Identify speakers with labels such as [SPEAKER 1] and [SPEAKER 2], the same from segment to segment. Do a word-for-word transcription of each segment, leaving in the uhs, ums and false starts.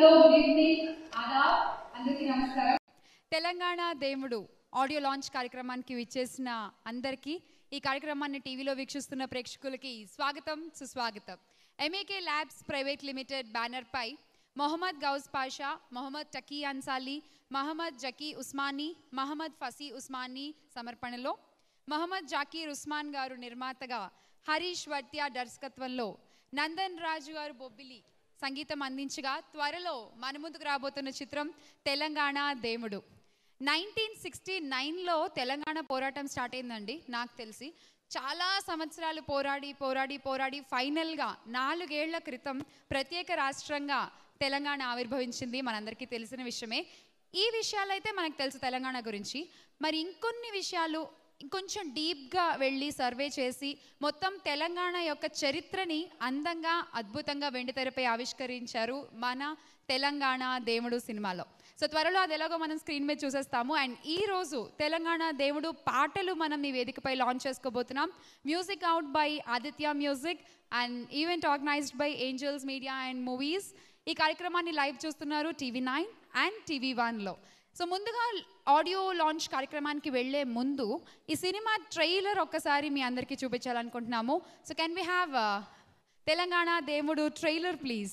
[SPEAKER 1] Hello good evening Aadab అందరికీ నమస్కారం.
[SPEAKER 2] Telangana Devudu audio launch కార్యక్రమానికి విచ్చేసిన అందరికీ, ఈ కార్యక్రమాన్ని టీవీలో వీక్షిస్తున్న ప్రేక్షకులకి స్వాగతం సుస్వాగతం. MAK labs private limited banner పై మొహమ్మద్ గౌస్ పాషా, మొహమ్మద్ టకీ అన్సారీ, మహమ్మద్ జకీ ఉస్మానీ, మహమ్మద్ ఫసీ ఉస్మానీ సమర్పణలో మహమ్మద్ జాకీర్ ఉస్మాన్ గారు నిర్మాతగా, హరీష్ వర్త్యా దర్శకత్వంలో నందన్ రాజు గారు బొబ్బిలి సంగీతం అందించగా త్వరలో మన ముందుకు రాబోతున్న చిత్రం తెలంగాణ దేవుడు. నైన్టీన్ సిక్స్టీ నైన్లో తెలంగాణ పోరాటం స్టార్ట్ అయిందండి. నాకు తెలిసి చాలా సంవత్సరాలు పోరాడి పోరాడి పోరాడి ఫైనల్గా నాలుగేళ్ల క్రితం ప్రత్యేక రాష్ట్రంగా తెలంగాణ ఆవిర్భవించింది. మనందరికీ తెలిసిన విషయమే. ఈ విషయాలైతే మనకు తెలుసు తెలంగాణ గురించి. మరి ఇంకొన్ని విషయాలు ఇంకొంచెం డీప్గా వెళ్ళి సర్వే చేసి మొత్తం తెలంగాణ యొక్క చరిత్రని అందంగా అద్భుతంగా వెండితెరపై ఆవిష్కరించారు మన తెలంగాణ దేవుడు సినిమాలో. సో త్వరలో అది ఎలాగో మనం స్క్రీన్ మీద చూసేస్తాము. అండ్ ఈరోజు తెలంగాణ దేవుడు పాటలు మనం ఈ వేదికపై లాంచ్ చేసుకోబోతున్నాం. Music out by Aditya Music and event organised by Angels Media and Movies. ఈ కార్యక్రమాన్ని లైవ్ చూస్తున్నారు టీవీ నైన్ అండ్ టీవీ వన్లో. సో ముందుగా ఆడియో లాంచ్ కార్యక్రమానికి వెళ్లే ముందు ఈ సినిమా ట్రైలర్ ఒక్కసారి మీ అందరికీ చూపించాలనుకుంటున్నాము. So can we have Telangana Devudu trailer please.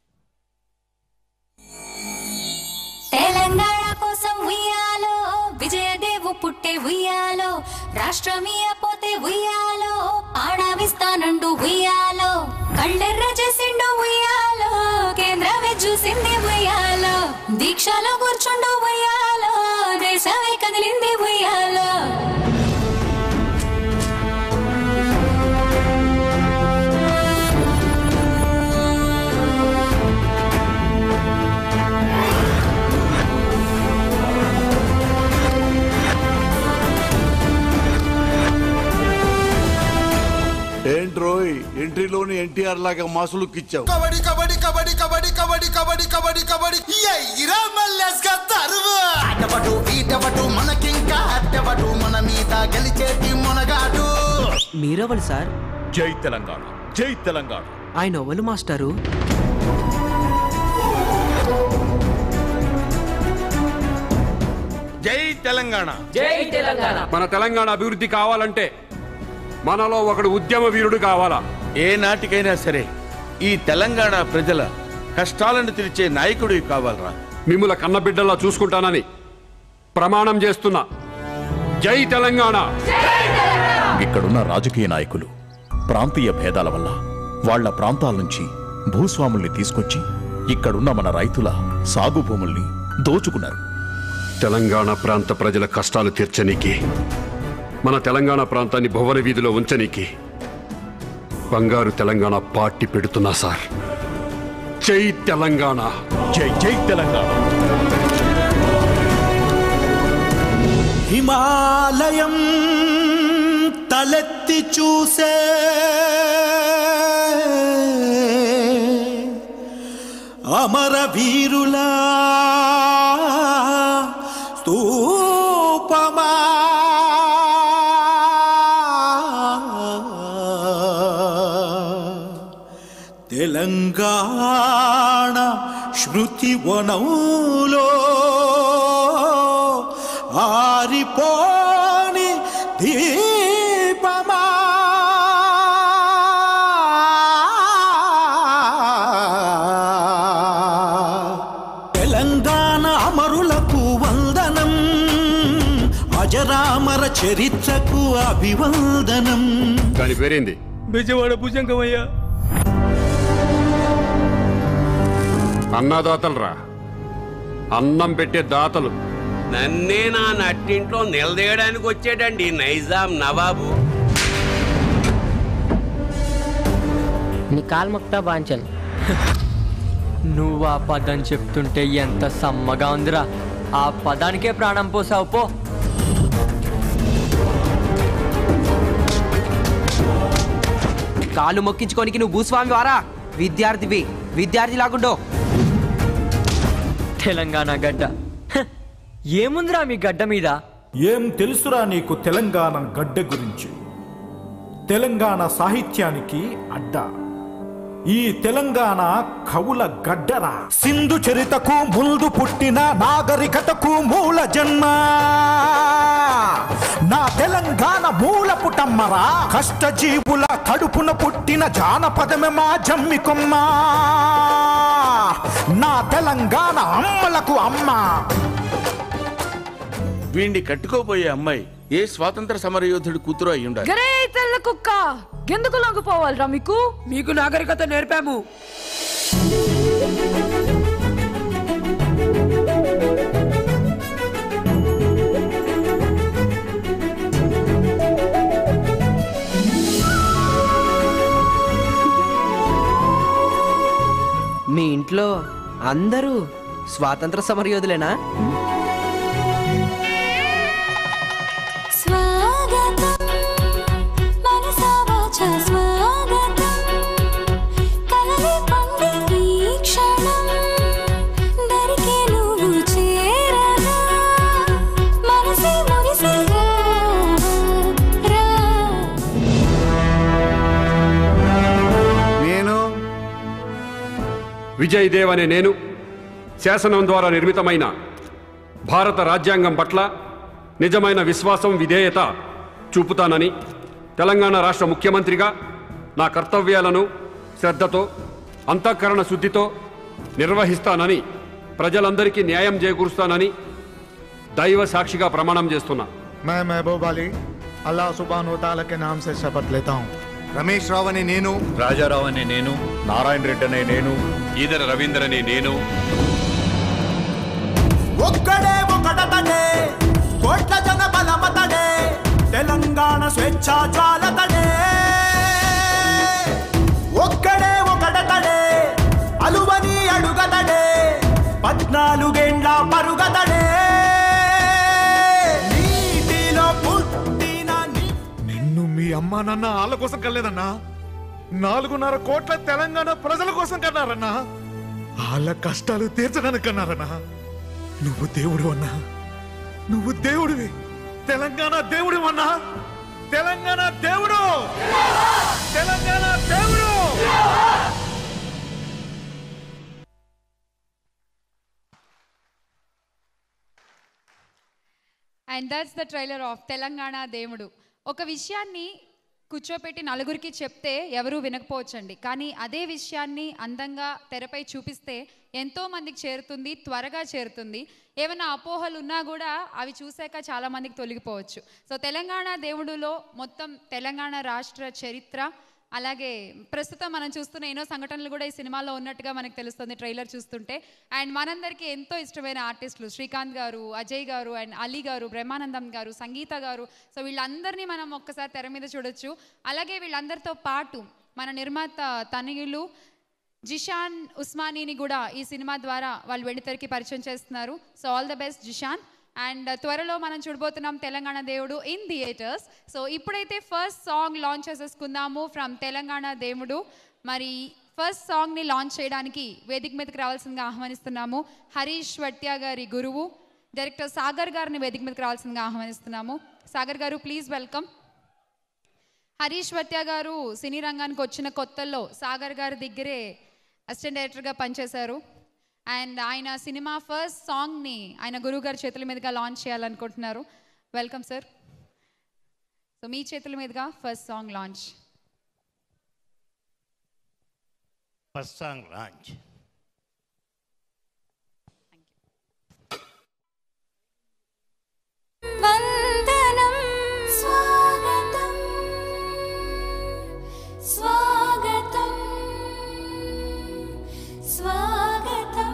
[SPEAKER 3] Telangana కోసం ఉయ్యాలో, విజయదేవు పుట్టే ఉయ్యాలో, రాష్ట్రమీయ పోతే ఉయ్యాలో, ఆడవిస్తానండు ఉయ్యాలో, కళ్ళెర్ర చేసిండు ఉయ్యాలో, కేంద్రమే చూసింది ఉయ్యాలో, దీక్షలో కూర్చుండు ఉయ్యాలో, దేశమే కదిలింది ఉయ్యాలో.
[SPEAKER 4] ఏంట్రోయ్ ఎంట్రీలోని ఎన్టీఆర్ లాగా మాసులుకి ఇచ్చావు.
[SPEAKER 5] కబడ్డీ కబడ్డీ కబడ్డీ కబడ్డీ కబడ్డీ కబడ్డీ కబడ్డీ కబడ్డీ అడ్డబడు ఈటబడు మనకింకా అడ్డబడు మన మీద గెలిచేటి మునగాడు.
[SPEAKER 6] మీరెవరు సార్?
[SPEAKER 7] జై తెలంగాణ, జై తెలంగాణ.
[SPEAKER 6] ఆయన ఎవరు మాస్టారు?
[SPEAKER 7] జై తెలంగాణ,
[SPEAKER 8] జై తెలంగాణ.
[SPEAKER 9] మన తెలంగాణ అభివృద్ధి కావాలంటే మనలో ఒకడు ఉద్యమ వీరుడు కావాలా?
[SPEAKER 7] ఏ నాటికైనా సరే ఈ తెలంగాణ ప్రజల కష్టాలను తీర్చే నాయకుడు కావాలరా.
[SPEAKER 9] మిమ్ముల కన్నబిడ్డల్లా చూసుకుంటానని ప్రమాణం చేస్తున్నా. జై తెలంగాణ.
[SPEAKER 10] ఇక్కడున్న రాజకీయ నాయకులు ప్రాంతీయ భేదాల వల్ల వాళ్ల ప్రాంతాల నుంచి భూస్వాముల్ని తీసుకొచ్చి ఇక్కడున్న మన రైతుల సాగు భూముల్ని దోచుకున్నారు.
[SPEAKER 9] తెలంగాణ ప్రాంత ప్రజల కష్టాలు తీర్చనీకి, మన తెలంగాణ ప్రాంతాన్ని భువన వీధిలో ఉంచనీకి బంగారు తెలంగాణ పార్టీ పెడుతున్నా సార్. జై తెలంగాణ,
[SPEAKER 10] జై జై తెలంగాణ.
[SPEAKER 5] హిమాలయం తలెత్తి చూసే అమర వీరులా స్తూపమా, తెలంగాణ శృతి వనంలో ఆరిపోని దీపమా, తెలంగాణ అమరులకు వందనం, అజరామర చరిత్రకు అభివందనం.
[SPEAKER 9] దాని పేరేంది?
[SPEAKER 8] బెజవాడ భుజంగమయ్యా.
[SPEAKER 9] అన్నదాతలరా, అన్నం పెట్టే దాతలు.
[SPEAKER 11] నన్నే నా నట్టింట్లో నిలదీయడానికి వచ్చాడండి నైజాం నవాబు.
[SPEAKER 8] నీ కాల్మక్తా బాంచల్. నువ్వు ఆ పదం చెప్తుంటే ఎంత సమ్మగా ఉందిరా. ఆ పదానికే ప్రాణం పోసావు పో.
[SPEAKER 6] కాలు మొక్కించుకోనికి నువ్వు భూస్వామి వారా? విద్యార్థివి, విద్యార్థి లాగుండో.
[SPEAKER 8] తెలంగాణ గడ్డ ఏముందిరా మీ గడ్డ మీద?
[SPEAKER 5] ఏం తెలుసురా నీకు తెలంగాణ గడ్డ గురించి? తెలంగాణ సాహిత్యానికి అడ్డ,
[SPEAKER 12] ఈ తెలంగాణ కవుల గడ్డరా. సింధు చరితకు ముందు పుట్టిన నాగరికతకు మూల జన్మ నా తెలంగాణ మూల పుటమ్మరా. కష్టజీవుల కడుపున పుట్టిన జానపదమే మా జమ్మి కొమ్మ. నా తెలంగాణ అమ్మలకు అమ్మ.
[SPEAKER 7] వీణ్ణి కట్టుకోబోయే అమ్మాయి ఏ స్వాతంత్ర సమరయోధుడి కూతురు అయి ఉండాలి.
[SPEAKER 13] గరే తెల్ల కుక్క ఎందుకు లొంగిపోవాలరా మీకు?
[SPEAKER 8] మీకు నాగరికత నేర్పాము.
[SPEAKER 6] మీ ఇంట్లో అందరూ స్వాతంత్ర సమరయోధులేనా?
[SPEAKER 9] విజయ్ దేవ్ అనే నేను శాసనం ద్వారా నిర్మితమైన భారత రాజ్యాంగం పట్ల నిజమైన విశ్వాసం విధేయత చూపుతానని తెలంగాణ రాష్ట్ర ముఖ్యమంత్రిగా నా కర్తవ్యాలను శ్రద్ధతో అంతఃకరణ శుద్ధితో నిర్వహిస్తానని ప్రజలందరికీ న్యాయం చేకూరుస్తానని దైవ సాక్షిగా ప్రమాణం చేస్తున్నా.
[SPEAKER 14] मैं महबूब अली अल्लाह सुब्हानहू तआला के नाम से शपथ लेता हूँ.
[SPEAKER 15] రమేష్ రావు అనే నేను,
[SPEAKER 10] రాజారావు అనే నేను, నారాయణ రెడ్డి అనే నేను,
[SPEAKER 16] ఈదర రవీంద్ర అనే నేను,
[SPEAKER 12] ఒక్కడే ఒకటతడే కోట్ల జన బలమతడే తెలంగాణ స్వేచ్ఛా జ్వాలతడే. ఒక్కడే ఒకటతడే అలువని అడుగతడే పద్నాలుగేండ్ల పరుగతడే. నీటిలో పుట్టిన
[SPEAKER 14] నిన్ను మీ అమ్మా నాన్న వాళ్ళ కోసం కలేదన్నా, నాలుగున్నర కోట్ల తెలంగాణ ప్రజల కోసం కన్నారన్నా. వాళ్ళ కష్టాలు తీర్చడానికి కన్నారన్నా. నువ్వు దేవుడు అన్నా, నువ్వు దేవుడివి, తెలంగాణ దేవుడు అన్నా. Telangana Devudu, Telangana Devudu.
[SPEAKER 2] And that's the trailer of Telangana Devudu. ఒక విషయాన్ని కూర్చోపెట్టి నలుగురికి చెప్తే ఎవరూ వినకపోవచ్చండి, కానీ అదే విషయాన్ని అందంగా తెరపై చూపిస్తే ఎంతో మందికి చేరుతుంది, త్వరగా చేరుతుంది. ఏమైనా అపోహలు ఉన్నా కూడా అవి చూశాక చాలామందికి తొలగిపోవచ్చు. సో తెలంగాణ దేవుడులో మొత్తం తెలంగాణ రాష్ట్ర చరిత్ర, అలాగే ప్రస్తుతం మనం చూస్తున్న ఎన్నో సంఘటనలు కూడా ఈ సినిమాలో ఉన్నట్టుగా మనకు తెలుస్తుంది ట్రైలర్ చూస్తుంటే. అండ్ మనందరికీ ఎంతో ఇష్టమైన ఆర్టిస్టులు శ్రీకాంత్ గారు, అజయ్ గారు, అండ్ అలీ గారు, బ్రహ్మానందం గారు, సంగీత గారు. సో వీళ్ళందరినీ మనం ఒక్కసారి తెర మీద చూడొచ్చు. అలాగే వీళ్ళందరితో పాటు మన నిర్మాత తనయులు జిషాన్ ఉస్మానీని కూడా ఈ సినిమా ద్వారా వాళ్ళు వెండితెరకి పరిచయం చేస్తున్నారు. So all the best Zeeshan. And త్వరలో మనం చూడబోతున్నాం Telangana Devudu in theatres. So ఇప్పుడైతే ఫస్ట్ సాంగ్ లాంచ్ చేసేసుకుందాము ఫ్రమ్ తెలంగాణ దేవుడు. మరి ఫస్ట్ సాంగ్ని లాంచ్ చేయడానికి వేదిక మీదకి రావాల్సిందిగా ఆహ్వానిస్తున్నాము హరీష్ వట్యా గారి గురువు డైరెక్టర్ సాగర్ గారిని వేదిక మీదకి రావాల్సిందిగా ఆహ్వానిస్తున్నాము. సాగర్ గారు ప్లీజ్ వెల్కమ్. హరీష్ వట్యా గారు సినీ రంగానికి వచ్చిన కొత్తల్లో సాగర్ గారి దగ్గరే అసిస్టెంట్ డైరెక్టర్గా పనిచేశారు. అండ్ ఆయన సినిమా ఫస్ట్ సాంగ్ని ఆయన గురువు గారి చేతుల మీదుగా లాంచ్ చేయాలనుకుంటున్నారు. Welcome sir. సో మీ చేతుల మీదుగా first song launch.
[SPEAKER 17] First song launch.
[SPEAKER 3] వందనం స్వాగతం స్వాగతం స్వాగతం.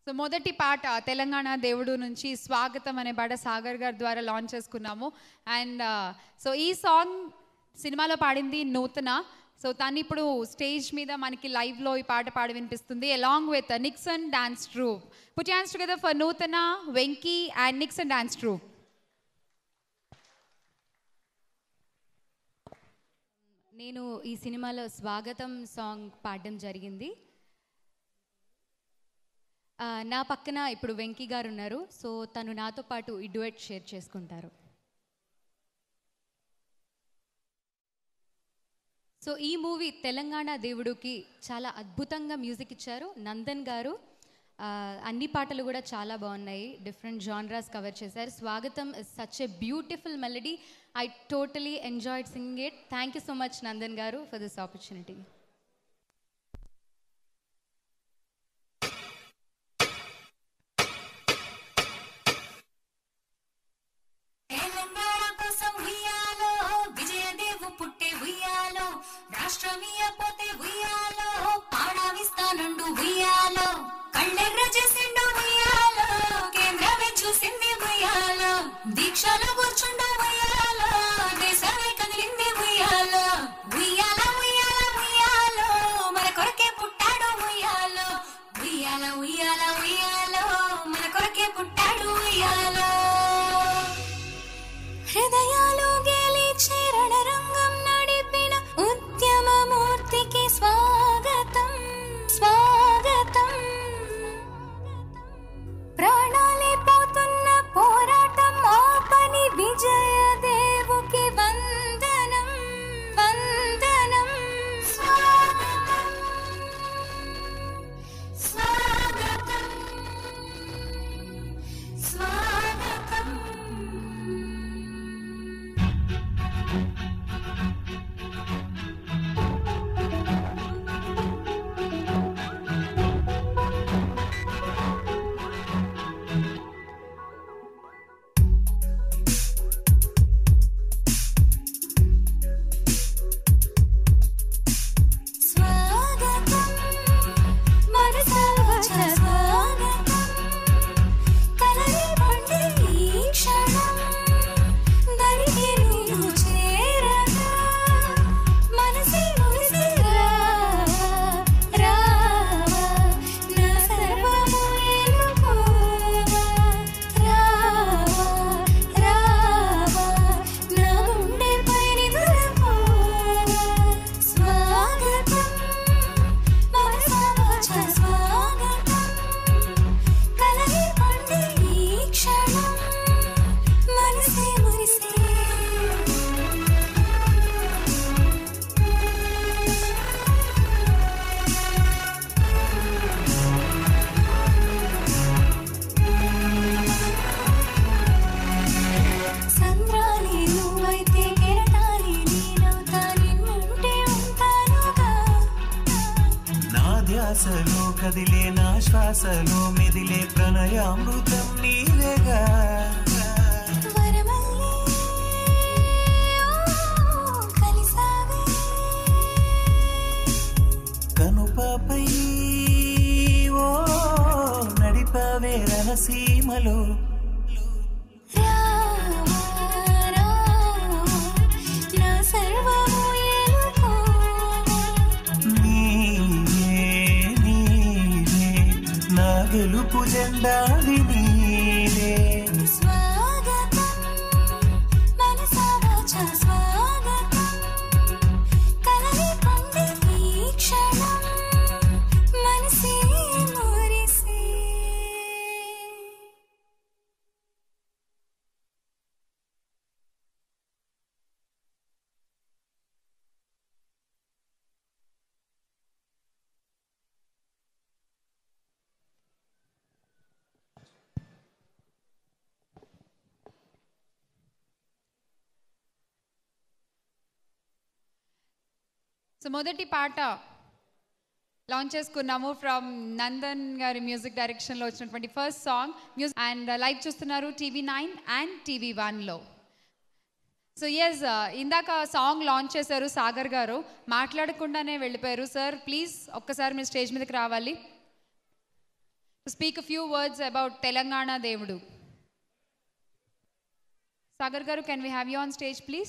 [SPEAKER 2] సో మొదటి పాట తెలంగాణ దేవుడు నుంచి స్వాగతం అనే పాట సాగర్ గారి ద్వారా లాంచ్ చేసుకున్నాము. అండ్ సో ఈ సాంగ్ సినిమాలో పాడింది నూతన. సో తను ఇప్పుడు స్టేజ్ మీద మనకి లైవ్లో ఈ పాట పాడి వినిపిస్తుంది along with Nixon dance troupe. Put hands together for Nutana, Venky and Nixon dance troupe.
[SPEAKER 15] నేను ఈ సినిమాలో స్వాగతం సాంగ్ పాడడం జరిగింది. నా పక్కన ఇప్పుడు వెంకీ గారు ఉన్నారు. సో తను నాతో పాటు ఈ డ్యూయట్ షేర్ చేసుకుంటారు. సో ఈ మూవీ తెలంగాణ దేవుడికి చాలా అద్భుతంగా మ్యూజిక్ ఇచ్చారు నందన్ గారు. అన్ని పాటలు కూడా చాలా బాగున్నాయి, డిఫరెంట్ జానరాస్ కవర్ చేశారు. స్వాగతం is such a beautiful melody. I totally enjoyed singing it. Thank you so much Nandan garu for this opportunity.
[SPEAKER 3] రాష్ట్రమీయపోతే ఉయ్యాలో పాడావిస్తానుండు ఉయ్యాలో కళ్ళెర్ర చేసిండు ఉయ్యాలో కేంద్రమే చూసింది ఉయ్యాలో దీక్షలో కూర్చుండు ఉయ్యాలో దేశమే కదిలింది ఉయ్యాలో ఉయ్యాల ఉయ్యాల ఉయ్యాలో మన కొరకే పుట్టాడు ఉయ్యాలో ఉయ్యాల ఉయ్యాల ఉయ్యాలో మన కొరకే పుట్టాడు ఉయ్యాలో హృదయాలు గెలిచే రణరంగం నడిపిన ఉద్యమమూర్తికి స్వాగతం స్వాగతం ప్రాణాలే పోతున్న పోరాటం ఆపని విజయ దేవుకి వందనం వందనం స్వాగతం స్వాగతం స్వాగతం. స్వాగతం మనసావచ స్వాగతం కలరి పండి ఈ క్షణం దరికి నువ్వు చేరగా మనసి మురిసిరా రావా నా సర్వము ఏలుకోవా రావా రావా నా గుండె పైని దురపోవా స్వాగతం మనసావచ స్వాగతం కలరి పండి ఈ క్షణం మనసి మురిసే సంద్రాలి నువ్వైతే కెరటాలి నేనవుతా నిన్నుంటే ఉంటానుగా
[SPEAKER 18] నా ధ్యాసలో కదిలే నా శ్వాసలో మెదిలే ప్రణయామృతం నీవేగా
[SPEAKER 3] వరమల్లే కలిసావే
[SPEAKER 18] కనుపాపై ఓ నడిపావే రణసీమలో
[SPEAKER 3] రావా రావా నా సర్వము ఏలుకోవా
[SPEAKER 18] నీవే నీవే నా గెలుపు జెండాది నీవే
[SPEAKER 3] స్వాగతం మనసావచ స్వాగతం కలరి పండి ఈ క్షణం మనసి మురిసే.
[SPEAKER 2] సో మొదటి పాట లాంచ్ చేసుకున్నాము ఫ్రమ్ నందన్ గారి మ్యూజిక్ డైరెక్షన్లో వచ్చినటువంటి first song music and live చూస్తున్నారు టీవీ నైన్ అండ్ టీవీ వన్లో. సో ఎస్ ఇందాక సాంగ్ లాంచ్ చేశారు సాగర్ గారు, మాట్లాడకుండానే వెళ్ళిపోయారు. సార్ ప్లీజ్ ఒక్కసారి మీరు స్టేజ్ మీదకి రావాలి. Speak few words about Telangana Devudu. Sagar garu, can we have you on stage please?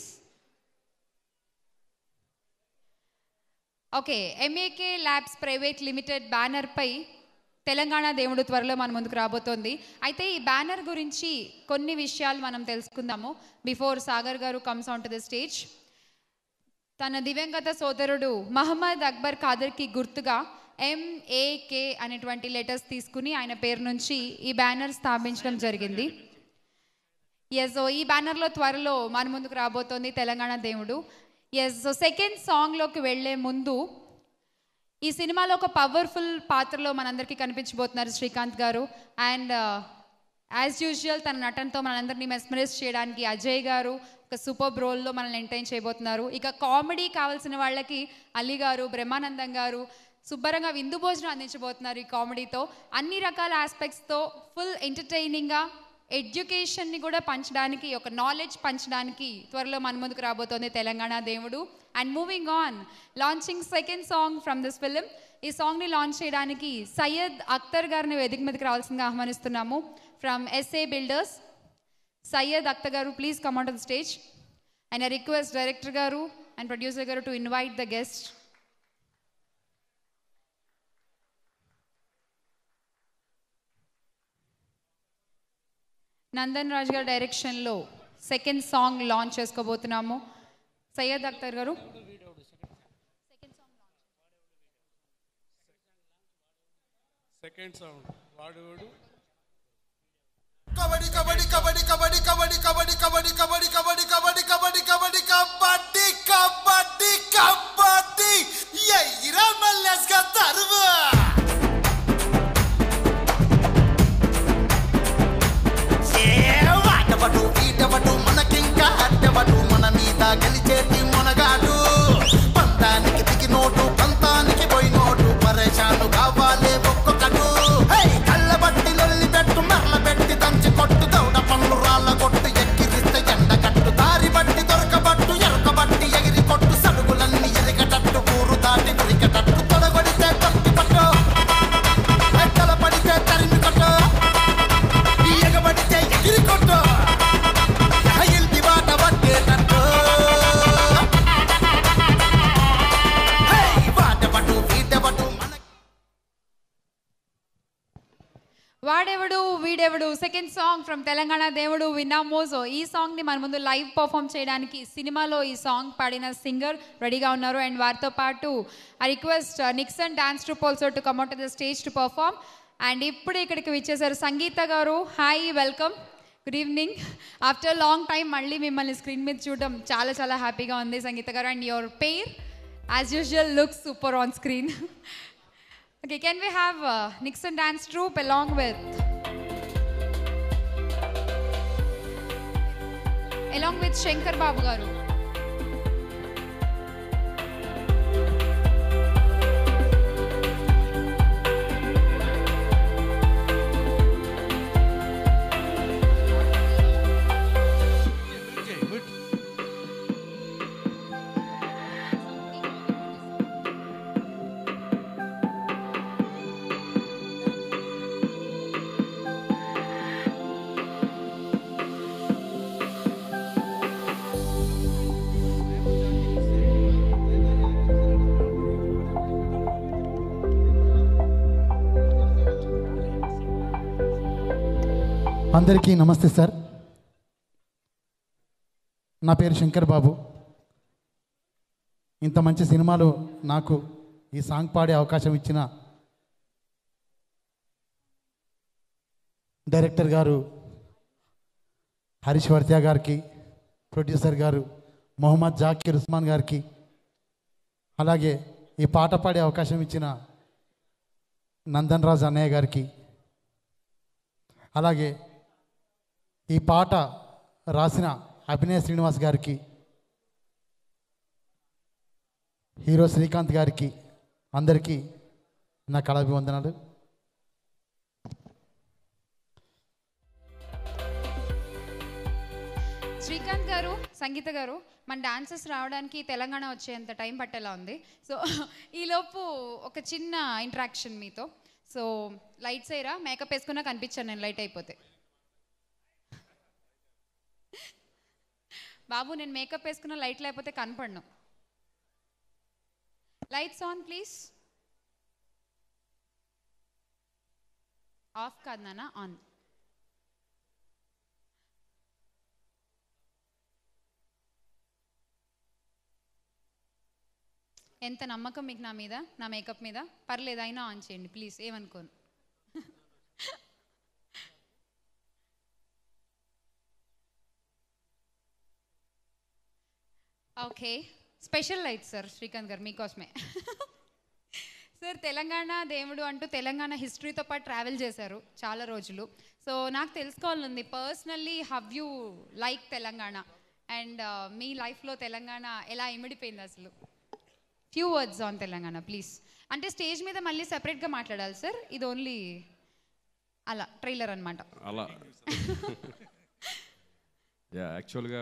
[SPEAKER 2] Okay, MAK labs private limited బ్యానర్పై తెలంగాణ దేవుడు త్వరలో మన ముందుకు రాబోతోంది. అయితే ఈ బ్యానర్ గురించి కొన్ని విషయాలు మనం తెలుసుకుందాము before Sagar garu comes on to the stage. తన దివంగత సోదరుడు మహమ్మద్ అక్బర్ ఖాదర్కి గుర్తుగా ఎంఏకే అనేటువంటి లెటర్స్ తీసుకుని ఆయన పేరు నుంచి ఈ బ్యానర్ స్థాపించడం జరిగింది. ఎస్, సో ఈ బ్యానర్లో త్వరలో మన ముందుకు రాబోతోంది తెలంగాణ దేవుడు. ఎస్, సో సెకండ్ సాంగ్లోకి వెళ్ళే ముందు ఈ సినిమాలో ఒక పవర్ఫుల్ పాత్రలో మనందరికీ కనిపించబోతున్నారు శ్రీకాంత్ గారు. అండ్ యాజ్ యూజువల్ తన నటనతో మనందరినీ మెస్మరైజ్ చేయడానికి అజయ్ గారు ఒక సూపర్ రోల్లో మనల్ని ఎంటర్టైన్ చేయబోతున్నారు. ఇక కామెడీ కావాల్సిన వాళ్ళకి అలీ గారు, బ్రహ్మానందం గారు శుభ్రంగా విందు భోజనం అందించబోతున్నారు. ఈ కామెడీతో అన్ని రకాల ఆస్పెక్ట్స్తో ఫుల్ ఎంటర్టైనింగ్గా ఎడ్యుకేషన్ని కూడా పంచడానికి, ఒక నాలెడ్జ్ పంచడానికి త్వరలో మన ముందుకు రాబోతోంది Telangana Devudu. And moving on, launching second song from this film. ఈ సాంగ్ని లాంచ్ చేయడానికి సయ్యద్ అఖ్తర్ గారిని వేదిక మీదకి రావాల్సిందిగా ఆహ్వానిస్తున్నాము from SA builders. Syed Akhtar garu, please come on to the stage. And I request director garu and producer garu to invite the guest. Nandan Raj గారి డైరెక్షన్లో సెకండ్ సాంగ్ లాంచ్ చేసుకోబోతున్నాము. సయ్యద్ అఖ్తర్ గారు,
[SPEAKER 19] సెకండ్ సాంగ్ వాడోడు.
[SPEAKER 5] కబడ్డీ కబడ్డీ కబడ్డీ కబడ్డీ కబడ్డీ కబడ్డీ కబడ్డీ కబడ్డీ కబడ్డీ కబడ్డీ కబడ్డీ కబడ్డీ కబడ్డీ కబడ్డీ కబడ్డీ ఎయిరా మల్లెస్గా తరువు వాటవటు వీటవటు మనకింకా అట్టవటు మన మీద గెలిచేటి మనగాడు పంతానికి దిగి నోటు పంతానికి పోయి నోటు పరేషాను కావాలే ఒక్కొక్కడు కళ్ళబట్టి లొల్లి పెట్టు మరల పెట్టి దంచి కొట్టు దౌడ పనులు రాళ్ళ కొట్టు ఎక్కిరిస్తే ఎండ కట్టు దారి బట్టి దొరకబట్టు ఎరకబట్టి ఎగిరి కొట్టు సడుగులన్నీ ఎరిగటట్టు ఊరు దాటి ఉరికటట్టు తొడగొడితే తప్పి పట్టు ఎట్టల పడితే తరిమి కొట్టు ఎగబడితే ఎగిరి కొట్టు ఎల్ది బాట పట్టేటట్టు వాటవటు వీటవటు మన
[SPEAKER 2] వాడెవడు వీడెవడు సెకండ్ సాంగ్ ఫ్రమ్ తెలంగాణ దేవుడు విన్నామోజో. ఈ సాంగ్ని మన ముందు లైవ్ పర్ఫామ్ చేయడానికి సినిమాలో ఈ సాంగ్ పాడిన సింగర్ రెడీగా ఉన్నారు. అండ్ వారితో పాటు I request Nixon dance troupe also to come out to the stage to perform. And ఇప్పుడు ఇక్కడికి విచ్చేశారు Sangeetha garu. Hi, welcome, good evening. After long time మళ్ళీ మిమ్మల్ని స్క్రీన్ మీద చూడడం చాలా చాలా హ్యాపీగా ఉంది Sangeetha garu. And your pair as usual looks super on screen. Okay, can we have uh, Nixon Dance Troupe along with along with Shankar Babu garu.
[SPEAKER 20] అందరికీ నమస్తే సార్. నా పేరు శంకర్ బాబు. ఇంత మంచి సినిమాలో నాకు ఈ సాంగ్ పాడే అవకాశం ఇచ్చిన డైరెక్టర్ గారు హరీష్ వర్త్యా గారికి, ప్రొడ్యూసర్ గారు మొహమ్మద్ జాకీర్ ఉస్మాన్ గారికి, అలాగే ఈ పాట పాడే అవకాశం ఇచ్చిన నందన్ రాజ్ అన్నయ్య గారికి, అలాగే ఈ పాట రాసిన అభినయ్ శ్రీనివాస్ గారికి, హీరో శ్రీకాంత్ గారికి, అందరికీ నా కళాభివందనాలు.
[SPEAKER 2] శ్రీకాంత్ గారు, సంగీత గారు, మన డాన్సెస్ రావడానికి తెలంగాణ వచ్చేంత టైం పట్టేలా ఉంది. సో ఈలోపు ఒక చిన్న ఇంటరాక్షన్ మీతో. సో లైట్స్ అయ్యరా, మేకప్ వేసుకున్నా కనిపించాను నేను లైట్ అయిపోతే. బాబు నేను మేకప్ వేసుకున్న లైట్ లేకపోతే కనపడను. Lights on please. ఆఫ్ కాదు నాన్న, ఆన్. ఎంత నమ్మకం మీకు నా మీద, నా మేకప్ మీద. పర్లేదు అయినా ఆన్ చేయండి ప్లీజ్, ఏమనుకోను. Okay, special lights sir Srikanth garu మీకోసమే. సార్ తెలంగాణ దేవుడు అంటూ తెలంగాణ హిస్టరీతో పాటు ట్రావెల్ చేశారు చాలా రోజులు. సో నాకు తెలుసుకోవాలనుంది personally how you like Telangana and మీ లైఫ్లో తెలంగాణ ఎలా ఇమిడిపోయింది అసలు. Few words on Telangana please. అంటే స్టేజ్ మీద మళ్ళీ సెపరేట్గా మాట్లాడాలి సార్, ఇది ఓన్లీ అలా ట్రైలర్ అనమాట.
[SPEAKER 9] అలా యాక్చువల్గా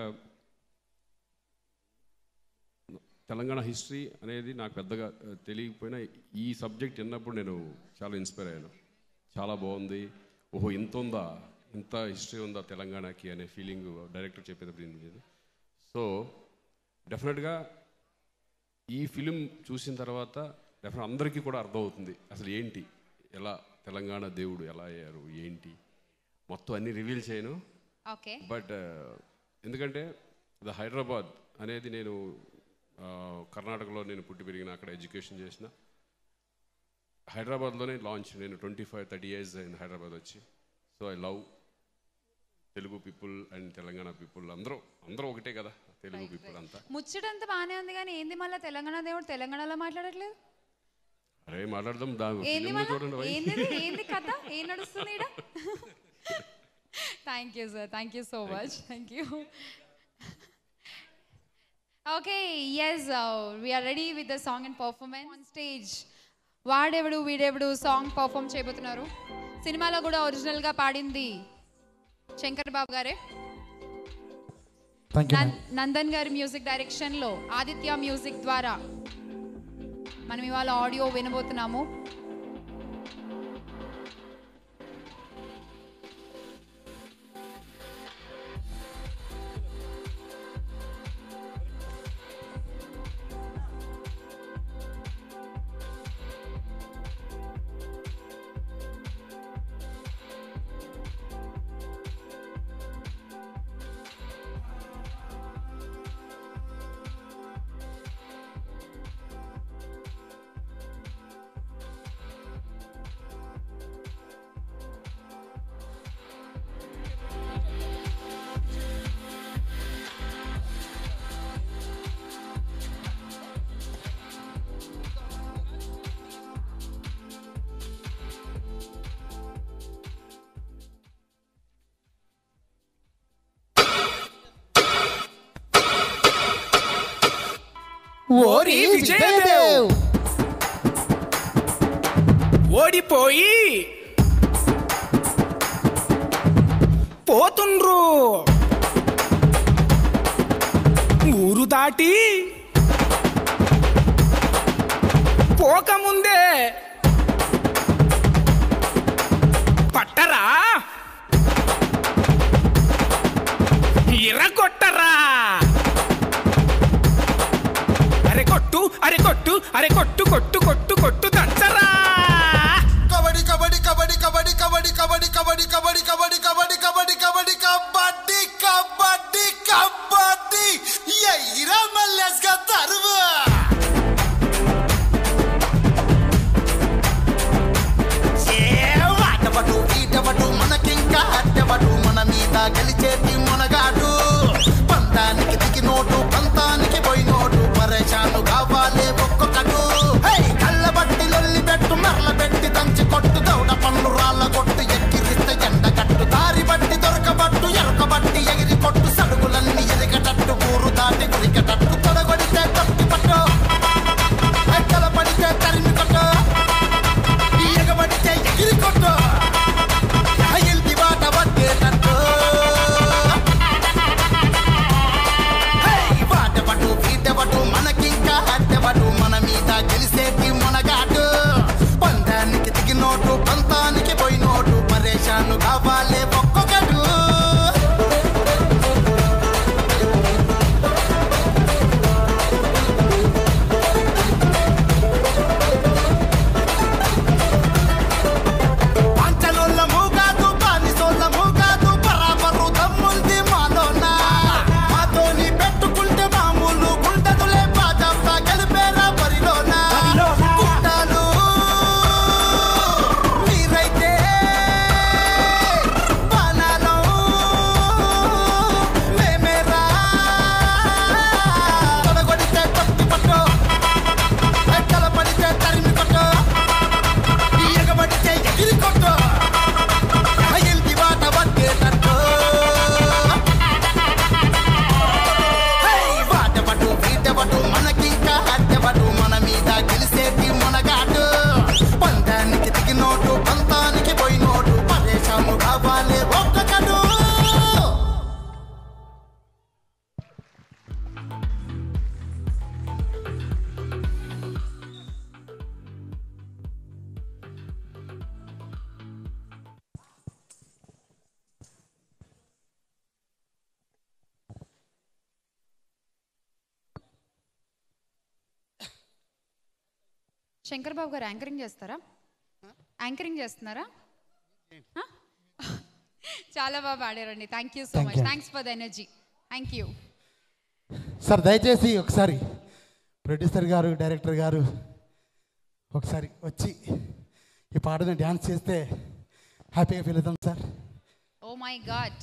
[SPEAKER 9] తెలంగాణ హిస్టరీ అనేది నాకు పెద్దగా తెలియకపోయినా ఈ సబ్జెక్ట్ విన్నప్పుడు నేను చాలా ఇన్స్పైర్ అయ్యాను. చాలా బాగుంది, ఓహో ఇంత ఉందా, ఇంత హిస్టరీ ఉందా తెలంగాణకి అనే ఫీలింగ్ డైరెక్టర్ చెప్పేటప్పుడు అనిపించింది. సో డెఫినెట్గా ఈ ఫిలిం చూసిన తర్వాత డెఫినెట్ అందరికీ కూడా అర్థమవుతుంది అసలు ఏంటి, ఎలా తెలంగాణ దేవుడు ఎలా అయ్యారు ఏంటి, మొత్తం అన్నీ రివీల్ చేయను.
[SPEAKER 2] ఓకే.
[SPEAKER 9] బట్ ఎందుకంటే ద హైదరాబాద్ అనేది నేను కర్ణాటకలో నేను పుట్టి పెరిగిన, అక్కడ ఎడ్యుకేషన్ చేసిన. హైదరాబాద్లోనే లాంచ్, నేను ట్వంటీ ఫైవ్ థర్టీ ఇయర్స్ అయిన హైదరాబాద్ వచ్చి. So I love Telugu people and Telangana people. అందరూ అందరూ ఒకటే కదా తెలుగు పీపుల్ అంతా.
[SPEAKER 2] ముచ్చటంతా బాగానే ఉంది కానీ ఏంది మళ్ళీ తెలంగాణ దేవుడు తెలంగాణలో మాట్లాడట్లేదు?
[SPEAKER 9] అరే మాట్లాడదాం,
[SPEAKER 2] చూడండి ఏంది కథ, ఏం నడుస్తుంది ఇక్కడ. Thank you sir, thank you so much, thank you. Okay, yes we are ready with the song and performance. On stage వాడెవడు వీడెవడు సాంగ్ పర్ఫామ్ చేయబోతున్నారు. సినిమాలో కూడా ఒరిజినల్గా పాడింది శంకర్ బాబు గారే. నందన్ గారి మ్యూజిక్ డైరెక్షన్లో ఆదిత్య మ్యూజిక్ ద్వారా మనం ఇవాళ ఆడియో వినబోతున్నాము.
[SPEAKER 21] ఓరి విజయదేవ్ ఓడిపోయి పోతుండ్రు, ఊరు దాటి పోకముందే పట్టరా ఇరగొట్టరా. అరే కొట్టు అరే కొట్టు అరే కొట్టు కొట్టు కొట్టు కొట్టు దంచరా.
[SPEAKER 5] కబడ్డీ కబడ్డీ కబడ్డీ కబడ్డీ కబడ్డీ కబడ్డీ కబడ్డీ కబడ్డీ కబడ్డీ కబడ్డీ కబడ్డీ కబడ్డీ కబడ్డీ కబడ్డీ కబడ్డీ ఎయిరా మల్లెస్గా తరువు. ఆటపటు ఈటపటు మనకింకా అట్టపటు, మన మీద గెలిచేటి మనగాడు. పంతానికి దిగి నోటు పంతానికి పోయి నోటు, పరేషాను కావాలే ఒక్కొక్కడు. కళ్ళబట్టి లొల్లి పెట్టు మరల పెట్టి దంచి కొట్టు, దౌడ పన్ను రాళ్ళ కొట్టు ఎక్కిరిస్తే ఎండ కట్టు, దారి బట్టి దొరకబట్టు ఎరకబట్టి ఎగిరి కొట్టు, సడుగులన్నీ ఎరిగటట్టు ఊరు దాటి గురికటట్టు, తొడగొడితే తప్పి పట్టు ఎక్కల పడితే తరిమి కొట్టు, ఎగబడితే ఎగిరి కొట్టు, ఎల్ది బాట పట్టేటట్టు. బాట పట్టు ఈట పట్టు మనకింకా అడ్డ
[SPEAKER 2] శంకర్ బాబు గారు యాంకరింగ్ చేస్తారా? యాంకరింగ్ చేస్తున్నారా? చాలా బాగా పాడారండి. Thank you so much. Thanks for the energy. Thank you
[SPEAKER 20] sir. దయచేసి ఒకసారి ప్రొడ్యూసర్ గారు, డైరెక్టర్ గారు ఒకసారి వచ్చి ఈ పాటను డ్యాన్స్ చేస్తే హ్యాపీగా ఫీల్ అవుతాం సార్.
[SPEAKER 2] ఓ మై గాడ్,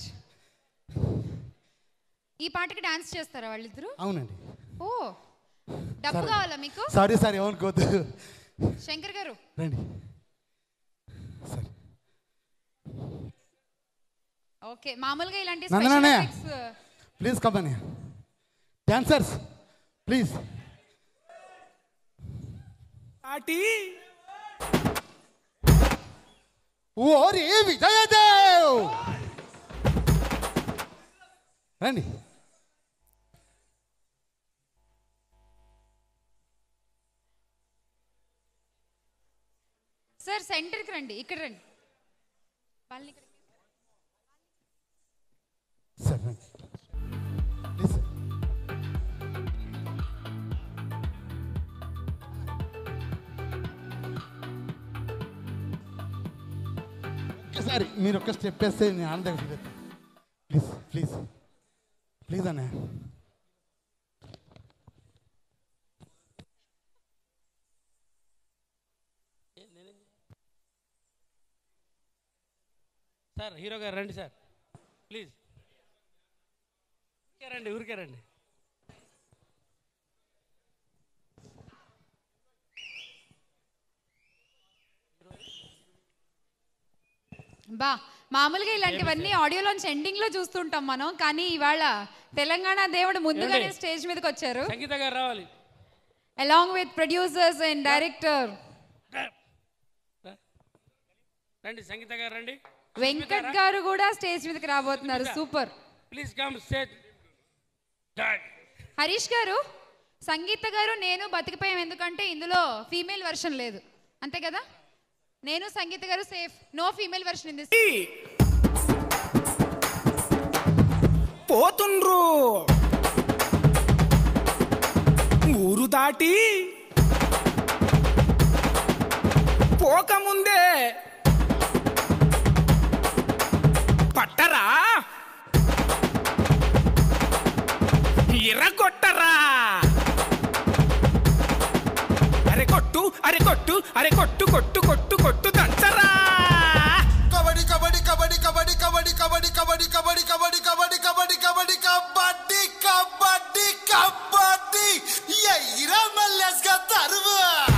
[SPEAKER 2] ఈ పాటకి డాన్స్ చేస్తారా వాళ్ళిద్దరు?
[SPEAKER 20] అవునండి.
[SPEAKER 2] ఓ, డబ్బు కావాలా మీకు?
[SPEAKER 20] సారీ సార్, ఏమనుకోవద్దు.
[SPEAKER 2] శంకర్ గారు
[SPEAKER 20] రండి సార్.
[SPEAKER 2] ఓకే, మామూలుగా ఇలాంటి
[SPEAKER 20] ప్లీజ్ కమన్ డాన్సర్స్ ప్లీజ్. ఓరి విజయదేవ్ రండి.
[SPEAKER 2] సార్ సెంటర్కి రండి, ఇక్కడ రండి. వాళ్ళని
[SPEAKER 20] సార్ రండి ప్లీజ్. ఒక్కసారి మీరు ఒక్క స్టెప్ వేస్తే నేను ఆనందంగా ఫీల్ అవుతాను. ప్లీజ్ ప్లీజ్ ప్లీజ్ అన్న.
[SPEAKER 1] సార్ హీరో గారు రండి సార్ ప్లీజ్. ఊరికే రండి, ఊరికే రండి.
[SPEAKER 2] బా, మామూలుగా ఇలాంటివన్నీ ఆడియోలోంచి ఎండింగ్ లో చూస్తుంటాం మనం, కానీ ఇవాళ తెలంగాణ దేవుడు ముందుగానే స్టేజ్ మీదకి వచ్చారు.
[SPEAKER 1] సంగీత గారు రావాలి.
[SPEAKER 2] Along with producers and director.
[SPEAKER 1] రండి సంగీత గారు రండి.
[SPEAKER 2] వెంకట్ గారు కూడా స్టేజ్ మీదకి రాబోతున్నారు. Super.
[SPEAKER 1] Please come stage.
[SPEAKER 2] Harish గారు, సంగీత గారు నేను బతికిపోయాం, ఎందుకంటే ఇందులో ఫీమేల్ వర్షన్ లేదు, అంతే కదా? నేను సంగీత గారు safe. No female version in this.
[SPEAKER 21] పోతుండ్రు ఊరు దాటి పోకముందే పట్టరా ఇరగొట్టరా. అరే కొట్టు, అరే కొట్టు, అరే కొట్టు కొట్టు కొట్టు కొట్టు దంచరా.
[SPEAKER 5] కబడ్డీ కబడ్డీ కబడ్డీ కబడ్డీ కబడ్డీ కబడ్డీ కబడ్డీ కబడ్డీ కబడ్డీ కబడ్డీ కబడ్డీ కబడ్డీ కబడ్డీ కబడ్డీ కబడ్డీ ఎయిరా మల్లెస్గా తరువు.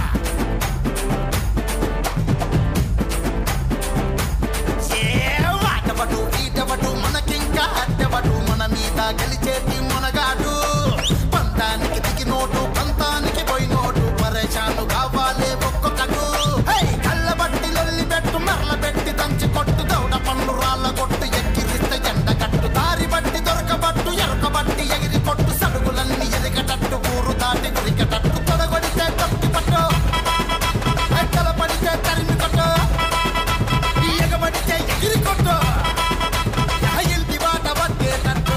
[SPEAKER 5] ఆటబడు ఈటబడు మనకింకా అట్టబడు, మన మీద గెలిచేటి మనగాడు. పంతానికి దిగి నోటు, పంతానికి పోయి నోటు, పరేషాను కావాలే ఒక్కొక్కడు. కళ్ళబట్టి లొల్లి పెట్టు, మరల పెట్టి దంచి కొట్టు, దౌడ పళ్ళు రాళ్ళ కొట్టు, ఎక్కిరిస్తే ఎండ కట్టు, దారి బట్టి దొరకబట్టు, ఎరకబట్టి ఎగిరి కొట్టు, సడుగులన్నీ ఎరిగటట్టు, ఊరు దాటి ఉరికటట్టు, తొడగొడితే తప్పి పట్టు, ఎక్కల పడితే తరిమి కొట్టు, ఎగబడితే ఎగిరి కొట్టు, ఎల్ది బాట పట్టేటట్టు.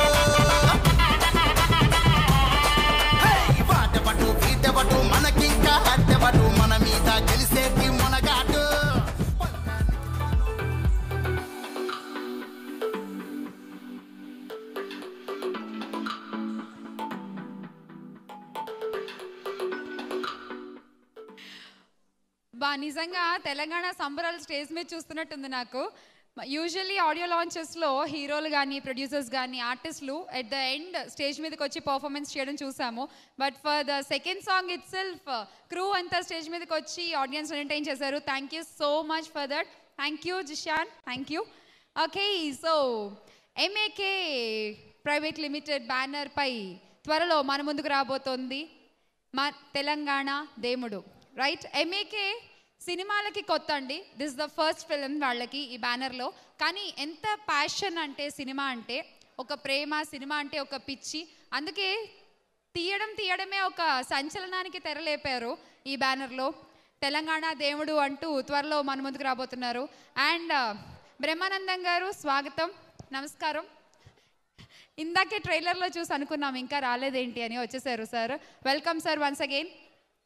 [SPEAKER 5] వాటబట్టు ఈటబట్టు మనకింకా అట్టబట్టు, మన మీద గెలిసేటి మనగాడు.
[SPEAKER 2] బా, నిజంగా తెలంగాణ సంబరాలు స్టేజ్ మీద చూస్తున్నట్టుంది నాకు. యూజువల్లీ ఆడియో లాంచెస్లో హీరోలు కానీ ప్రొడ్యూసర్స్ కానీ ఆర్టిస్టులు ఎట్ ద ఎండ్ స్టేజ్ మీదకి వచ్చి పర్ఫార్మెన్స్ చేయడం చూసాము. But for the second song itself crew అంతా స్టేజ్ మీదకి వచ్చి ఆడియన్స్ ఎంటర్టైన్ చేశారు. Thank you so much for that. Thank you Zeeshan, thank you. Okay, so MAK private limited banner పై త్వరలో మన ముందుకు రాబోతోంది మా తెలంగాణ దేవుడు, రైట్? ఎంఏకే సినిమాలకి కొత్త అండి. దిస్ ద ఫస్ట్ ఫిలిం వాళ్ళకి ఈ బ్యానర్లో. కానీ ఎంత ప్యాషన్ అంటే సినిమా అంటే ఒక ప్రేమ, సినిమా అంటే ఒక పిచ్చి. అందుకే తీయడం తీయడమే ఒక సంచలనానికి తెరలేపారు ఈ బ్యానర్లో. తెలంగాణ దేవుడు అంటూ త్వరలో మన ముందుకు రాబోతున్నారు. అండ్ బ్రహ్మానందం గారు స్వాగతం, నమస్కారం. ఇందాకే ట్రైలర్లో చూసి అనుకున్నాం ఇంకా రాలేదేంటి అని, వచ్చేసారు sir. Welcome sir once again.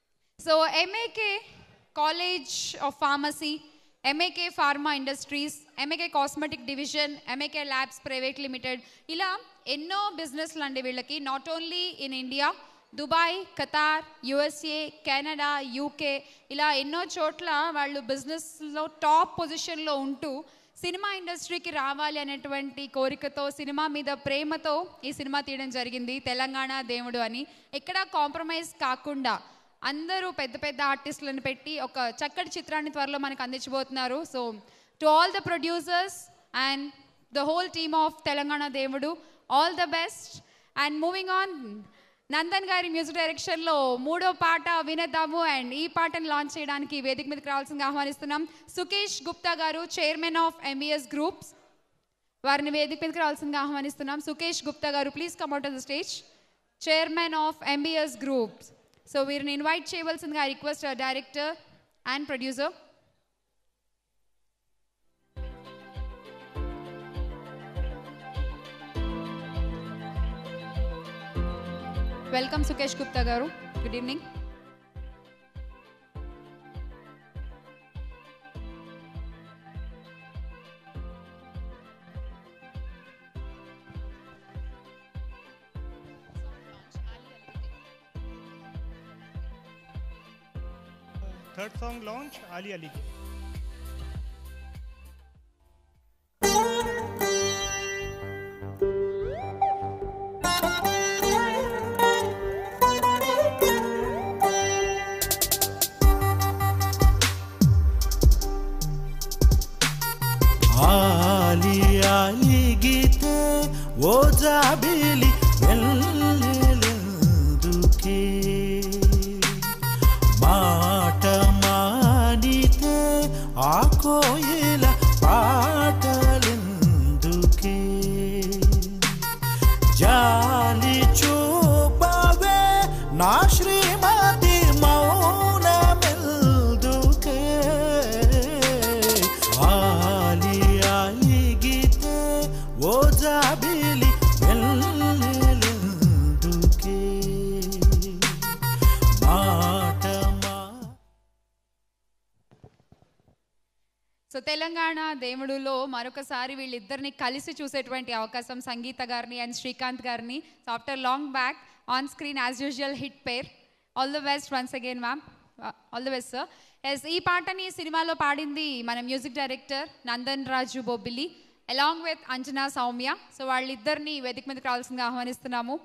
[SPEAKER 2] So MAK college of pharmacy, MAK pharma industries, MAK cosmetic division, MAK labs private limited, ఇలా ఎన్నో బిజినెస్లు అండి వీళ్ళకి. Not only in India, Dubai, Qatar, USA, Canada, UK, ఇలా ఎన్నో చోట్ల వాళ్ళు బిజినెస్లో టాప్ పొజిషన్లో ఉంటూ సినిమా ఇండస్ట్రీకి రావాలి అనేటువంటి కోరికతో, సినిమా మీద ప్రేమతో ఈ సినిమా తీయడం జరిగింది, తెలంగాణ దేవుడు అని. ఎక్కడా కాంప్రమైజ్ కాకుండా అందరూ పెద్ద పెద్ద ఆర్టిస్టులను పెట్టి ఒక చక్కటి చిత్రాన్ని త్వరలో మనకు అందించబోతున్నారు. So to all the producers and the whole team of Telangana Devudu, all the best. And moving on, Nandan గారి మ్యూజిక్ డైరెక్షన్లో మూడో పాట వినేద్దాము. అండ్ ఈ పాటను లాంచ్ చేయడానికి వేదిక మీదకి రావాల్సిందిగా ఆహ్వానిస్తున్నాం సుకేష్ గుప్తా గారు, చైర్మన్ ఆఫ్ ఎంబీఎస్ గ్రూప్స్. వారిని వేదిక మీదకి రావాల్సిందిగా ఆహ్వానిస్తున్నాం. సుకేష్ గుప్తా గారు, please come out of the stage, chairman of MBS groups. So వీరిని ఇన్వైట్ చేయవలసిందిగా request director and producer. Welcome Sukesh Gupta గారు, good evening.
[SPEAKER 4] Third song launch, Ali Ali.
[SPEAKER 18] Ali Ali gite o jabili vellenduke maata maanite aa koyila paatalenduke jali chupave na shrimati maunamelduke Ali Ali gite o jabili vellenduke maata ma.
[SPEAKER 2] So Telangana దేవుడులో మరొకసారి వీళ్ళిద్దరిని కలిసి చూసేటువంటి అవకాశం, సంగీత గారిని అండ్ శ్రీకాంత్ గారిని. So after long back on screen as usual hit pair. All the best once again ma'am, all the best sir. Yes, ఈ పాటని సినిమాలో పాడింది మన music director Nandan Raju Bobbili along with Anjana Soumya. So వాళ్ళిద్దరిని వేదిక మీదకి రావాల్సిందిగా ఆహ్వానిస్తున్నాము.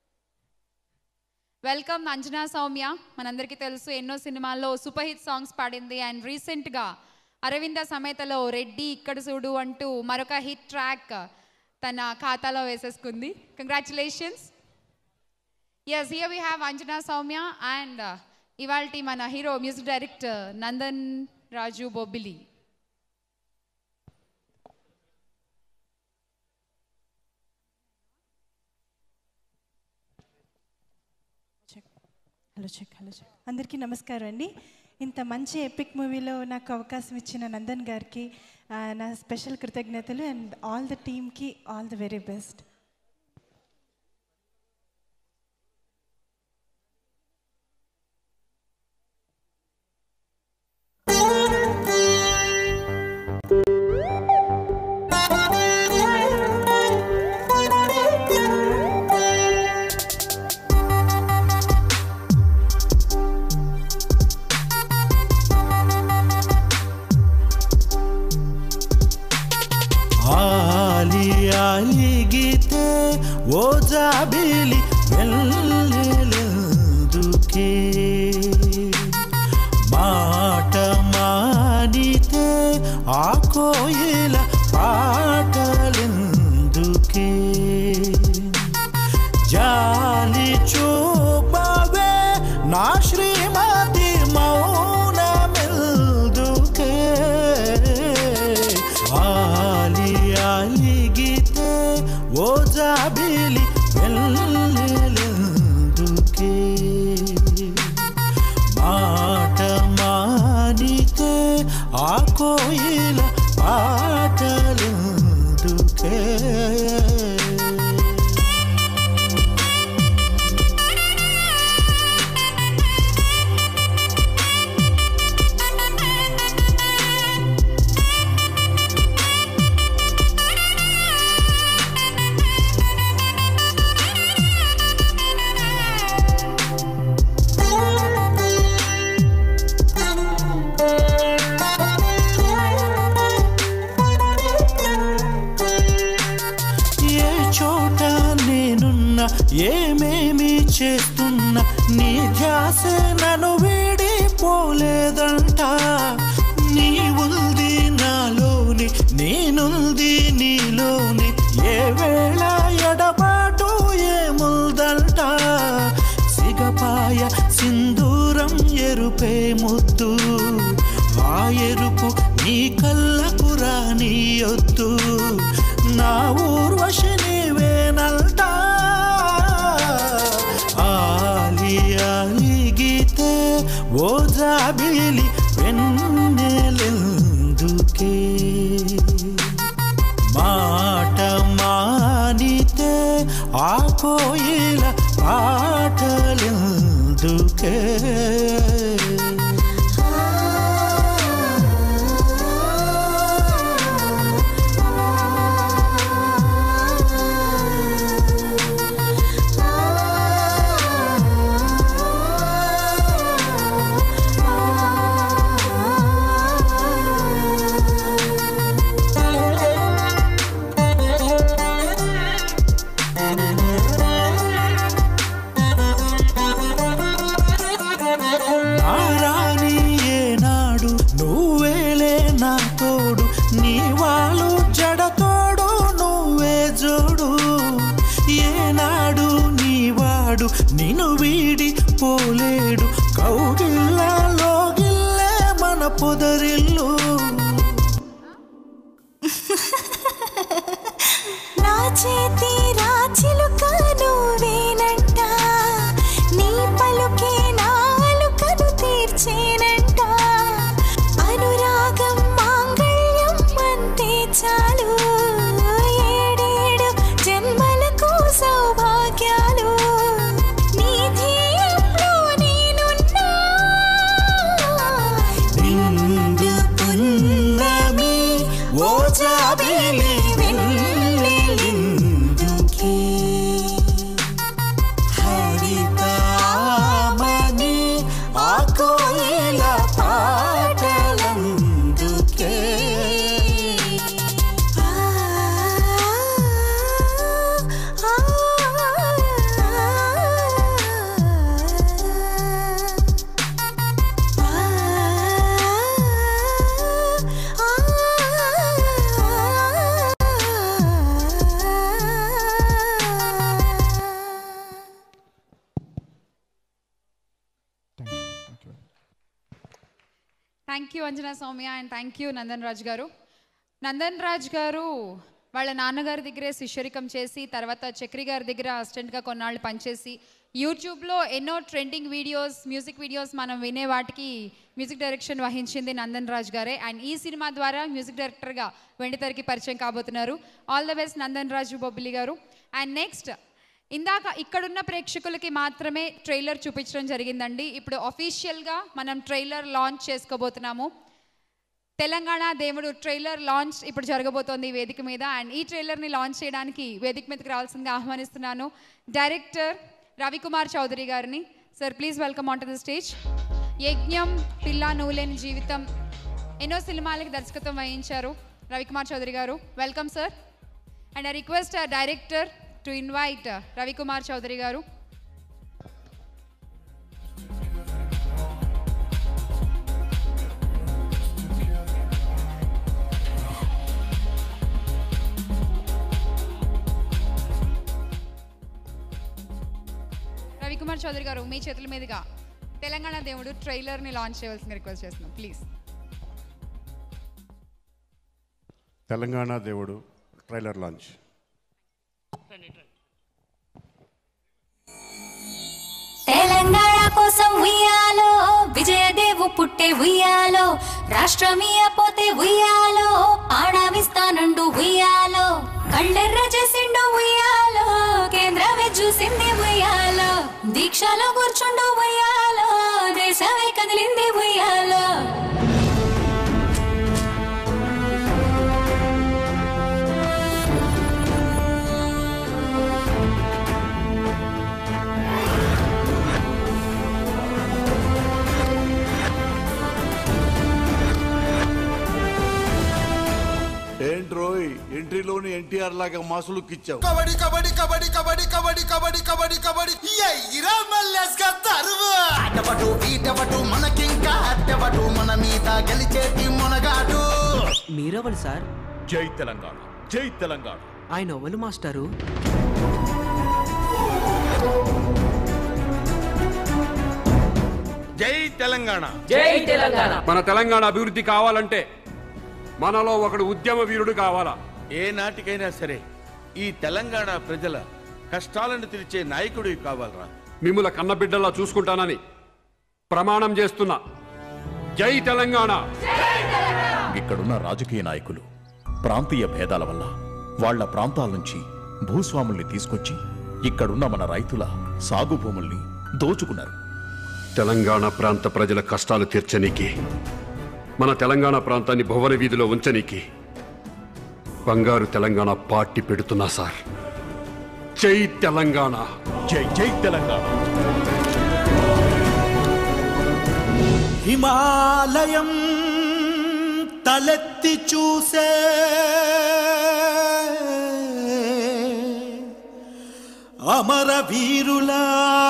[SPEAKER 2] వెల్కమ్ అంజనా సౌమ్య. మనందరికీ తెలుసు ఎన్నో సినిమాల్లో సూపర్ హిట్ సాంగ్స్ పాడింది అండ్ రీసెంట్గా అరవింద సమేతలో రెడ్డి ఇక్కడ చూడు అంటూ మరొక హిట్ ట్రాక్ తన ఖాతాలో వేసేసుకుంది. Congratulations. Yes, here we have Anjana Soumya and ఇవాల్టి మన hero music director Nandan Raju Bobbili.
[SPEAKER 22] Hello check hello check అందరికీ నమస్కారం అండి. ఇంత మంచి ఎపిక్ మూవీలో నాకు అవకాశం ఇచ్చిన నందన్ గారికి నా స్పెషల్ కృతజ్ఞతలు అండ్ ఆల్ ద టీమ్కి all the very best.
[SPEAKER 18] Ali Ali gite o jabili vellenduke maata maanite aa koyila paatalenduke jali chupave na shrimati maunamelduke Ali Ali gite o jabili vellenduke maata maanite aa koyila paata ముద్దు ఆ ఎరుపు నీ కళ్ళకు రానియొద్దు నా ఊర్వశి నీవేనంట ఆలి అలిగితే ఓ జాబిలి వెన్నెలెందుకే మాట మానితే ఆ కోయిల పాటలెందుకే నిన్ను వీడి పోలేడు కౌగిల్లాలో గిల్లే మన పొదరిల్లు
[SPEAKER 3] నా చేతి రాచిలుక నువ్వేనంట నీ పలుకే నాలుకను తీర్చేనంట అనురాగం మాంగళ్యం అంతే చాలు ఏడేడు జన్మలకు సౌభాగ్యాలు జాబిలి వెన్నెలెందుకే హరితామని ఆ కోయిల పాటలందుకే
[SPEAKER 2] thank you Anjana Soumya and thank you Nandan Raj గారు. నందన్ రాజ్ గారు వాళ్ళ నాన్నగారి దగ్గరే శిష్యరికం చేసి తర్వాత చక్రి గారి దగ్గర అసిస్టెంట్గా కొన్నాళ్ళు పనిచేసి యూట్యూబ్లో ఎన్నో ట్రెండింగ్ వీడియోస్ మ్యూజిక్ వీడియోస్ మనం వినే వాటికి మ్యూజిక్ డైరెక్షన్ వహించింది నందన్ రాజ్ గారే. అండ్ ఈ సినిమా ద్వారా మ్యూజిక్ డైరెక్టర్గా వెండితెరకి పరిచయం కాబోతున్నారు. All the best Nandan Raju Bobbili గారు. అండ్ నెక్స్ట్ ఇందాక ఇక్కడున్న ప్రేక్షకులకి మాత్రమే ట్రైలర్ చూపించడం జరిగిందండి. ఇప్పుడు అఫీషియల్గా మనం trailer launch చేసుకోబోతున్నాము. Telangana Devudu trailer launch ఇప్పుడు జరగబోతోంది ఈ వేదిక మీద. అండ్ ఈ ట్రైలర్ని లాంచ్ చేయడానికి వేదిక మీదకి రావాల్సిందిగా ఆహ్వానిస్తున్నాను డైరెక్టర్ రవికుమార్ చౌదరి గారిని. Sir please welcome on to the stage. Yagnam, Pilla, నువ్వులేని జీవితం ఎన్నో సినిమాలకి దర్శకత్వం వహించారు రవికుమార్ చౌదరి గారు. Welcome sir. And I request director to invite Ravikumar Chowdary గారు. రవికుమార్ చౌదరి గారు మీ చేతుల మీదుగా తెలంగాణ దేవుడు ట్రైలర్ని లాంచ్ చేయవలసిన రిక్వెస్ట్ చేస్తున్నాం please.
[SPEAKER 7] Telangana Devudu trailer launch.
[SPEAKER 3] Telangana కోసం ఉయ్యాలో, విజయదేవు పుట్టే ఉయ్యాలో, రాష్ట్రమీయ పోతే ఉయ్యాలో, ఆడావిస్తానుండు ఉయ్యాలో, కళ్ళెర్ర చేసిండు ఉయ్యాలో, కేంద్రమే చూసింది ఉయ్యాలో, దీక్షలో కూర్చుండు ఉయ్యాలో, దేశమే కదిలింది ఉయ్యాలో.
[SPEAKER 11] ఏంట్రోయ్ ఎంట్రీలోని ఎన్టీఆర్ లాగా మాసులు కిచ్చావు.
[SPEAKER 5] కబడ్డీ కబడ్డీ కబడ్డీ కబడ్డీ కబడ్డీ కబడ్డీ కబడ్డీ కబడ్డీ ఎయిరా మల్లెస్గా తరువు అటవటు ఈటవటు మనకింకా అట్టవటు మన మీద గెలిచేటి మునగాడు.
[SPEAKER 6] మీరెవరు సార్?
[SPEAKER 10] జై తెలంగాణ, జై తెలంగాణ.
[SPEAKER 6] ఆయన ఎవరు మాస్టారు?
[SPEAKER 11] జై తెలంగాణ.
[SPEAKER 8] జై తెలంగాణ.
[SPEAKER 9] మన తెలంగాణ అభివృద్ధి కావాలంటే మనలో ఒకడు ఉద్యమ వీరుడు కావాలా?
[SPEAKER 11] ఏ నాటికైనా సరే ఈ తెలంగాణ ప్రజల కష్టాలను తీర్చే నాయకుడు కావాలరా.
[SPEAKER 9] మిమ్ముల కన్నబిడ్డలా చూసుకుంటానని ప్రమాణం చేస్తున్నా. జై తెలంగాణ.
[SPEAKER 10] ఇక్కడున్న రాజకీయ నాయకులు ప్రాంతీయ భేదాల వల్ల వాళ్ల ప్రాంతాల నుంచి భూస్వాముల్ని తీసుకొచ్చి ఇక్కడున్న మన రైతుల సాగు భూముల్ని దోచుకున్నారు.
[SPEAKER 9] తెలంగాణ ప్రాంత ప్రజల కష్టాలు తీర్చనీకి, మన తెలంగాణ ప్రాంతాన్ని భువన వీధిలో ఉంచనీకి బంగారు తెలంగాణ పార్టీ పెడుతున్నా సార్. జై తెలంగాణ.
[SPEAKER 10] జై జై తెలంగాణ.
[SPEAKER 18] హిమాలయం తలెత్తి చూసే అమర వీరులా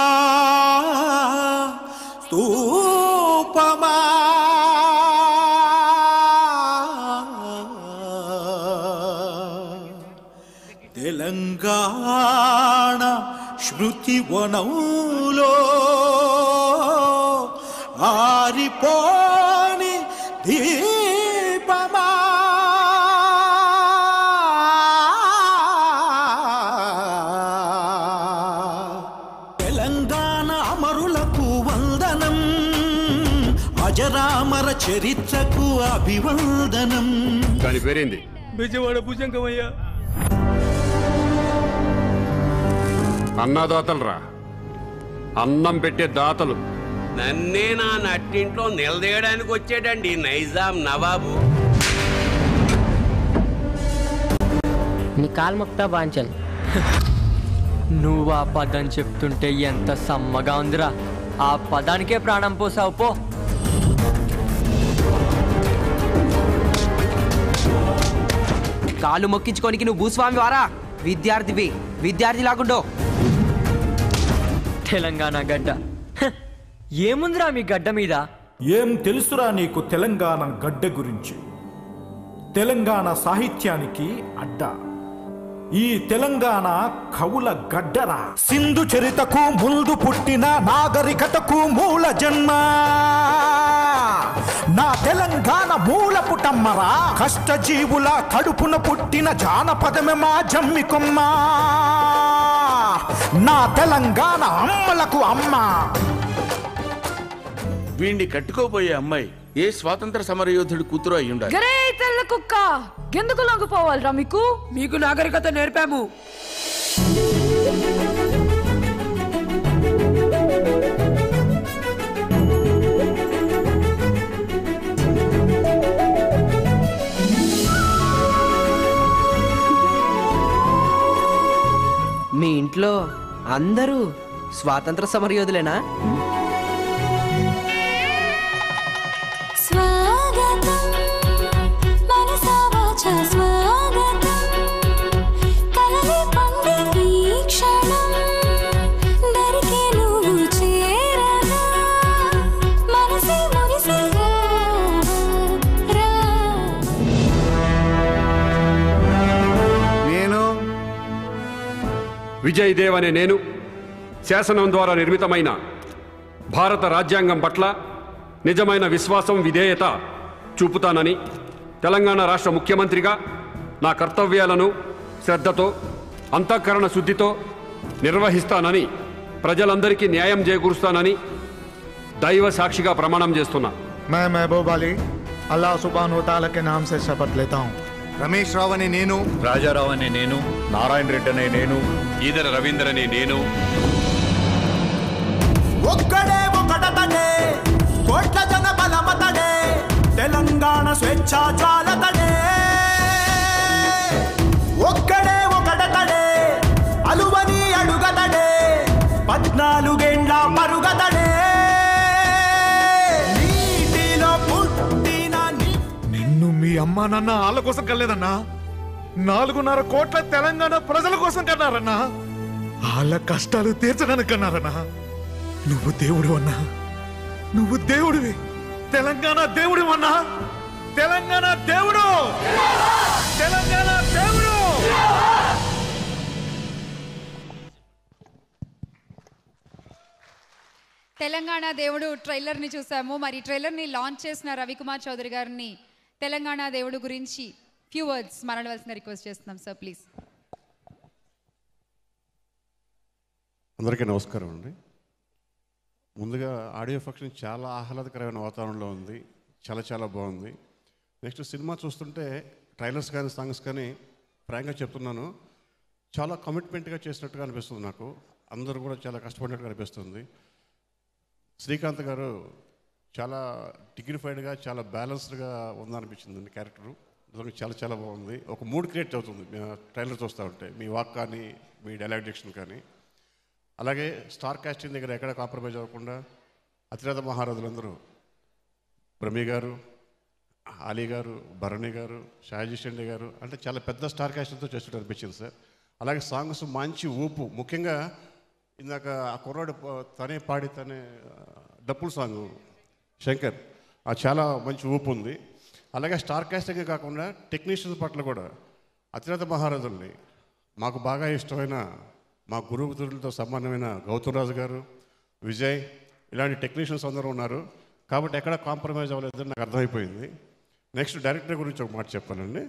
[SPEAKER 18] స్తూపమా తెలంగాణ స్మృతి వనంలో ఆరిపోని దీపమా తెలంగాణ అమరులకు వందనం, అజరామర చరిత్రకు అభివందనం.
[SPEAKER 9] దాని పేరేంది?
[SPEAKER 8] విజయవాడ భుజంగమయ్యా.
[SPEAKER 9] అన్నదాతలు రా, అన్నం పెట్టే దాతలు.
[SPEAKER 13] నన్నే నా నట్టింట్లో నిలదీయడానికి వచ్చాడండి నైజాం నవాబు.
[SPEAKER 8] నీ కాల్ముక్తా బాంచల్. నువ్వు ఆ పదం చెప్తుంటే ఎంత సమ్మగా ఉందిరా. ఆ పదానికే ప్రాణం పోసావు పో.
[SPEAKER 6] కాలు మొక్కించుకోనికి నువ్వు భూస్వామి వారా? విద్యార్థివి, విద్యార్థి లాగుండో.
[SPEAKER 8] తెలంగాణ గడ్డ ఏముందిరా మీ గడ్డ మీద?
[SPEAKER 12] ఏం తెలుసురా నీకు తెలంగాణ గడ్డ గురించి? తెలంగాణ సాహిత్యానికి అడ్డ. ఈ తెలంగాణ కవుల గడ్డరా. సింధు చరితకు ముందు పుట్టిన నాగరికతకు మూల జన్మ నా తెలంగాణ మూల పుటమ్మరా. కష్టజీవుల కడుపున పుట్టిన జానపదమే మా జమ్మి కొమ్మ. నా తెలంగాణ అమ్మలకు అమ్మ.
[SPEAKER 11] వీణ్ణి కట్టుకోబోయే అమ్మాయి ఏ స్వాతంత్ర సమరయోధుడి కూతురు అయి ఉండాలి.
[SPEAKER 23] గరే తెల్ల కుక్క, ఎందుకు లొంగిపోవాలరా మీకు? మీకు నాగరికత నేర్పాము.
[SPEAKER 6] మీ ఇంట్లో అందరూ స్వాతంత్ర సమరయోధులేనా?
[SPEAKER 9] విజయ్ దేవ్ అనే నేను శాసనం ద్వారా నిర్మితమైన భారత రాజ్యాంగం పట్ల నిజమైన విశ్వాసం, విధేయత చూపుతానని తెలంగాణ రాష్ట్ర ముఖ్యమంత్రిగా నా కర్తవ్యాలను శ్రద్ధతో, అంతఃకరణ శుద్ధితో నిర్వహిస్తానని, ప్రజలందరికీ న్యాయం చేకూరుస్తానని దైవ సాక్షిగా ప్రమాణం చేస్తున్నా.
[SPEAKER 14] मैं महबूब अली अल्लाह सुब्हान व तआला के नाम से शपथ लेता हूँ.
[SPEAKER 24] రమేష్ రావు అనే నేను,
[SPEAKER 16] రాజారావు అనే నేను,
[SPEAKER 10] నారాయణ రెడ్డి అనే నేను,
[SPEAKER 16] ఈదర రవీంద్ర అనే నేను,
[SPEAKER 18] ఒక్కడే ఒకటతడే కోట్ల జన బలమతడే తెలంగాణ స్వేచ్ఛా జ్వాలతడే. ఒక్కడే ఒకటతడే అలువని అడుగతడే పద్నాలుగేండ్ల మరుగతడే.
[SPEAKER 14] నిన్ను మీ అమ్మా నాన్న వాళ్ళ కోసం కలేదన్నా, నాలుగున్నర కోట్ల తెలంగాణ ప్రజల కోసం కన్నారన్నా. వాళ్ళ కష్టాలు తీర్చడానికి కన్నారన్నా. నువ్వు దేవుడు అన్నా, నువ్వు దేవుడివి, తెలంగాణ దేవుడు అన్నా. తెలంగాణ దేవుడు, తెలంగాణ దేవుడు.
[SPEAKER 2] తెలంగాణ దేవుడు ట్రైలర్ని చూసాము. మరి ట్రైలర్ని లాంచ్ చేసిన రవికుమార్ చౌదరి గారిని తెలంగాణ దేవుడు గురించి ఫ్యూ వర్డ్స్ మాట్లాడవలసిన రిక్వెస్ట్ చేస్తున్నాం సార్, ప్లీజ్.
[SPEAKER 7] అందరికీ నమస్కారం అండి. ముందుగా ఆడియో ఫంక్షన్ చాలా ఆహ్లాదకరమైన వాతావరణంలో ఉంది, చాలా చాలా బాగుంది. నెక్స్ట్ సినిమా చూస్తుంటే ట్రైలర్స్ కానీ సాంగ్స్ కానీ ఫ్రాంక్గా చెప్తున్నాను, చాలా కమిట్మెంట్గా చేసినట్టుగా అనిపిస్తుంది నాకు. అందరూ కూడా చాలా కష్టపడినట్టుగా అనిపిస్తుంది. శ్రీకాంత్ గారు చాలా డిగ్నిఫైడ్గా చాలా బ్యాలెన్స్డ్గా ఉందనిపించింది క్యారెక్టరు. చాలా చాలా బాగుంది. ఒక మూడ్ క్రియేట్ అవుతుంది ట్రైలర్ చూస్తూ ఉంటే, మీ వాక్ కానీ మీ డైలాగ్ డిక్షన్ కానీ. అలాగే స్టార్ కాస్టింగ్ దగ్గర ఎక్కడ కాంప్రమైజ్ అవ్వకుండా అతిరథ మహారాజులందరూ బ్రహ్మి గారు, అలీ గారు, భరణి గారు, షాజీ షెండే గారు అంటే చాలా పెద్ద స్టార్ కాస్టింగ్తో చేస్తుంటే అనిపించింది సార్. అలాగే సాంగ్స్ మంచి ఊపు, ముఖ్యంగా ఇందాక ఆ కుర్రాడు తనే పాడి తనే డప్పుల సాంగ్ శంకర్, అది చాలా మంచి ఊపు ఉంది. అలాగే స్టార్ కాస్టింగ్ కాకుండా టెక్నీషియన్స్ పట్ల కూడా అతిరథ మహారాజుల్ని మాకు బాగా ఇష్టమైన మా గురువుతులతో సమానమైన గౌతమ్ రాజు గారు, విజయ్ ఇలాంటి టెక్నీషియన్స్ అందరూ ఉన్నారు. కాబట్టి ఎక్కడ కాంప్రమైజ్ అవ్వలేదని నాకు అర్థమైపోయింది. నెక్స్ట్ డైరెక్టర్ గురించి ఒక మాట చెప్పానండి.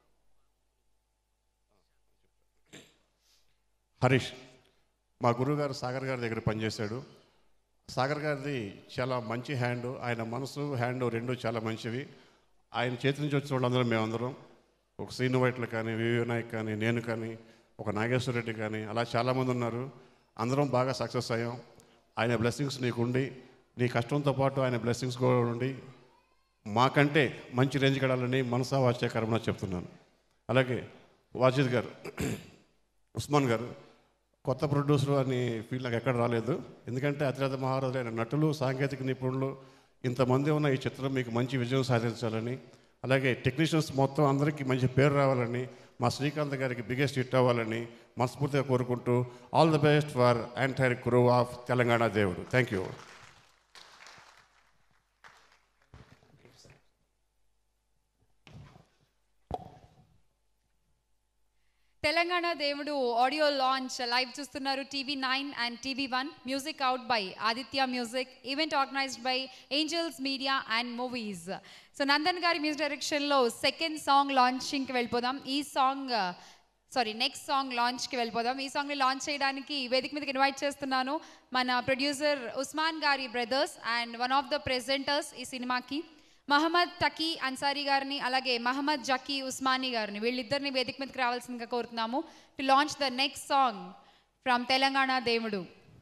[SPEAKER 7] హరీష్ మా గురువుగారు సాగర్ గారి దగ్గర పనిచేశాడు. సాగర్ గారిది చాలా మంచి హ్యాండ్, ఆయన మనసు హ్యాండ్ రెండు చాలా మంచివి. ఆయన చేతి నుంచి వచ్చిన వాళ్ళందరం మేమందరం, ఒక శ్రీను వైట్లు కానీ, వివి నాయక్ కానీ, నేను కానీ, ఒక నాగేశ్వర రెడ్డి కానీ, అలా చాలామంది ఉన్నారు. అందరం బాగా సక్సెస్ అయ్యాం. ఆయన బ్లెస్సింగ్స్ నీకుండి, నీ కష్టంతో పాటు ఆయన బ్లెస్సింగ్స్ కూడా ఉండి మాకంటే మంచి రేంజ్ కడాలని మనసా వాచే కర్మన చెప్తున్నాను. అలాగే వాజిద్ గారు, ఉస్మాన్ గారు కొత్త ప్రొడ్యూసర్ అని ఫీల్ నాకు ఎక్కడ రాలేదు. ఎందుకంటే అతిరథ మహారాజులైన నటులు, సాంకేతిక నిపుణులు ఇంతమంది ఉన్న ఈ చిత్రం మీకు మంచి విజయం సాధించాలని, అలాగే టెక్నీషియన్స్ మొత్తం అందరికీ మంచి పేరు రావాలని, మా శ్రీకాంత్ గారికి బిగ్గెస్ట్ హిట్ అవ్వాలని మనస్ఫూర్తిగా కోరుకుంటూ all the best for entire crew of Telangana Devudu. Thank you.
[SPEAKER 2] Telangana Devudu audio launch live చూస్తున్నారు TV nine and TV one. Music out by Aditya Music, event organised by Angels Media and Movies. So Nandan గారి music డైరెక్షన్లో second song లాంచింగ్కి వెళ్ళిపోదాం. ఈ song sorry next song లాంచ్కి వెళ్ళిపోదాం. ఈ సాంగ్ని లాంచ్ చేయడానికి వేదిక మీదకి ఇన్వైట్ చేస్తున్నాను మన ప్రొడ్యూసర్ ఉస్మాన్ గారి brothers and one of the presenters ఈ సినిమాకి మహమ్మద్ తకీ అన్సారీ గారిని, అలాగే మహమ్మద్ జకీ ఉస్మానీ గారిని, వీళ్ళిద్దరిని వేదిక మీదకి రావాల్సిందిగా కోరుతున్నాము to launch the next song from Telangana Devudu.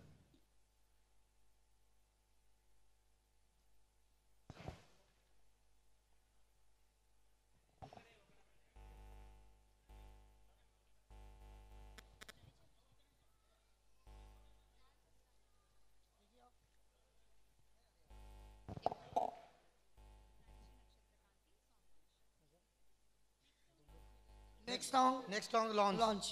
[SPEAKER 15] Next song, next song launch. Launch.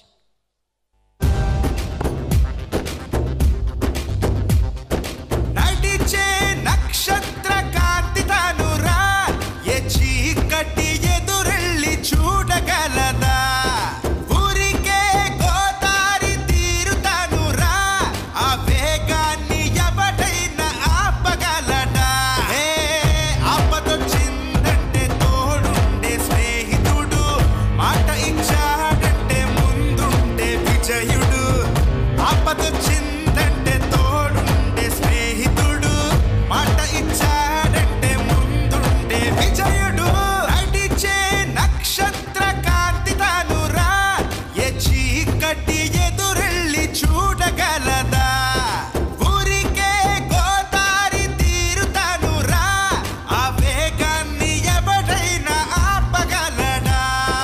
[SPEAKER 18] నడిచే నక్షత్ర కాంతి తనురా, ఏ చీకటి ఎదురెళ్ళి చూడగలదా, ఊరికే గోదారి తీరు తనురా, ఆ వేగాన్ని ఎవడైనా ఆపగలడా, ఏ ఆపదొచ్చిందంటే తోడుండే స్నేహితుడు, మాట ఇచ్చాడంటే ముందుండే విజయుడు, ఆపదొచ్చిందంటే తోడుండే స్నేహితుడు, మాట ఇచ్చాడంటే ముందుండే విజయుడు, నడిచే నక్షత్ర కాంతి తనురా, ఏ చీకటి ఎదురెళ్ళి చూడగలదా, ఊరికే గోదారి తీరు తనురా, ఆ వేగాన్ని ఎవడైనా ఆపగలడా.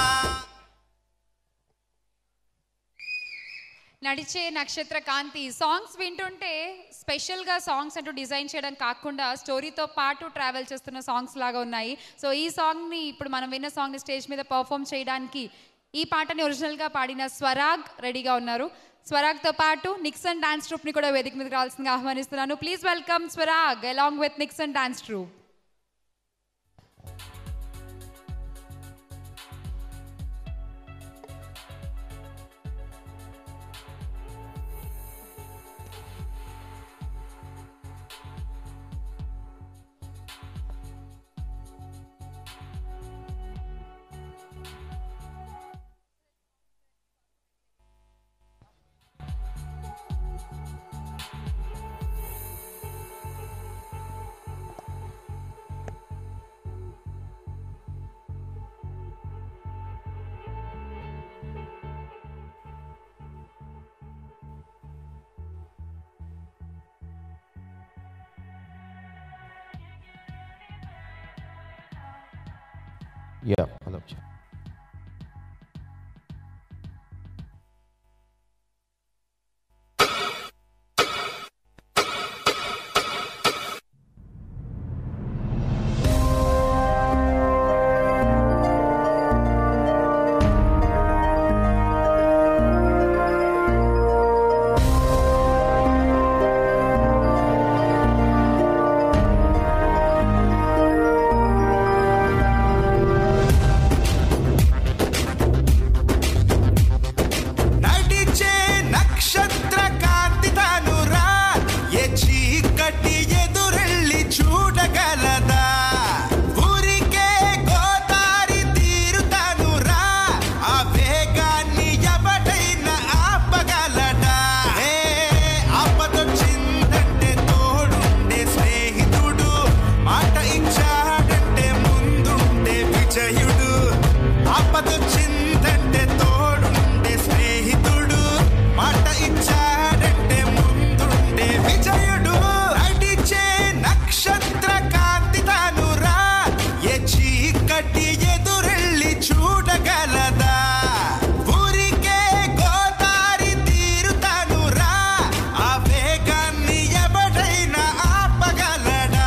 [SPEAKER 2] నడిచే నక్షత్ర కాంతి సాంగ్స్ వింటుంటే స్పెషల్గా సాంగ్స్ అంటూ డిజైన్ చేయడం కాకుండా స్టోరీతో పాటు ట్రావెల్ చేస్తున్న సాంగ్స్ లాగా ఉన్నాయి. సో ఈ సాంగ్ని ఇప్పుడు మనం విన్న సాంగ్ని స్టేజ్ మీద పర్ఫామ్ చేయడానికి ఈ పాటని ఒరిజినల్గా పాడిన స్వరాగ్ రెడీగా ఉన్నారు. స్వరాగ్తో పాటు నిక్సన్ డాన్స్ ట్రూప్ని కూడా వేదిక మీదకి రావాల్సిందిగా ఆహ్వానిస్తున్నాను. Please welcome Swarag along with Nixon dance troupe.
[SPEAKER 17] Yeah అదొచ్చు.
[SPEAKER 18] నడిచే నక్షత్ర కాంతి తానురా ఏ చీకటి ఎదురెళ్ళి చూడగలదా ఊరికే గోదారి తీరు తానురా ఆ వేగాన్ని ఎవడైనా ఆపగలడా ఏ ఆపదొచ్చిందంటే తోడుండే స్నేహితుడు మాట ఇచ్చాడంటే ముందుండే విజయుడు ఆపదొచ్చిందంటే తోడుండే స్నేహితుడు మాట ఇచ్చాడంటే ముందుండే విజయుడు నడిచే నక్షత్ర కాంతి తానురా ఏ చీకటి ఎదురెళ్ళి చూడగలదా ఊరికే గోదారి తీరు తానురా ఆ వేగాన్ని ఎవడైనా ఆపగలడా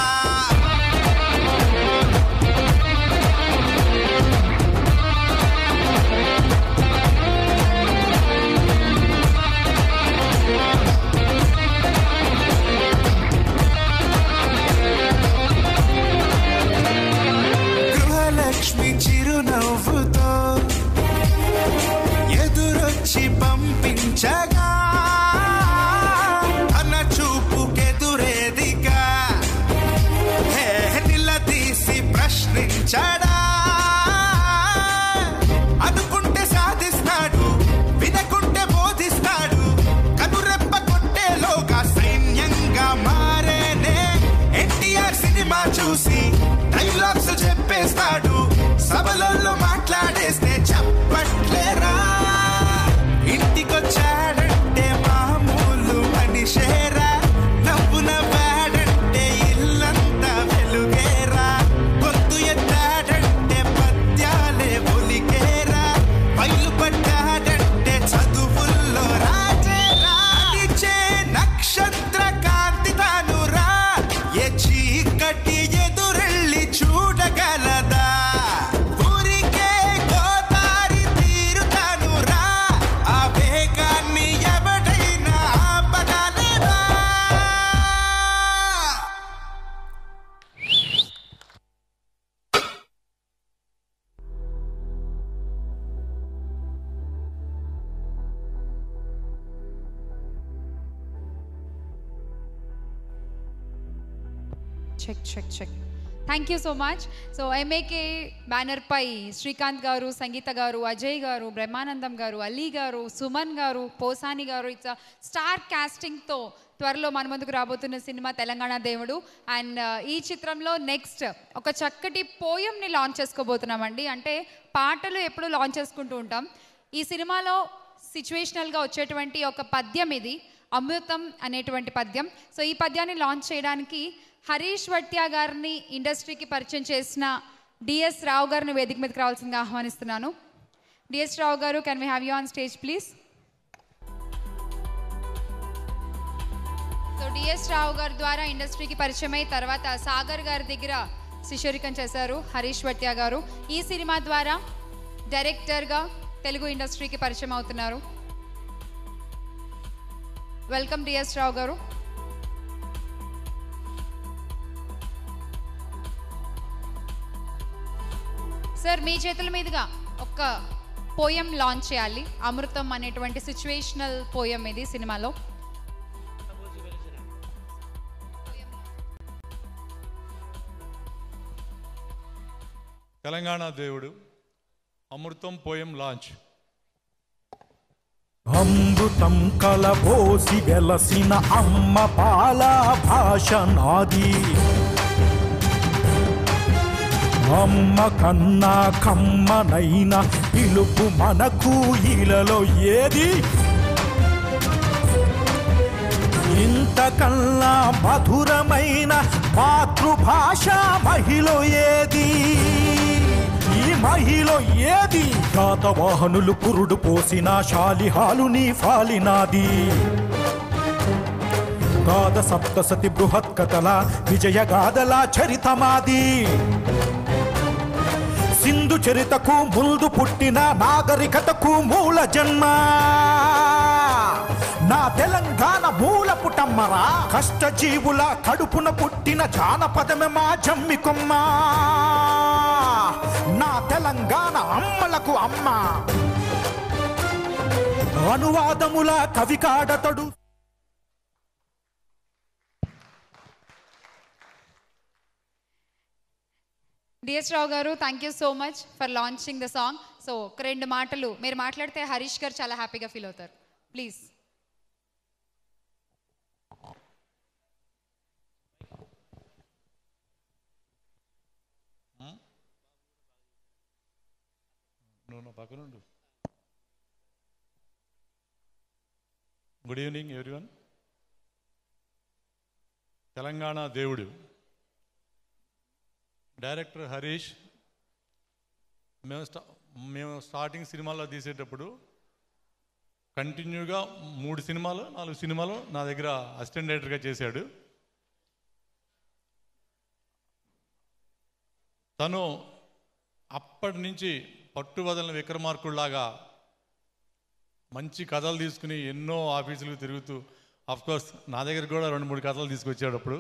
[SPEAKER 18] గృహలక్ష్మి చిరునవ్వుతో ఎదురొచ్చి పంపించగా అన్న చూపుకెదురేదిగా హే నిలదీసి ప్రశ్నించడా అనుకుంటే సాధిస్తాడు వినకుంటే బోధిస్తాడు కనురెప్ప కొట్టేలోగా సైన్యంగా మారేనే ఎన్టీఆర్ సినిమా చూసి డైలాగ్స్ చెప్పేస్తాడు సభలలో మాట్లాడేస్తే చెప్పట్లేరా ఇంటికొచ్చాడంటే మామూలు మనిషేరా నవ్వు నవ్వాడంటే ఇల్లంతా వెలుగేరా గొంతు ఎత్తాడంటే పద్యాలే ఒలికేరా బయలు పడ్డాడంటే చదువుల్లో రాజేరా నడిచే నక్షత్ర కాంతి తానురా ఏ చీకటి ఎదురెళ్ళి చూడగలదా ఊరికే గోదారి తీరు తానురా ఆ వేగాన్ని ఎవడైనా ఆపగలదా
[SPEAKER 2] check check check thank you so much. So MAK banner పై శ్రీకాంత్ గారు, సంగీత గారు, అజయ్ గారు, బ్రహ్మానందం గారు, అలీ గారు, సుమన్ గారు, పోసాని గారు, ఇట్స్ స్టార్ కాస్టింగ్తో త్వరలో మన ముందుకు రాబోతున్న సినిమా తెలంగాణ దేవుడు. అండ్ ఈ చిత్రంలో నెక్స్ట్ ఒక చక్కటి పోయంని లాంచ్ చేసుకోబోతున్నామండి. అంటే పాటలు ఎప్పుడు లాంచ్ చేసుకుంటూ ఉంటాం. ఈ సినిమాలో సిచ్యువేషనల్గా వచ్చేటువంటి ఒక పద్యం ఇది, అమృతం అనేటువంటి పద్యం. సో ఈ పద్యాన్ని లాంచ్ చేయడానికి హరీష్ వట్యా గారిని ఇండస్ట్రీకి పరిచయం చేసిన డిఎస్ రావు గారిని వేదిక మీదకి రావాల్సిందిగా ఆహ్వానిస్తున్నాను. డిఎస్ రావు గారు, can we have you on stage please. So DS Rao గారి ద్వారా ఇండస్ట్రీకి పరిచయం అయి తర్వాత సాగర్ గారి దగ్గర శిష్యరికం చేశారు హరీష్ వట్యా గారు. ఈ సినిమా ద్వారా డైరెక్టర్గా తెలుగు ఇండస్ట్రీకి పరిచయం అవుతున్నారు. వెల్కమ్ డిఎస్ రావు గారు. సార్ మీ చేతుల మీదుగా ఒక పోయం లాంచ్ చేయాలి. అమృతం అనేటువంటి సిచ్యువేషనల్ పోయం ఇది సినిమాలో.
[SPEAKER 19] తెలంగాణ దేవుడు అమృతం పోయం లాంచ్.
[SPEAKER 12] అమృతం కలబోసి వెలసిన అమ్మ పాల భాష నాది, అమ్మ కన్నా కమ్మనైన పిలుపు మనకు ఇలలో ఏది, ఇంతకన్నా మధురమైన మాతృభాష మహిళ ఏది, మాహిలో ఏది శాతవాహనులు పురుడు పోసిన శాలిహాలు నీ ఫాలినాది గాథ సప్తసతి బృహత్ కథల విజయ గాథల చరితమాది సింధు చరితకు ముందు పుట్టిన నాగరికతకు మూల జన్మ నా తెలంగాణ మూల పుటమ్మరా కష్టజీవుల కడుపున పుట్టిన జానపదమే మా జమ్మికొమ్మ నా తెలంగాణ అమ్మలకు అమ్మ అనువాదముల కవి కాడతడు
[SPEAKER 2] డిఎస్ రావు గారు thank you so much for launching the song. So ఒక రెండు మాటలు మీరు మాట్లాడితే హరీష్ గారు చాలా హ్యాపీగా ఫీల్ అవుతారు. Please.
[SPEAKER 19] Good evening everyone. Telangana Devudu director Harish మేము స్టా మేము స్టార్టింగ్ సినిమాలో తీసేటప్పుడు కంటిన్యూగా మూడు సినిమాలు నాలుగు సినిమాలు నా దగ్గర అసిస్టెంట్ డైరెక్టర్గా చేశాడు. తను అప్పటి నుంచి పట్టువదలని విక్రమార్కుల్లాగా మంచి కథలు తీసుకుని ఎన్నో ఆఫీసులకు తిరుగుతూ అఫ్కోర్స్ నా దగ్గర కూడా రెండు మూడు కథలు తీసుకొచ్చాడు. అప్పుడు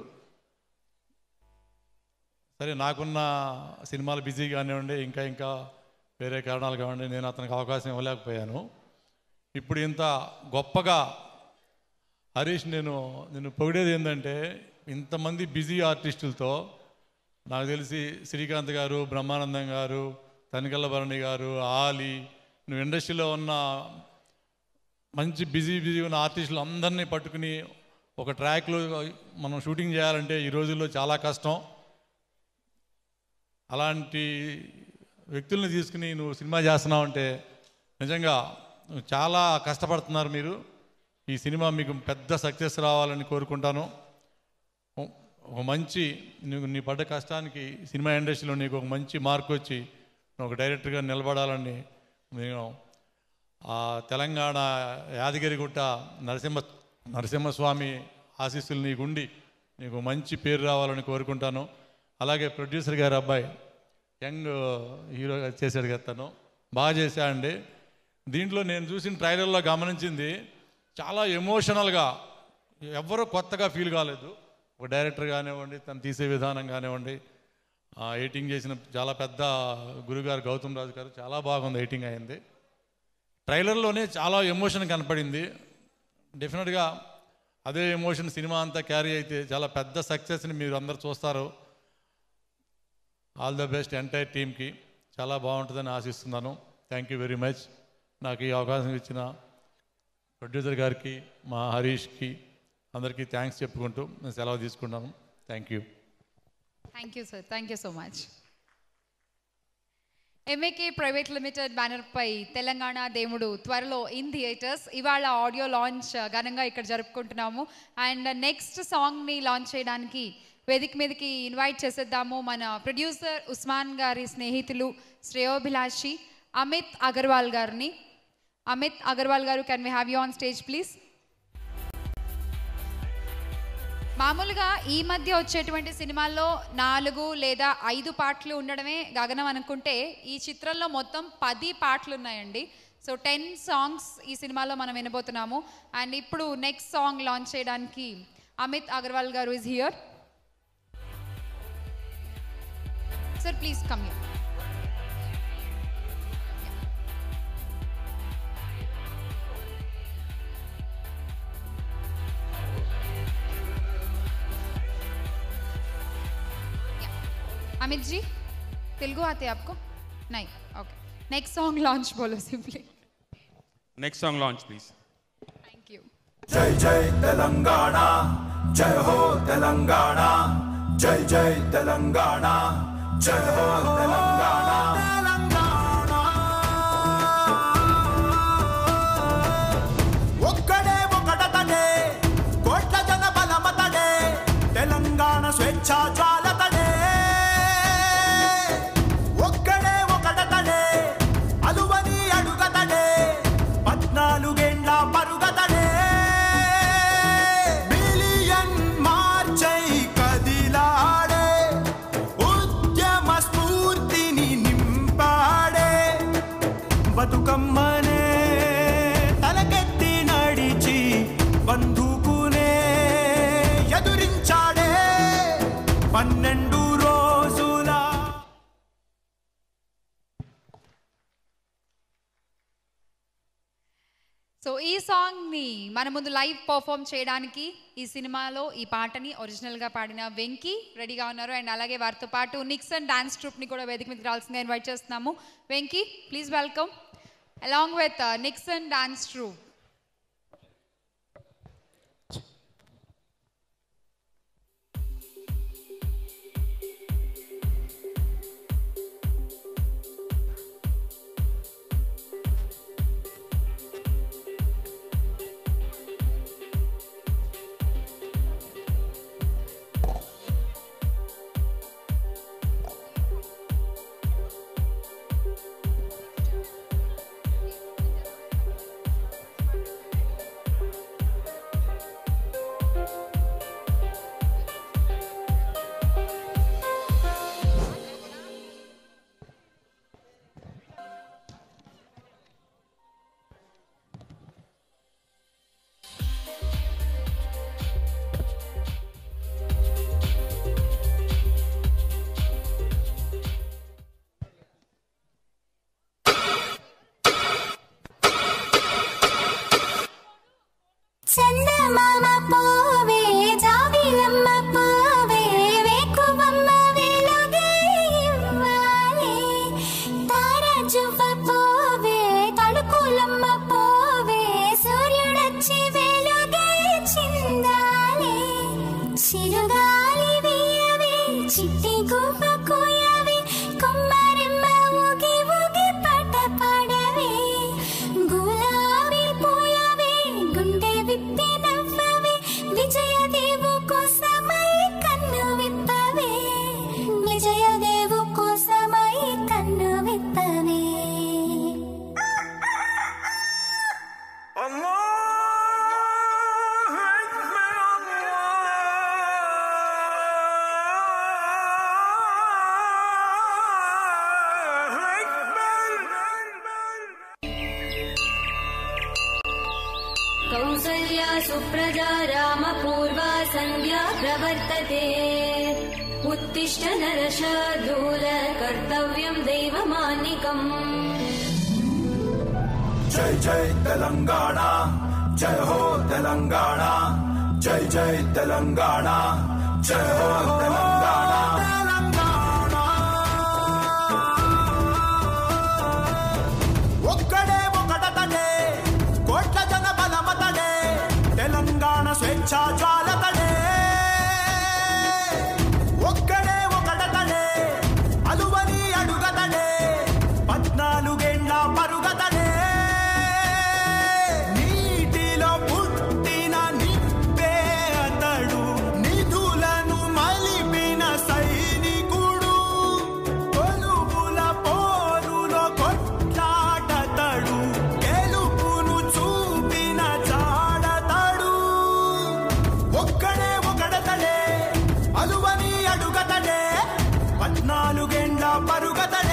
[SPEAKER 19] సరే నాకున్న సినిమాలు బిజీ కానివ్వండి ఇంకా ఇంకా వేరే కారణాలు కానివ్వండి నేను అతనికి అవకాశం ఇవ్వలేకపోయాను. ఇప్పుడు ఇంత గొప్పగా హరీష్ నేను నేను పొగిడేది ఏంటంటే ఇంతమంది బిజీ ఆర్టిస్టులతో నాకు తెలిసి శ్రీకాంత్ గారు, బ్రహ్మానందం గారు, తనికెళ్ళ భరణి గారు, ఆలి, నువ్వు ఇండస్ట్రీలో ఉన్న మంచి బిజీ బిజీ ఉన్న ఆర్టిస్టులు అందరినీ పట్టుకుని ఒక ట్రాక్లో మనం షూటింగ్ చేయాలంటే ఈ రోజుల్లో చాలా కష్టం. అలాంటి వ్యక్తుల్ని తీసుకుని నువ్వు సినిమా చేస్తున్నావు అంటే నిజంగా చాలా కష్టపడుతున్నారు మీరు. ఈ సినిమా మీకు పెద్ద సక్సెస్ రావాలని కోరుకుంటాను. ఒక మంచి నీకు నీ పడ్డ కష్టానికి సినిమా ఇండస్ట్రీలో నీకు ఒక మంచి మార్క్ వచ్చి ఒక డైరెక్టర్గా నిలబడాలని నేను ఆ తెలంగాణ యాదగిరిగుట్ట నరసింహ నరసింహస్వామి ఆశీస్సులు నీకుండి నీకు మంచి పేరు రావాలని కోరుకుంటాను. అలాగే ప్రొడ్యూసర్ గారి అబ్బాయి యంగ్ హీరో చేశాడు కదా, తను బాగా చేశాడండి. దీంట్లో నేను చూసిన ట్రైలర్లో గమనించింది చాలా ఎమోషనల్గా, ఎవ్వరూ కొత్తగా ఫీల్ కాలేదు. ఒక డైరెక్టర్ కానివ్వండి, తను తీసే విధానం కానివ్వండి, ఎడిటింగ్ చేసిన చాలా పెద్ద గురుగారు గౌతమ్ రాజు గారు చాలా బాగుంది ఎడిటింగ్ అయింది. ట్రైలర్లోనే చాలా ఎమోషన్ కనపడింది. డెఫినెట్గా అదే ఎమోషన్ సినిమా అంతా క్యారీ అయితే చాలా పెద్ద సక్సెస్ని మీరు అందరు చూస్తారు. ఆల్ ద బెస్ట్ ఎంటైర్ టీమ్కి. చాలా బాగుంటుందని ఆశిస్తున్నాను. Thank you very much. నాకు ఈ అవకాశం ఇచ్చిన ప్రొడ్యూసర్ గారికి, మా హరీష్కి అందరికీ థ్యాంక్స్ చెప్పుకుంటూ నేను సెలవు తీసుకున్నాను. Thank you.
[SPEAKER 2] Thank you sir. Thank you so much. MAK private limited బ్యానర్పై తెలంగాణ దేవుడు త్వరలో ఇన్ థియేటర్స్. ఇవాళ ఆడియో లాంచ్ ఘనంగా ఇక్కడ జరుపుకుంటున్నాము. అండ్ నెక్స్ట్ సాంగ్ని లాంచ్ చేయడానికి వేదిక మీదకి ఇన్వైట్ చేసేద్దాము మన ప్రొడ్యూసర్ ఉస్మాన్ గారి స్నేహితులు శ్రేయోభిలాషి అమిత్ అగర్వాల్ గారిని. అమిత్ అగర్వాల్ గారు, can we have you on stage please. మామూలుగా ఈ మధ్య వచ్చేటువంటి సినిమాల్లో నాలుగు లేదా ఐదు పాటలు ఉండడమే గగనం అనుకుంటే ఈ చిత్రంలో మొత్తం పది పాటలు ఉన్నాయండి. సో టెన్ సాంగ్స్ ఈ సినిమాలో మనం వినబోతున్నాము. అండ్ ఇప్పుడు నెక్స్ట్ సాంగ్ లాంచ్ చేయడానికి అమిత్ అగర్వాల్ గారు is here. Sir, please come here. Yeah. Amit ji, Telugu आते हैं आपको? नहीं. Okay. Next song launch बोलो simply.
[SPEAKER 16] Next song launch please.
[SPEAKER 2] Thank you.
[SPEAKER 12] जय जय तेलंगाना, जय हो तेलंगाना, जय जय तेलंगाना, जय हो तेलंगाना. ఒక్కడే ఒకటతడే కోట్ల జన బలమతడే తెలంగాణ స్వేచ్ఛా జ్వాలతడే. ఒక్కడే ఒకటతడే
[SPEAKER 2] సో ఈ సాంగ్ని మన ముందు లైవ్ పర్ఫామ్ చేయడానికి ఈ సినిమాలో ఈ పాటని ఒరిజినల్గా పాడిన వెంకీ రెడీగా ఉన్నారు. అండ్ అలాగే వారితో పాటు నిక్సన్ డాన్స్ ట్రూప్ని కూడా వేదిక మీదకి రావాల్సిందిగా ఇన్వైట్ చేస్తున్నాము. Venky please welcome along with Nixon dance troupe.
[SPEAKER 3] చందమామ పోవే జాబిలమ్మ పోవే వేకువమ్మ వెలుగే ఇవ్వాలి తారజువ్వ పోవే తడుకులమ్మ పోవే సూర్యుడొచ్చి వెలుగే చిందాలి చిరుగాలి వీయవే చిట్టి గువ్వ కూయవే కొమ్మరెమ్మ ఊగి ఊగి పాట పాడవే గులాబీ పూయవే గుండె విప్పి నవ్వవే విజయదేవు కోసమై కన్ను విప్పవే విజయదేవు కోసమై కన్ను విప్పవే
[SPEAKER 1] कौसल्या सुप्रजा रामपूर्वा सन्ध्या प्रवर्तते उत्तिष्ठ नरशार्दूल कर्तव्यं दैवमानिकम्
[SPEAKER 12] जय जय तेलंगाना जय हो तेलंगाना जय जय तेलंगाना जय हो तेलंगाना
[SPEAKER 18] ఒక్కడే ఒకటతడే కోట్ల జన బలమతడే తెలంగాణ స్వేచ్ఛా జ్వాలతడే ఒక్కడే ఒకటతడే అలువని అడుగతడే పద్నాలుగేండ్ల పరుగతడే నీటిలో పుట్టిన నిప్పే అతడు నిధులను మలిపిన సైనికుడు కొలువుల పోరులో కొట్లాటతడు గెలుపును చూపిన జాడతడు ఒక్కడే ఒకడతడే అలువని అడుగతడే పద్నాలుగేండ్ల పరుగతడే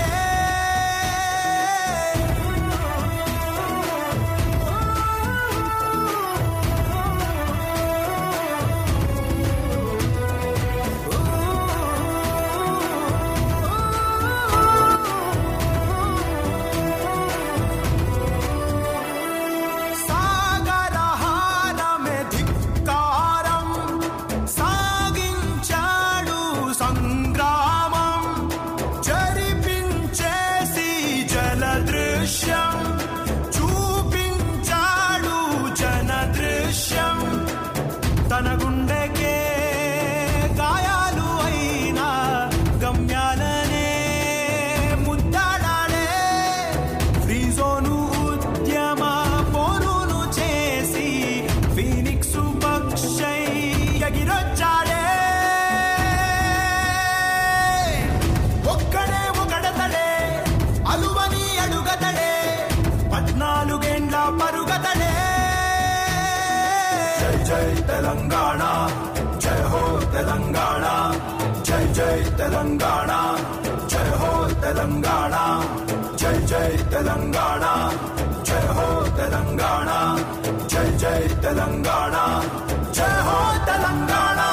[SPEAKER 18] సాగరహారమే ధిక్కారం సాగించాడు సంగ్రామం జరిపించేసి జలదృశ్యం చూపించాడు జన దృశ్యం తన గుండెకే గాయాలు అయినా గమ్యాలనే ముద్దాడాడే ఫ్రీజోను ఉద్యమ పోరును చేసి ఫీనిక్సు పక్షై ఎగిరొచ్చాడే ఒక్కడే ఒకడతడే అలువని అడుగతడే పద్నాలుగేండ్ల పరుగతడే
[SPEAKER 12] जय जय तेलंगाना जय हो तेलंगाना जय जय तेलंगाना जय हो तेलंगाना जय जय तेलंगाना जय हो तेलंगाना जय जय तेलंगाना जय हो तेलंगाना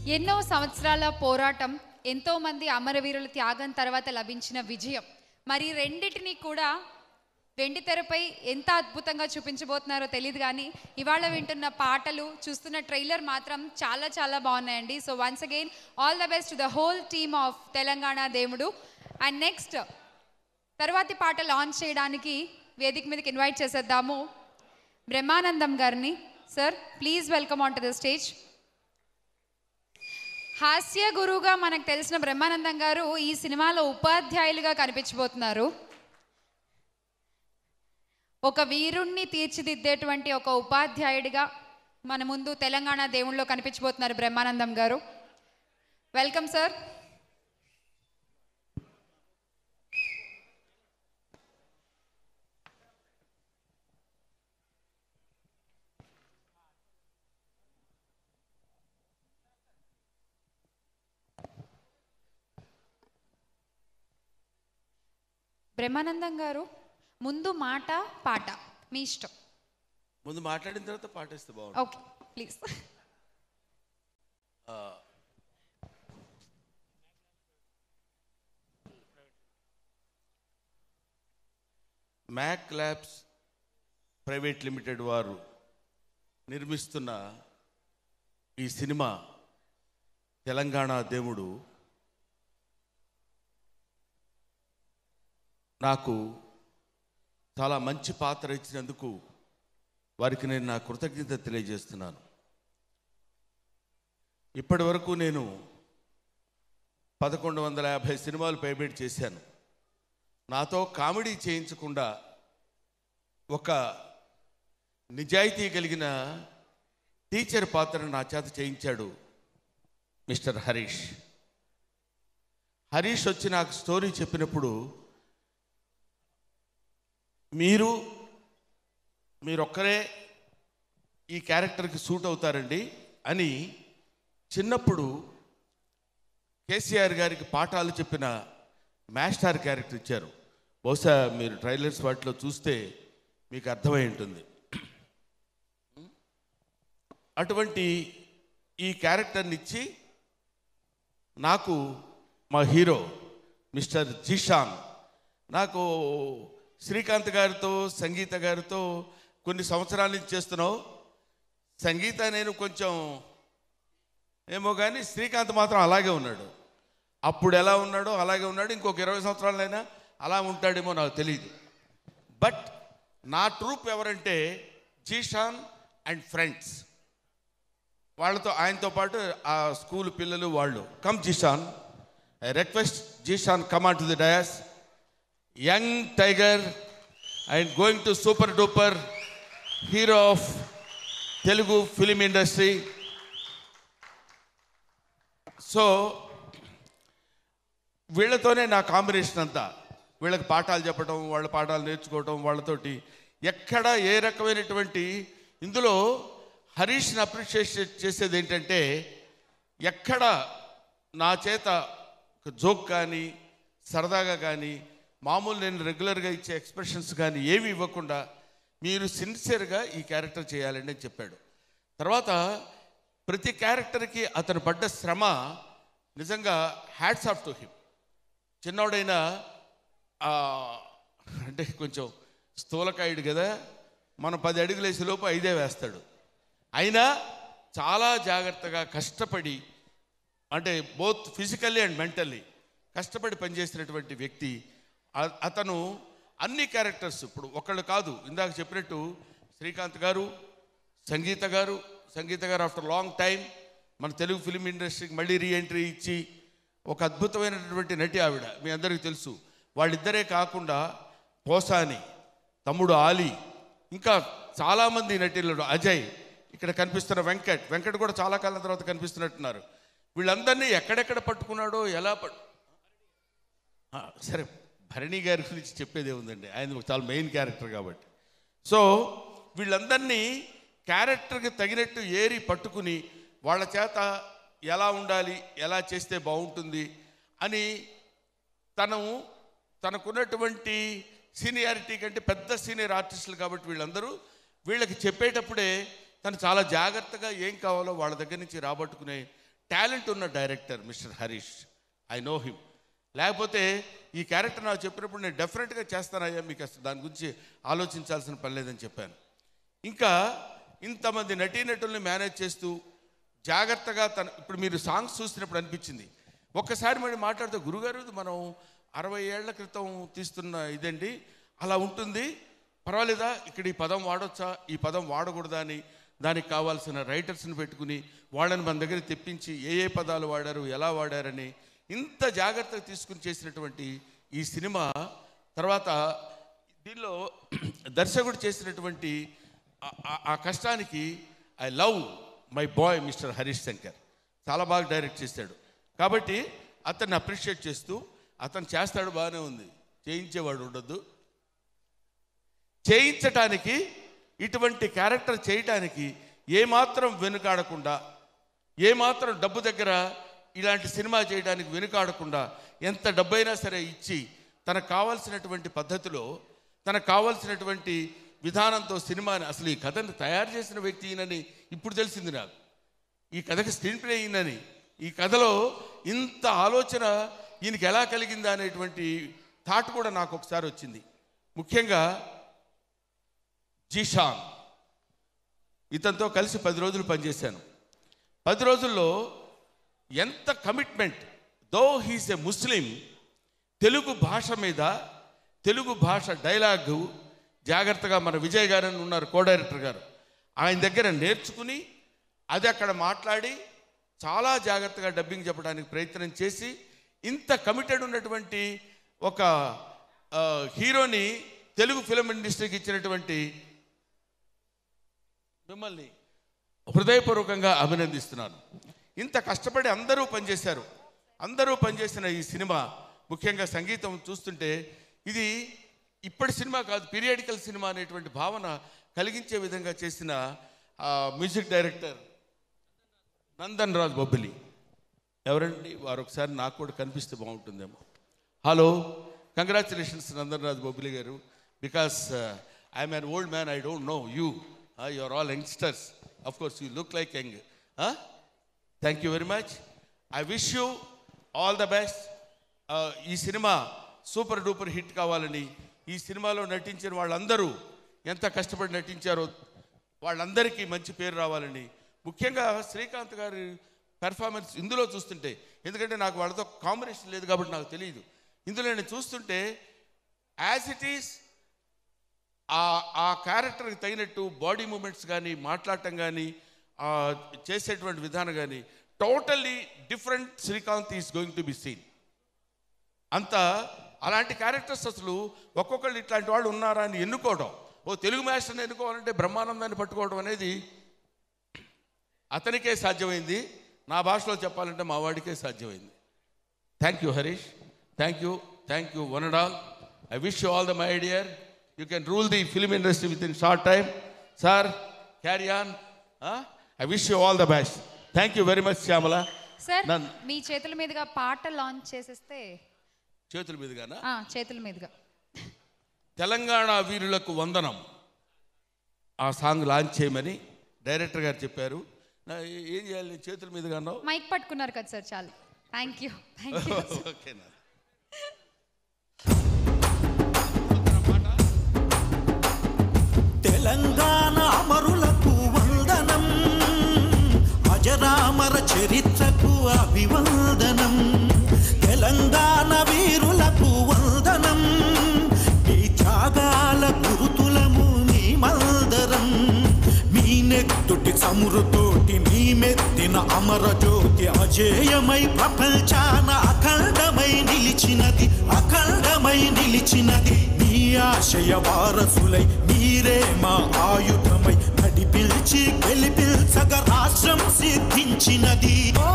[SPEAKER 2] ఎన్నో సంవత్సరాల పోరాటం, ఎంతో మంది అమరవీరుల త్యాగం తర్వాత లభించిన విజయం. మరి రెండిటిని కూడా వెండి తెరపై ఎంత అద్భుతంగా చూపించబోతున్నారో తెలియదు, కానీ ఇవాళ వింటున్న పాటలు, చూస్తున్న ట్రైలర్ మాత్రం చాలా చాలా బాగున్నాయండి. So once again all the best to the whole team of Telangana Devudu. And next తర్వాతి పాట లాంచ్ చేయడానికి వేదిక మీదకి ఇన్వైట్ చేసేద్దాము బ్రహ్మానందం గారిని. Sir please welcome on to the stage. హాస్య గురువుగా మనకు తెలిసిన బ్రహ్మానందం గారు ఈ సినిమాలో ఉపాధ్యాయులుగా కనిపించబోతున్నారు. ఒక వీరుణ్ణి తీర్చిదిద్దేటువంటి ఒక ఉపాధ్యాయుడిగా మన ముందు తెలంగాణ దేవుళ్ళలో కనిపించబోతున్నారు బ్రహ్మానందం గారు. Welcome sir. బ్రహ్మానందం గారు, ముందు మాట పాట మీ ఇష్టం.
[SPEAKER 11] ముందు మాట్లాడిన తర్వాత పాటేస్తే బాగుంటుంది.
[SPEAKER 2] Okay please.
[SPEAKER 11] MAK labs private limited వారు నిర్మిస్తున్న ఈ సినిమా తెలంగాణ దేవుడు నాకు చాలా మంచి పాత్ర ఇచ్చినందుకు వారికి నేను నా కృతజ్ఞత తెలియజేస్తున్నాను. ఇప్పటి వరకు నేను పదకొండు వందల యాభై సినిమాలు పైబెట్ చేశాను. నాతో కామెడీ చేయించకుండా ఒక నిజాయితీ కలిగిన టీచర్ పాత్రను నా చేత చేయించాడు మిస్టర్ హరీష్. హరీష్ వచ్చి నాకు స్టోరీ చెప్పినప్పుడు, మీరు మీరొక్కరే ఈ క్యారెక్టర్కి సూట్ అవుతారండి అని చిన్నప్పుడు కేసీఆర్ గారికి పాఠాలు చెప్పిన మాస్టర్ క్యారెక్టర్ ఇచ్చారు. బహుశా మీరు ట్రైలర్స్ వాటిలో చూస్తే మీకు అర్థమై ఉంటుంది. అటువంటి ఈ క్యారెక్టర్ని ఇచ్చి నాకు మా హీరో మిస్టర్ జీషాన్, నాకు శ్రీకాంత్ గారితో సంగీత గారితో కొన్ని సంవత్సరాల నుంచి చేస్తున్నావు. సంగీత నేను కొంచెం ఏమో కానీ శ్రీకాంత్ మాత్రం అలాగే ఉన్నాడు. అప్పుడు ఎలా ఉన్నాడో అలాగే ఉన్నాడు. ఇంకొక ఇరవై సంవత్సరాలైనా అలా ఉంటాడేమో నాకు తెలియదు. బట్ నా ట్రూప్ ఎవరంటే జీషాన్ అండ్ ఫ్రెండ్స్. వాళ్ళతో ఆయనతో పాటు ఆ స్కూల్ పిల్లలు వాళ్ళు. Come Zeeshan, I request Zeeshan come on to the dais. Young tiger and going to super duper hero of Telugu film industry. So వీళ్ళతోనే నా కాంబినేషన్ అంతా. వీళ్ళకి పాఠాలు చెప్పడం, వాళ్ళ పాఠాలు నేర్చుకోవటం, వాళ్ళతోటి ఎక్కడ ఏ రకమైనటువంటి ఇందులో హరీష్ని అప్రిషియేట్ చేసేది ఏంటంటే, ఎక్కడ నా చేత జోక్ కానీ సరదాగా కానీ మామూలు నేను రెగ్యులర్గా ఇచ్చే ఎక్స్ప్రెషన్స్ కానీ ఏవి ఇవ్వకుండా మీరు సిన్సియర్గా ఈ క్యారెక్టర్ చేయాలని చెప్పాడు. తర్వాత ప్రతి క్యారెక్టర్కి అతను పడ్డ శ్రమ నిజంగా హ్యాట్స్ ఆఫ్ టు హిమ్. చిన్నోడైనా అంటే కొంచెం స్థూలకాయుడు కదా, మనం పది అడుగులు వేసే లోపు ఐదే వేస్తాడు. అయినా చాలా జాగ్రత్తగా కష్టపడి, అంటే బోత్ ఫిజికల్లీ అండ్ మెంటల్లీ కష్టపడి పనిచేసినటువంటి వ్యక్తి అతను. అన్ని క్యారెక్టర్స్ ఇప్పుడు ఒకళ్ళు కాదు, ఇందాక చెప్పినట్టు శ్రీకాంత్ గారు, సంగీత గారు సంగీత గారు ఆఫ్టర్ లాంగ్ టైం మన తెలుగు ఫిలిం ఇండస్ట్రీకి మళ్ళీ రీఎంట్రీ ఇచ్చి ఒక అద్భుతమైనటువంటి నటి ఆవిడ, మీ అందరికీ తెలుసు. వాళ్ళిద్దరే కాకుండా పోసాని, తమ్ముడు ఆలీ, ఇంకా చాలామంది నటీలు, అజయ్, ఇక్కడ కనిపిస్తున్న వెంకట్ వెంకట్ కూడా చాలా కాలం తర్వాత కనిపిస్తున్నట్టున్నారు. వీళ్ళందరినీ ఎక్కడెక్కడ పట్టుకున్నాడో, ఎలా పట్టు సరే భరణి గారి గురించి చెప్పేదే ఉందండి, ఆయన చాలా మెయిన్ క్యారెక్టర్ కాబట్టి. సో వీళ్ళందరినీ క్యారెక్టర్కి తగినట్టు ఏరి పట్టుకుని వాళ్ళ చేత ఎలా ఉండాలి, ఎలా చేస్తే బాగుంటుంది అని తను తనకున్నటువంటి సీనియారిటీ కంటే పెద్ద సీనియర్ ఆర్టిస్టులు కాబట్టి వీళ్ళందరూ వీళ్ళకి చెప్పేటప్పుడే తను చాలా జాగ్రత్తగా ఏం కావాలో వాళ్ళ దగ్గర నుంచి రాబట్టుకునే టాలెంట్ ఉన్న director mister Harish. I know him. లేకపోతే ఈ క్యారెక్టర్ నాకు చెప్పినప్పుడు నేను డెఫినెట్గా చేస్తానయ్యా, మీకు అసలు దాని గురించి ఆలోచించాల్సిన పని లేదని చెప్పాను. ఇంకా ఇంతమంది నటీనటుల్ని మేనేజ్ చేస్తూ జాగ్రత్తగా తన ఇప్పుడు మీరు సాంగ్స్ చూసినప్పుడు అనిపించింది ఒక్కసారి మరి మాట్లాడితే గురుగారు మనం అరవై ఏళ్ల క్రితం తీస్తున్న ఇదండి అలా ఉంటుంది, పర్వాలేదా ఇక్కడ ఈ పదం వాడొచ్చా, ఈ పదం వాడకూడదా అని దానికి కావాల్సిన రైటర్స్ని పెట్టుకుని వాళ్ళని మన దగ్గర తెప్పించి ఏ ఏ పదాలు వాడారు ఎలా వాడారని ఇంత జాగ్రత్తగా తీసుకుని చేసినటువంటి ఈ సినిమా తర్వాత దీనిలో దర్శకుడు చేసినటువంటి ఆ కష్టానికి I love my boy mister Harish Shankar. చాలా బాగా డైరెక్ట్ చేశాడు కాబట్టి అతన్ని అప్రిషియేట్ చేస్తూ అతను చేస్తాడు బాగానే ఉంది, చేయించేవాడు ఉండొద్దు. చేయించటానికి ఇటువంటి క్యారెక్టర్ చేయటానికి ఏమాత్రం వెనుకాడకుండా, ఏమాత్రం డబ్బు దగ్గర ఇలాంటి సినిమా చేయడానికి వెనుకాడకుండా ఎంత డబ్బైనా సరే ఇచ్చి తనకు కావాల్సినటువంటి పద్ధతిలో తనకు కావాల్సినటువంటి విధానంతో సినిమాని అసలు ఈ కథను తయారు చేసిన వ్యక్తి ఈయనని ఇప్పుడు తెలిసింది నాకు. ఈ కథకి స్క్రీన్ ప్లే ఈయనని, ఈ కథలో ఇంత ఆలోచన ఈయనకి ఎలా కలిగిందా అనేటువంటి థాట్ కూడా నాకు ఒకసారి వచ్చింది. ముఖ్యంగా జీషాన్ ఇతనితో కలిసి పది రోజులు పనిచేశాను. పది రోజుల్లో ఎంత commitment, though he's a Muslim, Telugu భాష మీద తెలుగు భాష డైలాగు జాగ్రత్తగా మన విజయ్ గారు అని ఉన్నారు కో డైరెక్టర్ గారు, ఆయన దగ్గర నేర్చుకుని అది అక్కడ మాట్లాడి చాలా జాగ్రత్తగా డబ్బింగ్ చెప్పడానికి ప్రయత్నం చేసి ఇంత కమిటెడ్ ఉన్నటువంటి ఒక హీరోని తెలుగు ఫిల్మ్ ఇండస్ట్రీకి ఇచ్చినటువంటి మిమ్మల్ని హృదయపూర్వకంగా అభినందిస్తున్నాను. ఇంత కష్టపడి అందరూ పనిచేశారు. అందరూ పనిచేసిన ఈ సినిమా ముఖ్యంగా సంగీతం చూస్తుంటే ఇది ఇప్పటి సినిమా కాదు, పీరియాడికల్ సినిమా అనేటువంటి భావన కలిగించే విధంగా చేసిన మ్యూజిక్ డైరెక్టర్ నందన్ రాజ్ బొబ్బిలి. ఎవరండి వారు? ఒకసారి నాకు కూడా కనిపిస్తే బాగుంటుందేమో. హలో, కంగ్రాచులేషన్స్ నందన్ రాజ్ బొబ్బిలి గారు, because I'm an old man, I don't know you, you are all youngsters, of course you look like young. Thank you very much. I wish you all the best. ఈ సినిమా super duper hit కావాలని, ఈ సినిమాలో నటించిన వాళ్ళందరూ ఎంత కష్టపడి నటించారో వాళ్ళందరికీ మంచి పేరు రావాలని, ముఖ్యంగా శ్రీకాంత్ గారి పెర్ఫార్మెన్స్ ఇందులో చూస్తుంటే, ఎందుకంటే నాకు వాళ్ళతో కాంబినేషన్ లేదు కాబట్టి నాకు తెలియదు, ఇందులో నేను చూస్తుంటే యాజ్ ఇట్ ఈస్ ఆ క్యారెక్టర్కి తగినట్టు బాడీ మూమెంట్స్ కానీ మాట్లాడటం కానీ చేసేటువంటి విధానం కానీ totally different Srikanth is going to be seen. అంత అలాంటి క్యారెక్టర్స్ అసలు ఒక్కొక్కళ్ళు ఇట్లాంటి వాళ్ళు ఉన్నారా అని ఎన్నుకోవడం, ఓ తెలుగు మాస్టర్ని ఎన్నుకోవాలంటే బ్రహ్మానందాన్ని పట్టుకోవడం అనేది అతనికే సాధ్యమైంది, నా భాషలో చెప్పాలంటే మా వాడికే సాధ్యమైంది. Thank you Harish, thank you, thank you one and all. I wish you all the my dear, you can rule the film industry with in short time. Sir carry on. I wish you all the best. Thank you very much Shyamala.
[SPEAKER 2] Sir మీ చేతుల మీదుగా పాట launch చేసేస్తే.
[SPEAKER 11] చేతుల మీదుగానా?
[SPEAKER 2] చేతుల మీదుగా.
[SPEAKER 11] తెలంగాణ వీరులకు వందనం ఆ సాంగ్ లాంచ్ చేయమని డైరెక్టర్ గారు చెప్పారు. ఏం చేయాలి? చేతుల మీదుగా అన్నావు.
[SPEAKER 2] మైక్ పట్టుకున్నారు కదా సార్, చాలు. Thank you, thank you.
[SPEAKER 11] ఓకేనా?
[SPEAKER 18] తెలంగాణ అమరులకు వందనం, అజరామర చరిత్రకు అభివందనం. తెలంగాణ వీరులకు వందనం, మీ త్యాగాల గురుతులము మీ మందరం. మీ నెత్తుటి చమురుతోటి మీ మెత్తిన అమర జ్యోతి అజేయమై ప్రపంచాన అఖండమై నిలిచినది, అఖండమై నిలిచినది. మీ ఆశయ వారసులై మీరే మా ఆయుధమై నడిపిల్చి గెలిపిల్చగ రాష్ట్రం సిద్ధించినది.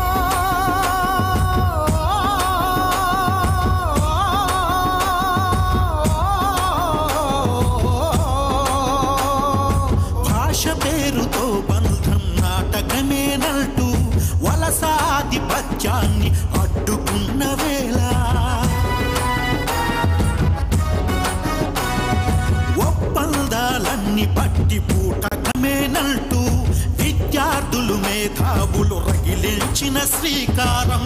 [SPEAKER 18] భాష పేరుతో బంధం నాటకమేనంటూ వలసాధిపత్యాన్ని అడ్డుకున్న వేళ, ఒప్పందాలన్నీ పట్టి పూటకమేనంటూ విద్యార్థులు మేధావులు రగిలించి శ్రీకారం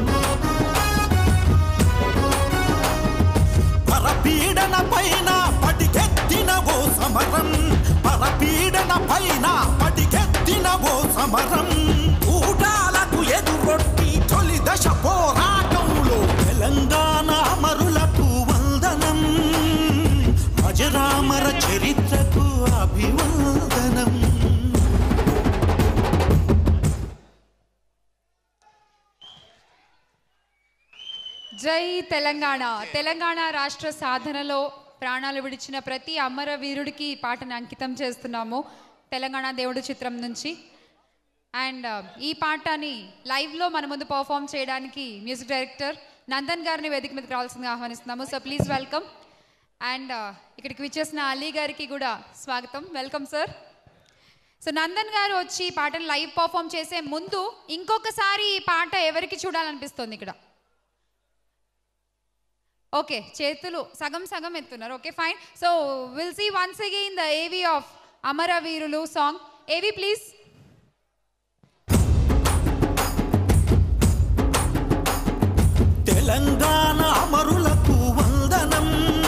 [SPEAKER 18] పరపీడన పైన పడికెత్తిన ఓ సమరం పరపీడన పైన పడికెత్తిన ఓ సమరం ఊటాలకు ఎదురొట్టి తొలి దశ పోరాటంలో తెలంగాణ అమరులకు వందనం అజరామర చరిత్రకు అభివందనం.
[SPEAKER 2] జై తెలంగాణ. తెలంగాణ రాష్ట్ర సాధనలో ప్రాణాలు విడిచిన ప్రతి అమరవీరుడికి ఈ పాటను అంకితం చేస్తున్నాము తెలంగాణ దేవుడు చిత్రం నుంచి. అండ్ ఈ పాటని లైవ్లో మన ముందు పర్ఫామ్ చేయడానికి మ్యూజిక్ డైరెక్టర్ నందన్ గారిని వేదిక మీదకి రావాల్సిందిగా ఆహ్వానిస్తున్నాము. So please welcome. అండ్ ఇక్కడికి విచ్చేసిన అలీ గారికి కూడా స్వాగతం. Welcome sir. సో నందన్ గారు వచ్చి ఈ పాటను లైవ్ పర్ఫామ్ చేసే ముందు ఇంకొకసారి ఈ పాట ఎవరికి చూడాలనిపిస్తుంది ఇక్కడ? ఓకే, చేతులు సగం సగం ఎత్తున్నారు. Okay fine. So will see once again the AV of అమరవీరులు సాంగ్. AV please.
[SPEAKER 18] తెలంగాణ అమరులకు వందనం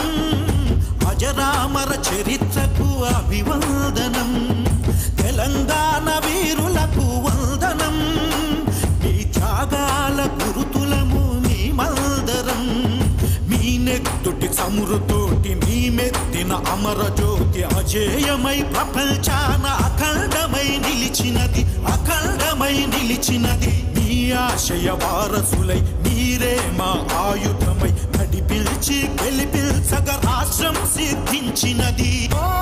[SPEAKER 18] అజరామర చరిత్రకు అభివందనం తెలంగాణ వీరులకు వందనం మీ త్యాగాల గురుతులము మీ మందరం మీ నెత్తుటి సమురుతోటి మీ మెత్తిన అమర జ్యోతి అజేయమై ప్రపంచాన అఖండమై నిలిచినది అఖండమై నిలిచినది మీ ఆశయ వారసులై మీరే మా ఆయుధమై నడిపిల్చి గెలిపిల్చగ రాష్ట్రం సిద్ధించినది.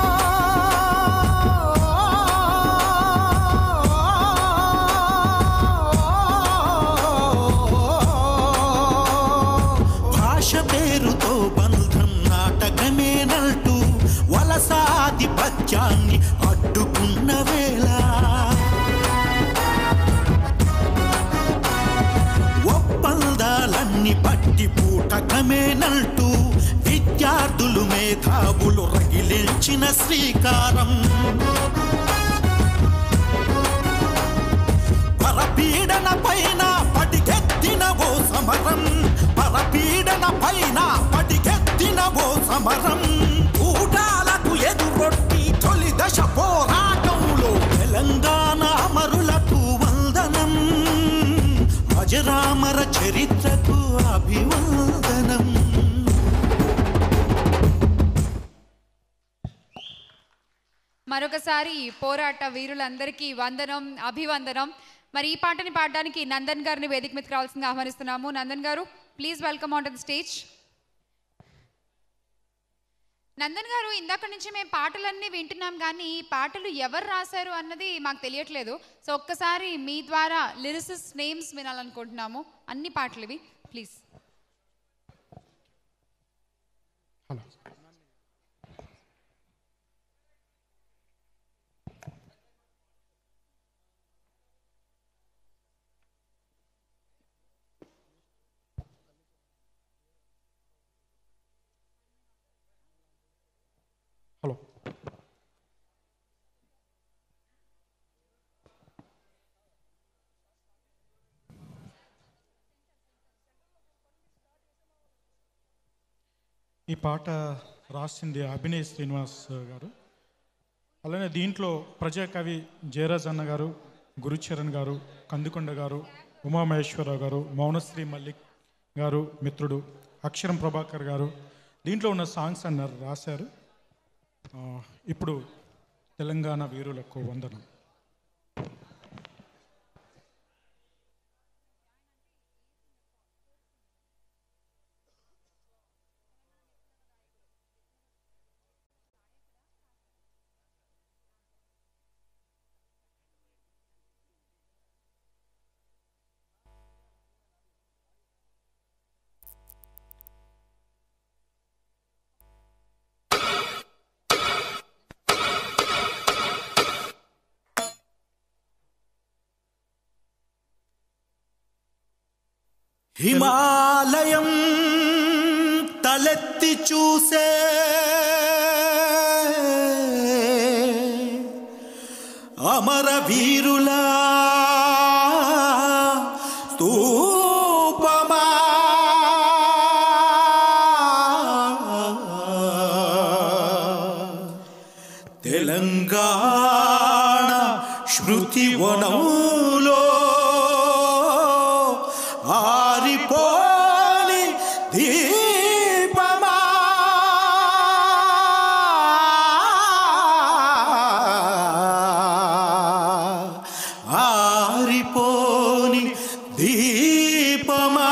[SPEAKER 18] భాష పేరుతో బంధం నాటకమేనంటూ వలసాధిపత్యాన్ని అడ్డుకున్న వేళ ఒప్పందాలన్నీ పట్టి పూటకమేనంటూ విద్యార్థులు మేధావులు రగిలించిన శ్రీకారం పరపీడన పైన పడికెత్తిన ఓ సమరం పరపీడన పైన పడికెత్తిన ఓ సమరం ఊటాలకు ఎదురొట్టి తొలి దశ పోరాటంలో తెలంగాణ అమరులకు వందనం అజరామర చరిత్రకు అభివందనం.
[SPEAKER 2] మరొకసారి పోరాట వీరులందరికీ వందనం, అభివందనం. మరి ఈ పాటని పాడడానికి నందన్ గారిని వేదిక మీదకి రావాల్సిందిగా ఆహ్వానిస్తున్నాము. నందన్ గారు please welcome on to the stage. Nandan గారు, ఇందాక నుంచి మేము పాటలన్నీ వింటున్నాం కానీ ఈ పాటలు ఎవరు రాశారు అన్నది మాకు తెలియట్లేదు. సో ఒక్కసారి మీ ద్వారా లిరిసిస్ నేమ్స్ వినాలనుకుంటున్నాము. అన్ని పాటలు ఇవి ప్లీజ్.
[SPEAKER 17] హలో. ఈ పాట రాసింది అభినయ్ శ్రీనివాస్ గారు. అలానే దీంట్లో ప్రజాకవి జయరాజ్ అన్న గారు, గురుచరణ్ గారు, కందుకొండ గారు, ఉమామహేశ్వరరావు గారు, మౌనశ్రీ మల్లిక్ గారు మిత్రుడు, అక్షరం ప్రభాకర్ గారు దీంట్లో ఉన్న సాంగ్స్ అన్నారు రాశారు. ఇప్పుడు తెలంగాణ వీరులకు వందనం.
[SPEAKER 18] హిమాలయం తలెత్తి చూసే అమర వీరుల స్మృతి వనంలో ఆరిపోని దీపమా ఆరిపోని దీపమా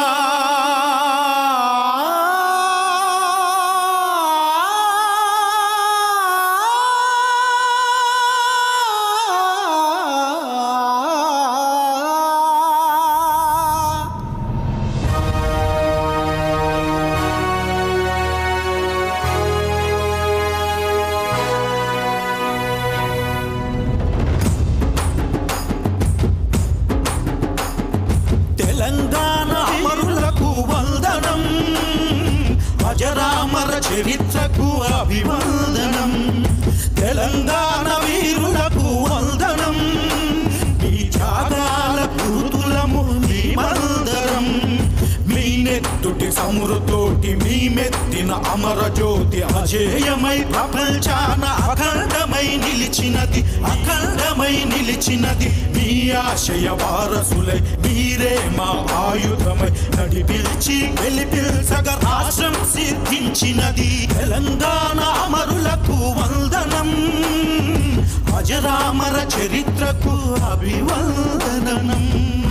[SPEAKER 18] తెలంగాణ అమరులకు వందనం, అజరామర చరిత్రకు అభివందనం. తెలంగాణ వీరులకు వందనం, మీ త్యాగాల గుర్తులము మీ మందరం. మీ నెత్తుటి సమురుతోటి మీ మెత్తిన అమర జ్యోతి అజేయమై ప్రపంచాన అఖండమై నిలిచినది, అఖండమై నిలిచినది. మీ ఆశయ వారసులై మీరే మా ఆయుధమై నడిపిల్చి గెలిపిల్చగ రాష్ట్రం సిద్ధించినది. తెలంగాణ అమరులకు వందనం, అజరామర చరిత్రకు అభివందనం.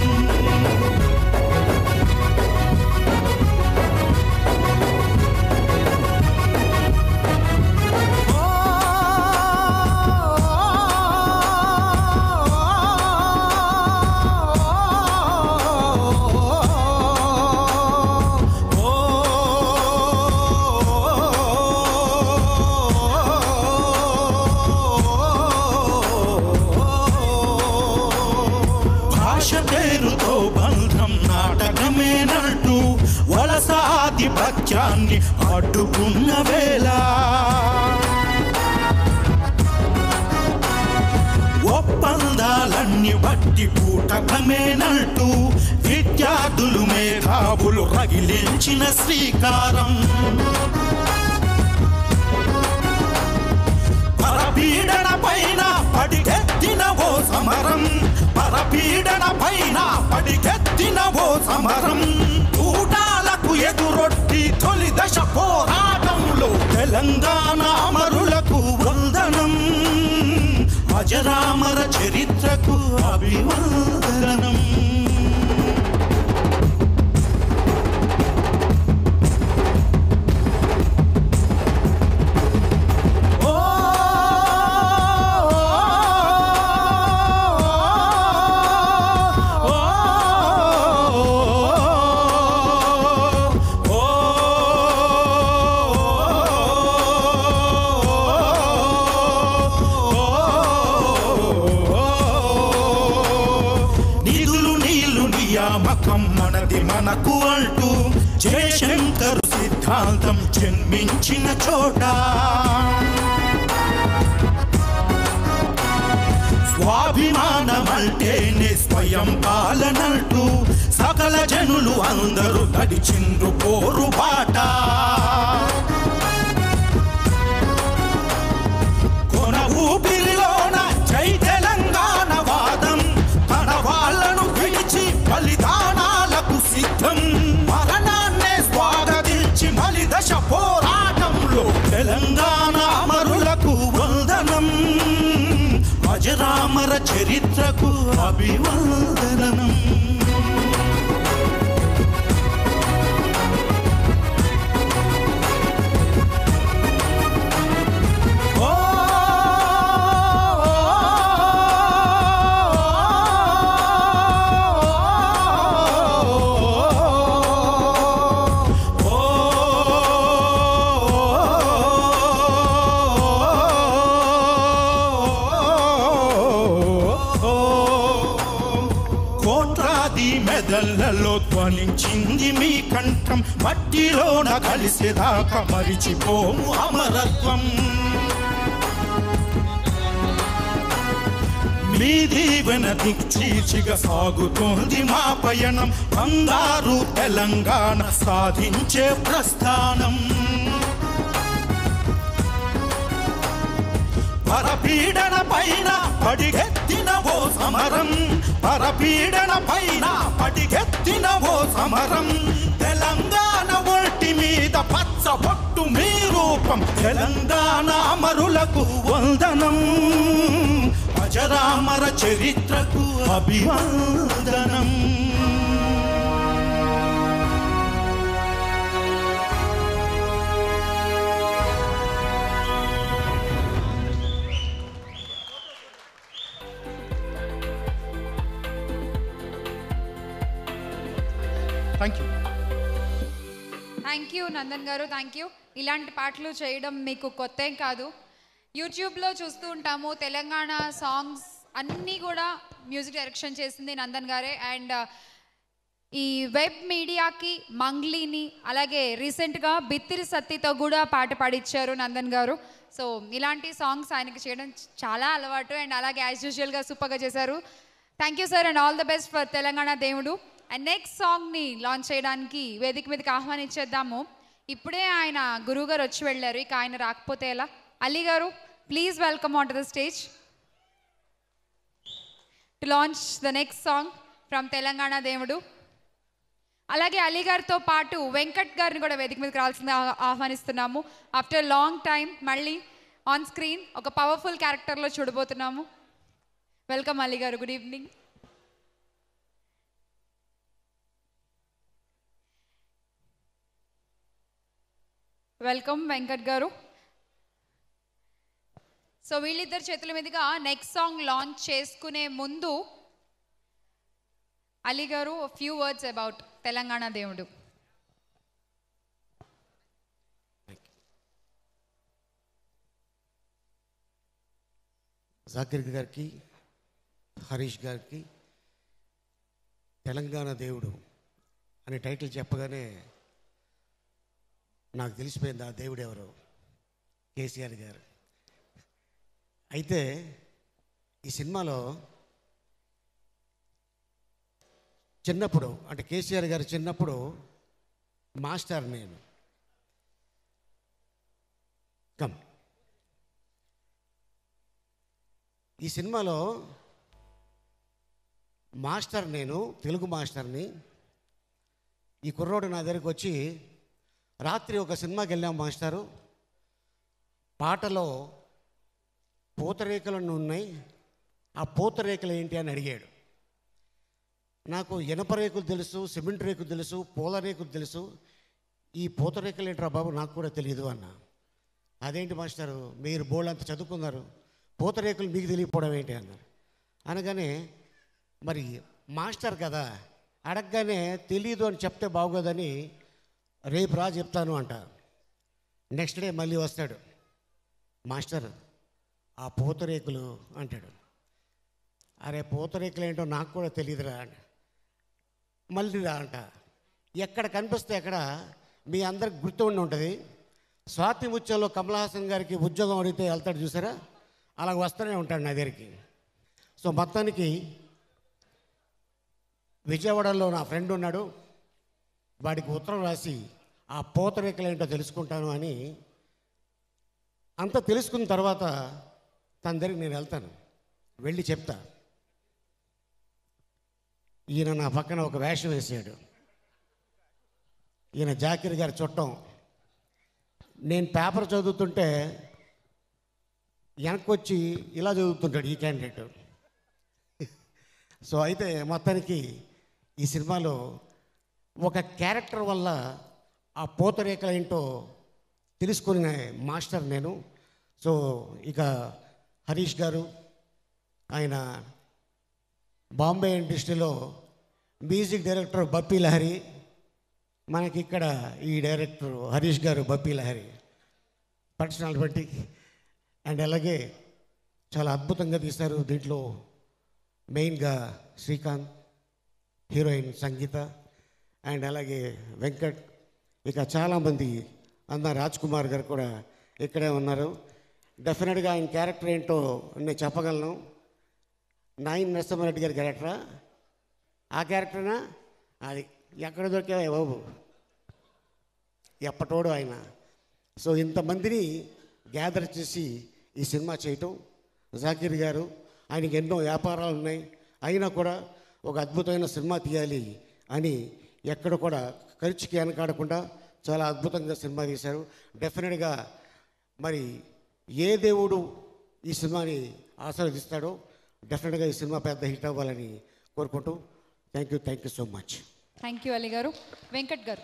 [SPEAKER 18] పేరుతో బంధం నాటకమేనంటూ వలసాధిపత్యాన్ని అడ్డుకున్న వేళ ఒప్పందాలన్నీ బట్టి పూటకమేనంటూ విద్యార్థులు మేధావులు రగిలించిన శ్రీకారం. పరపీడన పైన పడికెత్తిన ఓ సమరం, పరపీడన పైన పడికెత్తిన ఓ సమరం. ఊటాలకు ఎదురొట్టి తొలి దశ పోరాటంలో తెలంగాణ అమరులకు వందనం, అజరామర చరిత్రకు అభివందనం. మనది మనకు అంటూ జయశంకరు సిద్ధాంతం జన్మించిన చోట స్వాభిమానమంటేనే స్వయం పాలనంటూ సకల జనులు అందరూ నడిచిండ్రు పోరు బాట. కొన ఊపిరిలోన జై తెలంగాణ వాదం, తన వాళ్ళను విడిచి బలిదానాలకు సిద్ధం. మరణాన్నే స్వాగతించి మలి దశ పోరాటంలో తెలంగాణ అమరులకు వందనం, అజరామర చరిత్రకు అభివందనం. మెదళ్లలో ధ్వనించింది మీ కంఠం, మట్టిలోన కలిసేదాకా మరిచిపోము అమరత్వం. మీ దీవెన దిక్చీచిగా సాగుతోంది మా పయనం, బంగారు తెలంగాణ సాధించే ప్రస్థానం. పరపీడన పైన పడిగెత్తిన ఓ ఓ సమరం, పరపీడన పైన పడిగెత్తిన ఓ సమరం. తెలంగాణ ఒంటి మీద పచ్చ పొట్టు మీ రూపం, తెలంగాణ అమరులకు వందనం, అజరామర చరిత్రకు అభివందనం.
[SPEAKER 17] Thank you
[SPEAKER 2] thank you Nandan గారు, థ్యాంక్ యూ. ఇలాంటి పాటలు చేయడం మీకు కొత్త ఏం కాదు. యూట్యూబ్లో చూస్తూ ఉంటాము తెలంగాణ సాంగ్స్ అన్నీ కూడా మ్యూజిక్ డైరెక్షన్ చేసింది నందన్ గారే. అండ్ ఈ వెబ్ మీడియాకి మంగ్లీని, అలాగే రీసెంట్గా బిత్తిరి సత్తితో కూడా పాట పాడిచ్చారు నందన్ గారు. సో ఇలాంటి సాంగ్స్ ఆయనకి చేయడం చాలా అలవాటు. అండ్ అలాగే యాజ్ యూజువల్గా సూపర్గా చేశారు. Thank you sir, and all the best for Telangana Devudu. And next సాంగ్ని లాంచ్ చేయడానికి వేదిక మీదకి ఆహ్వానించేద్దాము. ఇప్పుడే ఆయన గురువు గారు వచ్చి వెళ్ళారు, ఇక ఆయన రాకపోతే ఎలా? అలీ గారు, please welcome on to the stage to launch the next song from Telangana Devudu. అలాగే అలీ గారితో పాటు వెంకట్ గారిని కూడా వేదిక మీదకి రావాల్సింది ఆహ్వానిస్తున్నాము. ఆఫ్టర్ లాంగ్ టైం మళ్ళీ ఆన్ స్క్రీన్ ఒక పవర్ఫుల్ క్యారెక్టర్లో చూడబోతున్నాము. వెల్కమ్ అలీ గారు, గుడ్ ఈవినింగ్. వెల్కమ్ వెంకట్ గారు. సో వీళ్ళిద్దరు చేతుల మీదుగా నెక్స్ట్ సాంగ్ లాంచ్ చేసుకునే ముందు అలీ గారు ఫ్యూ వర్డ్స్ అబౌట్ తెలంగాణ దేవుడు.
[SPEAKER 4] జాకిర్ గారికి, హరీష్ గారికి తెలంగాణ దేవుడు అనే టైటిల్ చెప్పగానే నాకు తెలిసిపోయింది ఆ దేవుడు ఎవరు, కేసీఆర్ గారు. అయితే ఈ సినిమాలో చిన్నప్పుడు అంటే కేసీఆర్ గారు చిన్నప్పుడు మాస్టర్ నేను కమ్ ఈ సినిమాలో మాస్టర్ నేను తెలుగు మాస్టర్ని. ఈ కుర్రోడు నా దగ్గరికి వచ్చి, రాత్రి ఒక సినిమాకి వెళ్ళాం మాస్టారు, పాటలో పూతరేకులు ఉన్నాయి, ఆ పూతరేకులు ఏంటి అని అడిగాడు. నాకు ఇనప రేకులు తెలుసు, సిమెంట్ రేకులు తెలుసు, పూల రేకులు తెలుసు, ఈ పూతరేకులు ఏంట్రా బాబు నాకు కూడా తెలియదు అన్న. అదేంటి మాస్టారు మీరు బోల్డ్ అంత చదువుకున్నారు, పూతరేకులు మీకు తెలియకపోవడం ఏంటి అన్నారు. అనగానే మరి మాస్టర్ కదా, అడగగానే తెలీదు అని చెప్తే బాగోదని రేపు రా చెప్తాను అంట. నెక్స్ట్ డే మళ్ళీ వస్తాడు, మాస్టర్ ఆ పూతరేకులు అంటాడు. అరే పూతరేకులు ఏంటో నాకు కూడా తెలియదురా అంట. మళ్ళీ రా అంట. ఎక్కడ కనిపిస్తే ఎక్కడ మీ అందరికి గుర్తు ఉండి ఉంటుంది. స్వాతి ముత్యంలో కమల్ హాసన్ గారికి ఉద్యోగం అడిగితే వెళ్తాడు చూసారా, అలా వస్తూనే ఉంటాడు నా దగ్గరికి. సో మొత్తానికి విజయవాడలో నా ఫ్రెండ్ ఉన్నాడు, వాడికి ఉత్తరం రాసి ఆ పూతరేకులు ఏంటో తెలుసుకుంటాను అని. అంత తెలుసుకున్న తర్వాత తన దగ్గరికి నేను వెళ్తాను, వెళ్ళి చెప్తా. ఈయన నా పక్కన ఒక వేషం వేసాడు, ఈయన జాకిర్ గారి చుట్టం. నేను పేపర్ చదువుతుంటే వెనక్కి వచ్చి ఇలా చదువుతుంటాడు ఈ క్యాండిడేట్. సో అయితే మొత్తానికి ఈ సినిమాలో ఒక క్యారెక్టర్ వల్ల ఆ పూతరేఖలు ఏంటో తెలుసుకునే మాస్టర్ నేను. సో ఇక హరీష్ గారు, ఆయన బాంబే ఇండస్ట్రీలో మ్యూజిక్ డైరెక్టర్ బప్పీ లహరి, మనకి ఇక్కడ ఈ డైరెక్టర్ హరీష్ గారు బప్పీ లహరి పర్సనల్ బట్టి. అండ్ అలాగే చాలా అద్భుతంగా తీశారు. దీంట్లో మెయిన్గా శ్రీకాంత్, హీరోయిన్ సంగీత, అండ్ అలాగే వెంకట్, ఇక చాలామంది అన్న రాజ్ కుమార్ గారు కూడా ఇక్కడే ఉన్నారు. డెఫినెట్గా ఆయన క్యారెక్టర్ ఏంటో నేను చెప్పగలను. నాయన్ నరసింహారెడ్డి గారి క్యారెక్టరా, ఆ క్యారెక్టర్నా అది ఎక్కడ దొరికా బాబు, ఎప్పటోడు ఆయన. సో ఇంతమందిని గ్యాదర్ చేసి ఈ సినిమా చేయటం, జాకిర్ గారు ఆయనకి ఎన్నో వ్యాపారాలు ఉన్నాయి, అయినా కూడా ఒక అద్భుతమైన సినిమా తీయాలి అని ఎక్కడ కూడా ఖర్చుకి వెనకాడకుండా చాలా అద్భుతంగా సినిమా తీశారు. డెఫినెట్గా మరి ఏ దేవుడు ఈ సినిమాని ఆశీర్వదిస్తాడో డెఫినెట్గా ఈ సినిమా పెద్ద హిట్ అవ్వాలని కోరుకుంటూ thank you thank you so much.
[SPEAKER 2] Thank you Ali గారు. వెంకట్ గారు.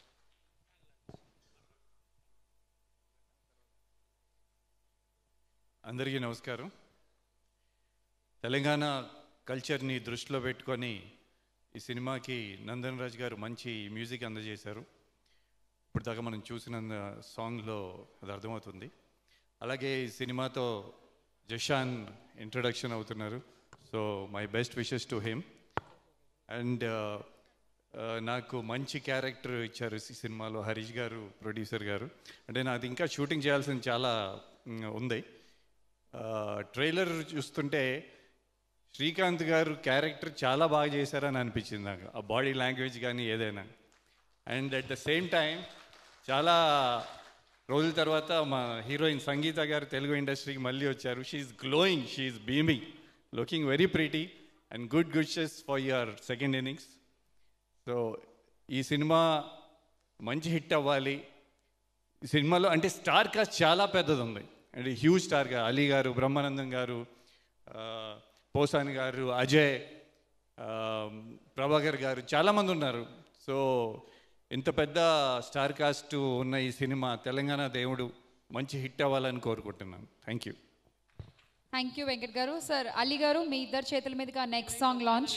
[SPEAKER 20] అందరికీ నమస్కారం. తెలంగాణ కల్చర్ని దృష్టిలో పెట్టుకొని ఈ సినిమాకి నందన్ రాజ్ గారు మంచి మ్యూజిక్ అందజేశారు. ఇప్పుడు దాకా మనం చూసిన సాంగ్లో అది అర్థమవుతుంది. అలాగే ఈ సినిమాతో జషాన్ ఇంట్రడక్షన్ అవుతున్నారు. So my best wishes to him. And నాకు మంచి క్యారెక్టర్ ఇచ్చారు ఈ సినిమాలో హరీష్ గారు, ప్రొడ్యూసర్ గారు. అంటే నాది ఇంకా షూటింగ్ చేయాల్సింది చాలా ఉంది. ట్రైలర్ చూస్తుంటే శ్రీకాంత్ గారు క్యారెక్టర్ చాలా బాగా చేశారని అనిపించింది నాకు, ఆ బాడీ లాంగ్వేజ్ కానీ ఏదైనా. And at the same time చాలా రోజుల తర్వాత మా హీరోయిన్ సంగీత గారు తెలుగు ఇండస్ట్రీకి మళ్ళీ వచ్చారు. She is glowing, she is beaming, looking very pretty and good wishes for your second innings. So ఈ సినిమా మంచి హిట్ అవ్వాలి. ఈ సినిమాలో అంటే స్టార్ కాస్ట్ చాలా పెద్దది ఉంది, అంటే హ్యూజ్ స్టార్గా అలీ గారు, బ్రహ్మానందం గారు, పోసాని గారు, అజయ్, ప్రభాకర్ గారు, చాలామంది ఉన్నారు. సో ఇంత పెద్ద స్టార్ కాస్ట్ ఉన్న ఈ సినిమా తెలంగాణ దేవుడు మంచి హిట్ అవ్వాలని కోరుకుంటున్నాను. Thank you.
[SPEAKER 2] Thank you Venkat గారు. సార్ అలీ గారు, మీ ఇద్దరు చేతుల మీదుగా నెక్స్ట్ సాంగ్ లాంచ్.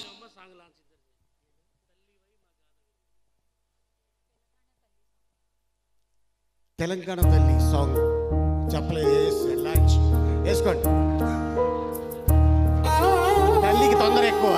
[SPEAKER 4] తెలంగాణ తల్లి సాంగ్ చెప్పలేదు, లాంచ్ వేసుకోండి. తల్లికి తొందర ఎక్కువ.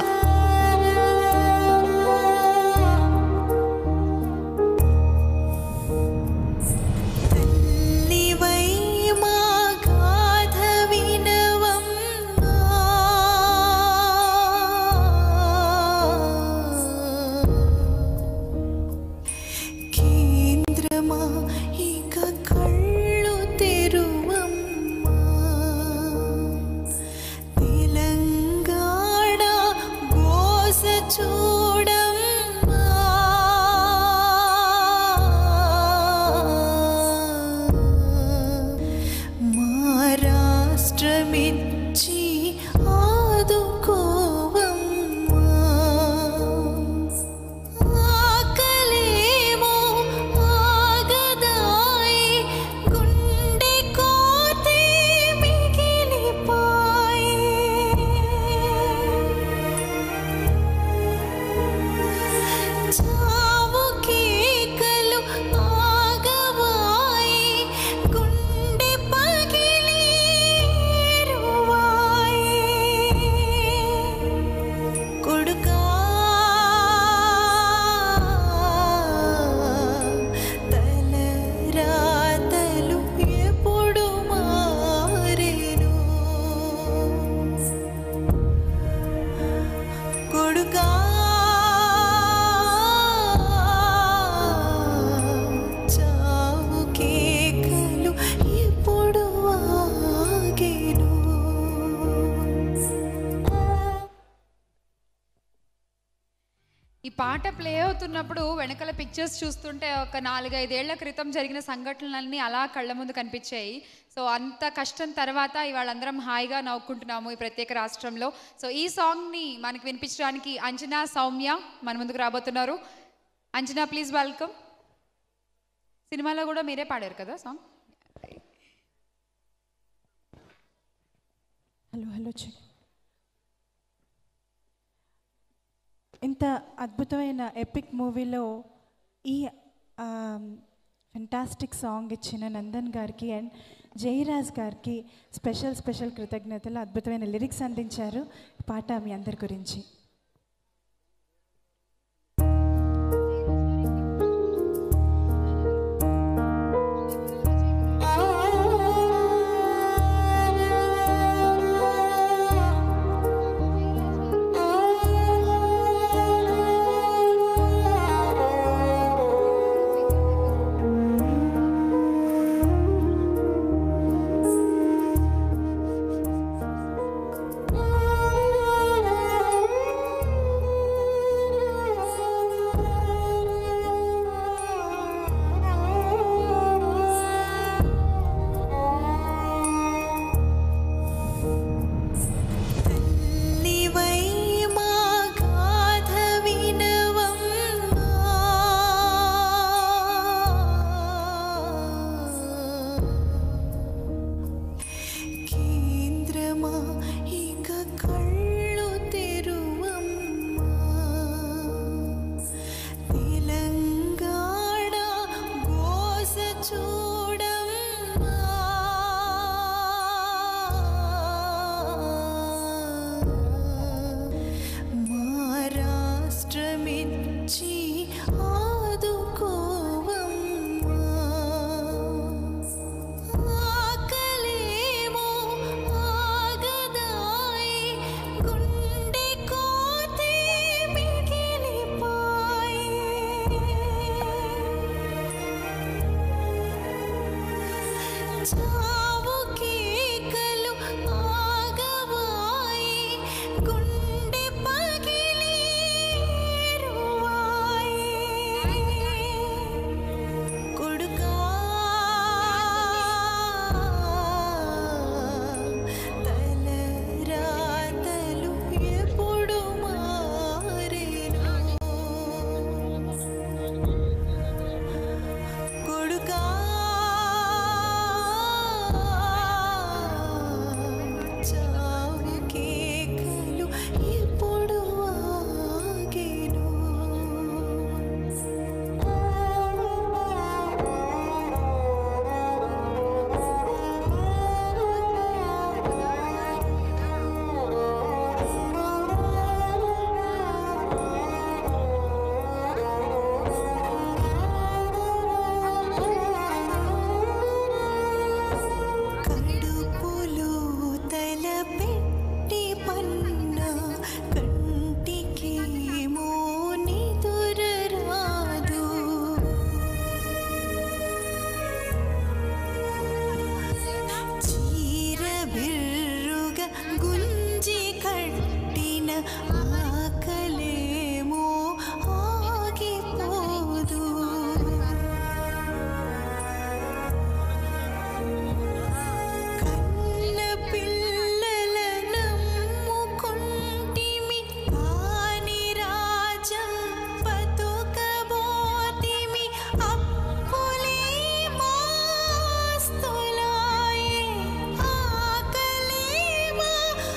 [SPEAKER 2] ఈ పాట ప్లే అవుతున్నప్పుడు వెనకాల పిక్చర్స్ చూస్తుంటే ఒక నాలుగైదేళ్ల క్రితం జరిగిన సంఘటనలన్నీ అలా కళ్ళ ముందు కనిపించాయి. సో అంత కష్టం తర్వాత ఇవాళ అందరం హాయిగా నవ్వుకుంటున్నాము ఈ ప్రత్యేక రాష్ట్రంలో. సో ఈ సాంగ్ని మనకు వినిపించడానికి అంజనా, సౌమ్య మన ముందుకు రాబోతున్నారు. Anjana please welcome. సినిమాలో కూడా మీరే పాడారు కదా సాంగ్?
[SPEAKER 21] Hello hello check. ఇంత అద్భుతమైన ఎపిక్ మూవీలో ఈ ఫెంటాస్టిక్ సాంగ్ ఇచ్చిన నందన్ గారికి అండ్ జయరాజ్ గారికి స్పెషల్ స్పెషల్ కృతజ్ఞతలు. అద్భుతమైన లిరిక్స్ అందించారు. పాట మీ అందరి గురించి.
[SPEAKER 3] Oh చూడమ్మా మా రాష్ట్రమిచ్చి ఆదుకోవమ్మా ఆకలేమో ఆగదాయి గుండె కోతే మిగిలిపాయి చావు కేకలు ఆగవాయి గుండె పగిలి ఏరువాయి కొడుకా తలరాతలు ఎప్పుడు మారేను కొడుకా చావు కేకలు ఎప్పుడు ఆగెను కడుపులో తలపెట్టి పన్న కంటికేమో నిదుర రాదు చీర బిర్రుగా గుంజి కట్టిన ఆకలేమో ఆగిపోదు కన్న పిల్లల నమ్ముకుంటిమి కాని రాజం బతుకబోతిమి అప్పులే మాస్తులాయే ఆకలేమా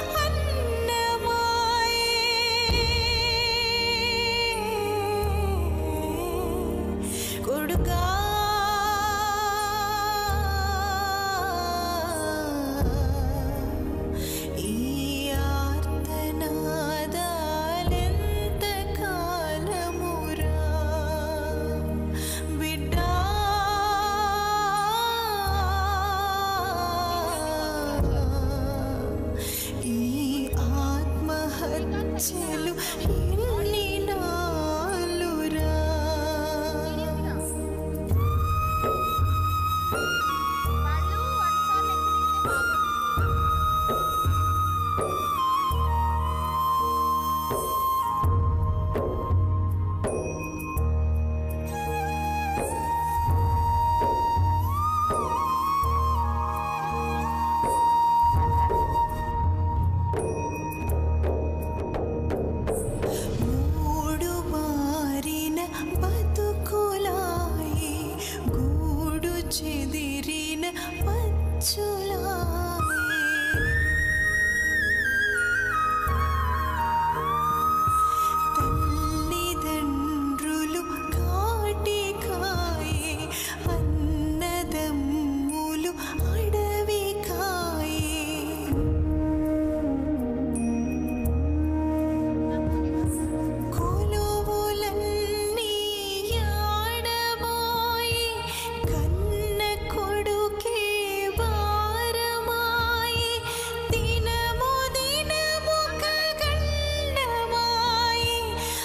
[SPEAKER 3] అన్నమాయే కొడుకా ఈ ఆర్తనాదాలెంత కాలమురా బిడ్డా ఈ ఆత్మహత్యలు ఎన్ని నాలురా మూడు మారిన బతుకులాయి గూడు చెదిరిన పచ్చులాయి తల్లిదండ్రులు కాటి కాయే అన్నదమ్ములు అడవి కాయే కొలువులన్నీ యాడబోయి కన్న కొడుకే భారమాయి దినము దినము కగండమాయి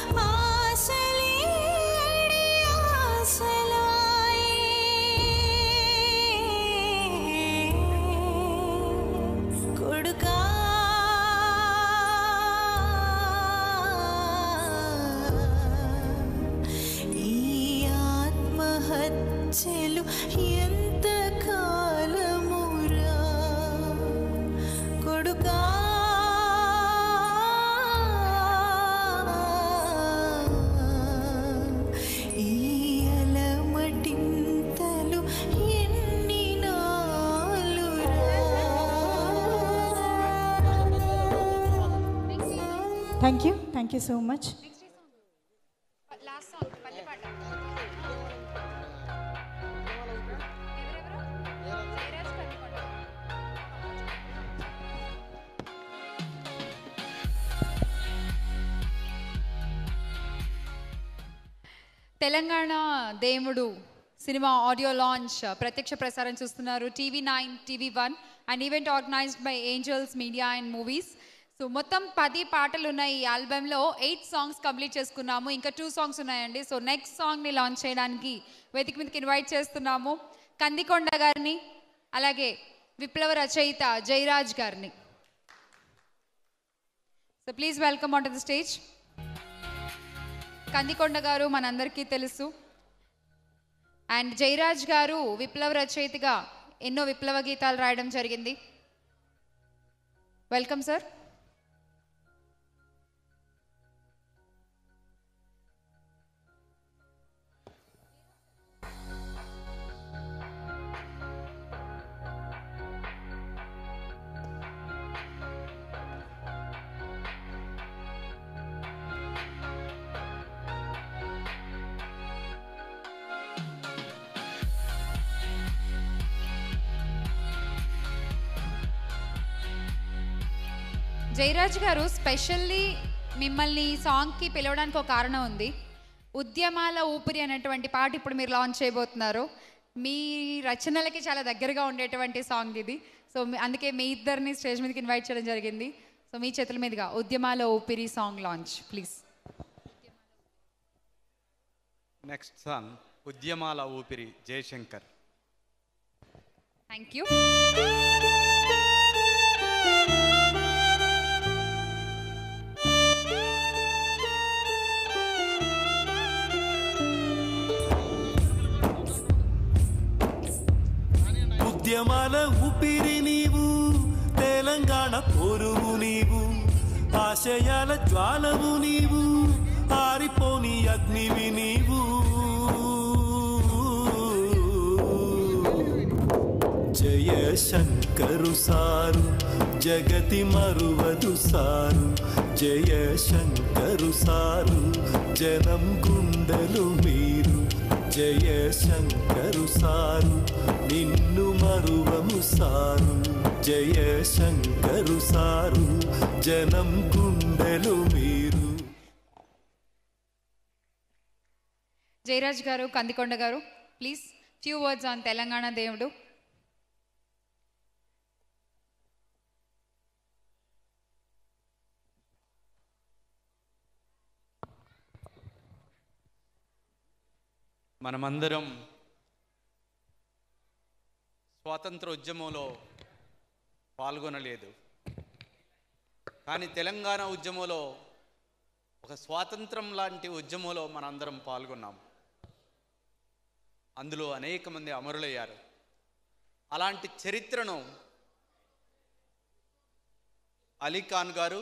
[SPEAKER 3] ఆశలేడి ఆశలాయి కొడుకా ఈ ఆత్మహత్యలు ఎంత కాలమురా కొడుకా ఈ అలమటింతలు ఎన్ని నాలురా
[SPEAKER 21] thank you thank you so much
[SPEAKER 2] last song పల్లె పాట తెలంగాణ దేవుడు సినిమా ఆడియో లాంచ్ ప్రత్యక్ష ప్రసారం చూస్తున్నారు TV nine, TV one and event organised by Angels Media and Movies. So మొత్తం పది పాటలు ఉన్నాయి ఈ ఆల్బంలో. ఎయిట్ సాంగ్స్ కంప్లీట్ చేసుకున్నాము, ఇంకా టూ సాంగ్స్ ఉన్నాయండి. సో నెక్స్ట్ సాంగ్ని లాంచ్ చేయడానికి వేదిక మీదకి ఇన్వైట్ చేస్తున్నాము కందికొండ గారిని, అలాగే విప్లవ రచయిత జయరాజ్ గారిని. So please welcome on to the stage. Kandikonda గారు మనందరికీ తెలుసు, అండ్ జయరాజ్ గారు విప్లవ రచయితగా ఎన్నో విప్లవ గీతాలు రాయడం జరిగింది. Welcome sir. జయరాజ్ గారు స్పెషల్లీ మిమ్మల్ని ఈ సాంగ్కి పిలవడానికి ఒక కారణం ఉంది. ఉద్యమాల ఊపిరి అనేటువంటి పాట ఇప్పుడు మీరు లాంచ్ చేయబోతున్నారు. మీ రచనలకి చాలా దగ్గరగా ఉండేటువంటి సాంగ్ ఇది. సో అందుకే మీ ఇద్దరిని స్టేజ్ మీదకి ఇన్వైట్ చేయడం జరిగింది. సో మీ చేతుల మీదుగా ఉద్యమాల ఊపిరి song launch please.
[SPEAKER 20] Next song ఉద్యమాల ఊపిరి జయశంకర్.
[SPEAKER 2] Thank you.
[SPEAKER 18] ఉద్యమాల ఊపిరి నీవు, తెలంగాణ పోరువు నీవు, ఆశయాల జ్వాలవు నీవు, ఆరిపోని అగ్నివి నీవు. జయ శంకరు సారు జగతి మరువదు సారు, జయ శంకరు సారు జనం గుండెలు మీరు, జయ శంకరు సారు నిన్ను మరువము సారు, జయ శంకరు సారు జనం గుండెలు మీరు.
[SPEAKER 2] జయరాజ్ గారు, కందికొండ గారు please few words on Telangana Devudu.
[SPEAKER 20] మనమందరం స్వాతంత్ర ఉద్యమంలో పాల్గొనలేదు, కానీ తెలంగాణ ఉద్యమంలో ఒక స్వాతంత్రం లాంటి ఉద్యమంలో మనందరం పాల్గొన్నాం. అందులో అనేక మంది అమరులయ్యారు. అలాంటి చరిత్రను అలీఖాన్ గారు,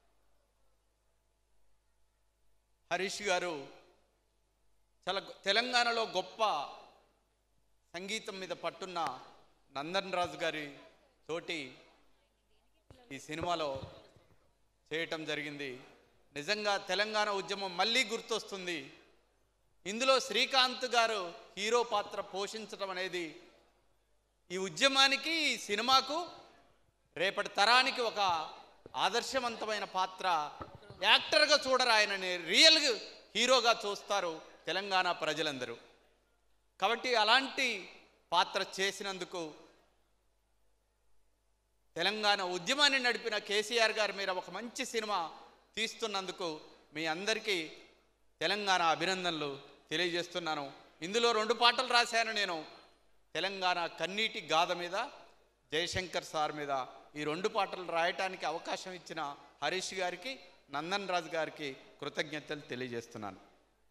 [SPEAKER 20] హరీష్ గారు చాలా తెలంగాణలో గొప్ప సంగీతం మీద పట్టున్న నందన్ రాజు గారి తోటి ఈ సినిమాలో చేయటం జరిగింది. నిజంగా తెలంగాణ ఉద్యమం మళ్ళీ గుర్తొస్తుంది. ఇందులో శ్రీకాంత్ గారు హీరో పాత్ర పోషించడం అనేది ఈ ఉద్యమానికి, ఈ సినిమాకు, రేపటి తరానికి ఒక ఆదర్శవంతమైన పాత్ర. యాక్టర్గా చూడరు, ఆయనని రియల్ హీరోగా చూస్తారు తెలంగాణ ప్రజలందరూ. కాబట్టి అలాంటి పాత్ర చేసినందుకు, తెలంగాణ ఉద్యమాన్ని నడిపిన కేసీఆర్ గారి మీద ఒక మంచి సినిమా తీస్తున్నందుకు మీ అందరికీ తెలంగాణ అభినందనలు తెలియజేస్తున్నాను. ఇందులో రెండు పాటలు రాశాను నేను, తెలంగాణ కన్నీటి గాథ మీద, జయశంకర్ సార్ మీద. ఈ రెండు పాటలు రాయటానికి అవకాశం ఇచ్చిన హరీష్ గారికి, నందన్ రాజు గారికి కృతజ్ఞతలు తెలియజేస్తున్నాను.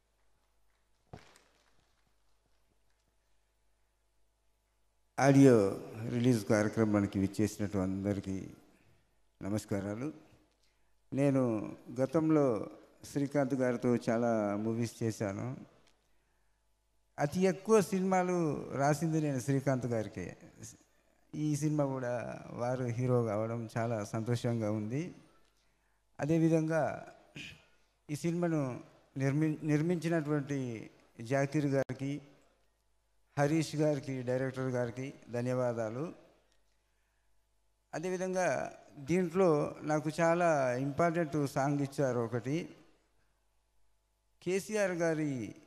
[SPEAKER 5] ఆడియో రిలీజ్ కార్యక్రమానికి విచ్చేసినట్టు అందరికీ నమస్కారాలు. నేను గతంలో శ్రీకాంత్ గారితో చాలా మూవీస్ చేశాను. అతి ఎక్కువ సినిమాలు రాసింది నేను శ్రీకాంత్ గారికే. ఈ సినిమా కూడా వారు హీరో కావడం చాలా సంతోషంగా ఉంది. అదేవిధంగా ఈ సినిమాను నిర్మి నిర్మించినటువంటి జాకీర్ గారికి, హరీష్ గారికి, డైరెక్టర్ గారికి ధన్యవాదాలు. అదేవిధంగా దీంట్లో నాకు చాలా ఇంపార్టెంట్ సాంగ్ ఇచ్చారు. ఒకటి కేసీఆర్ గారి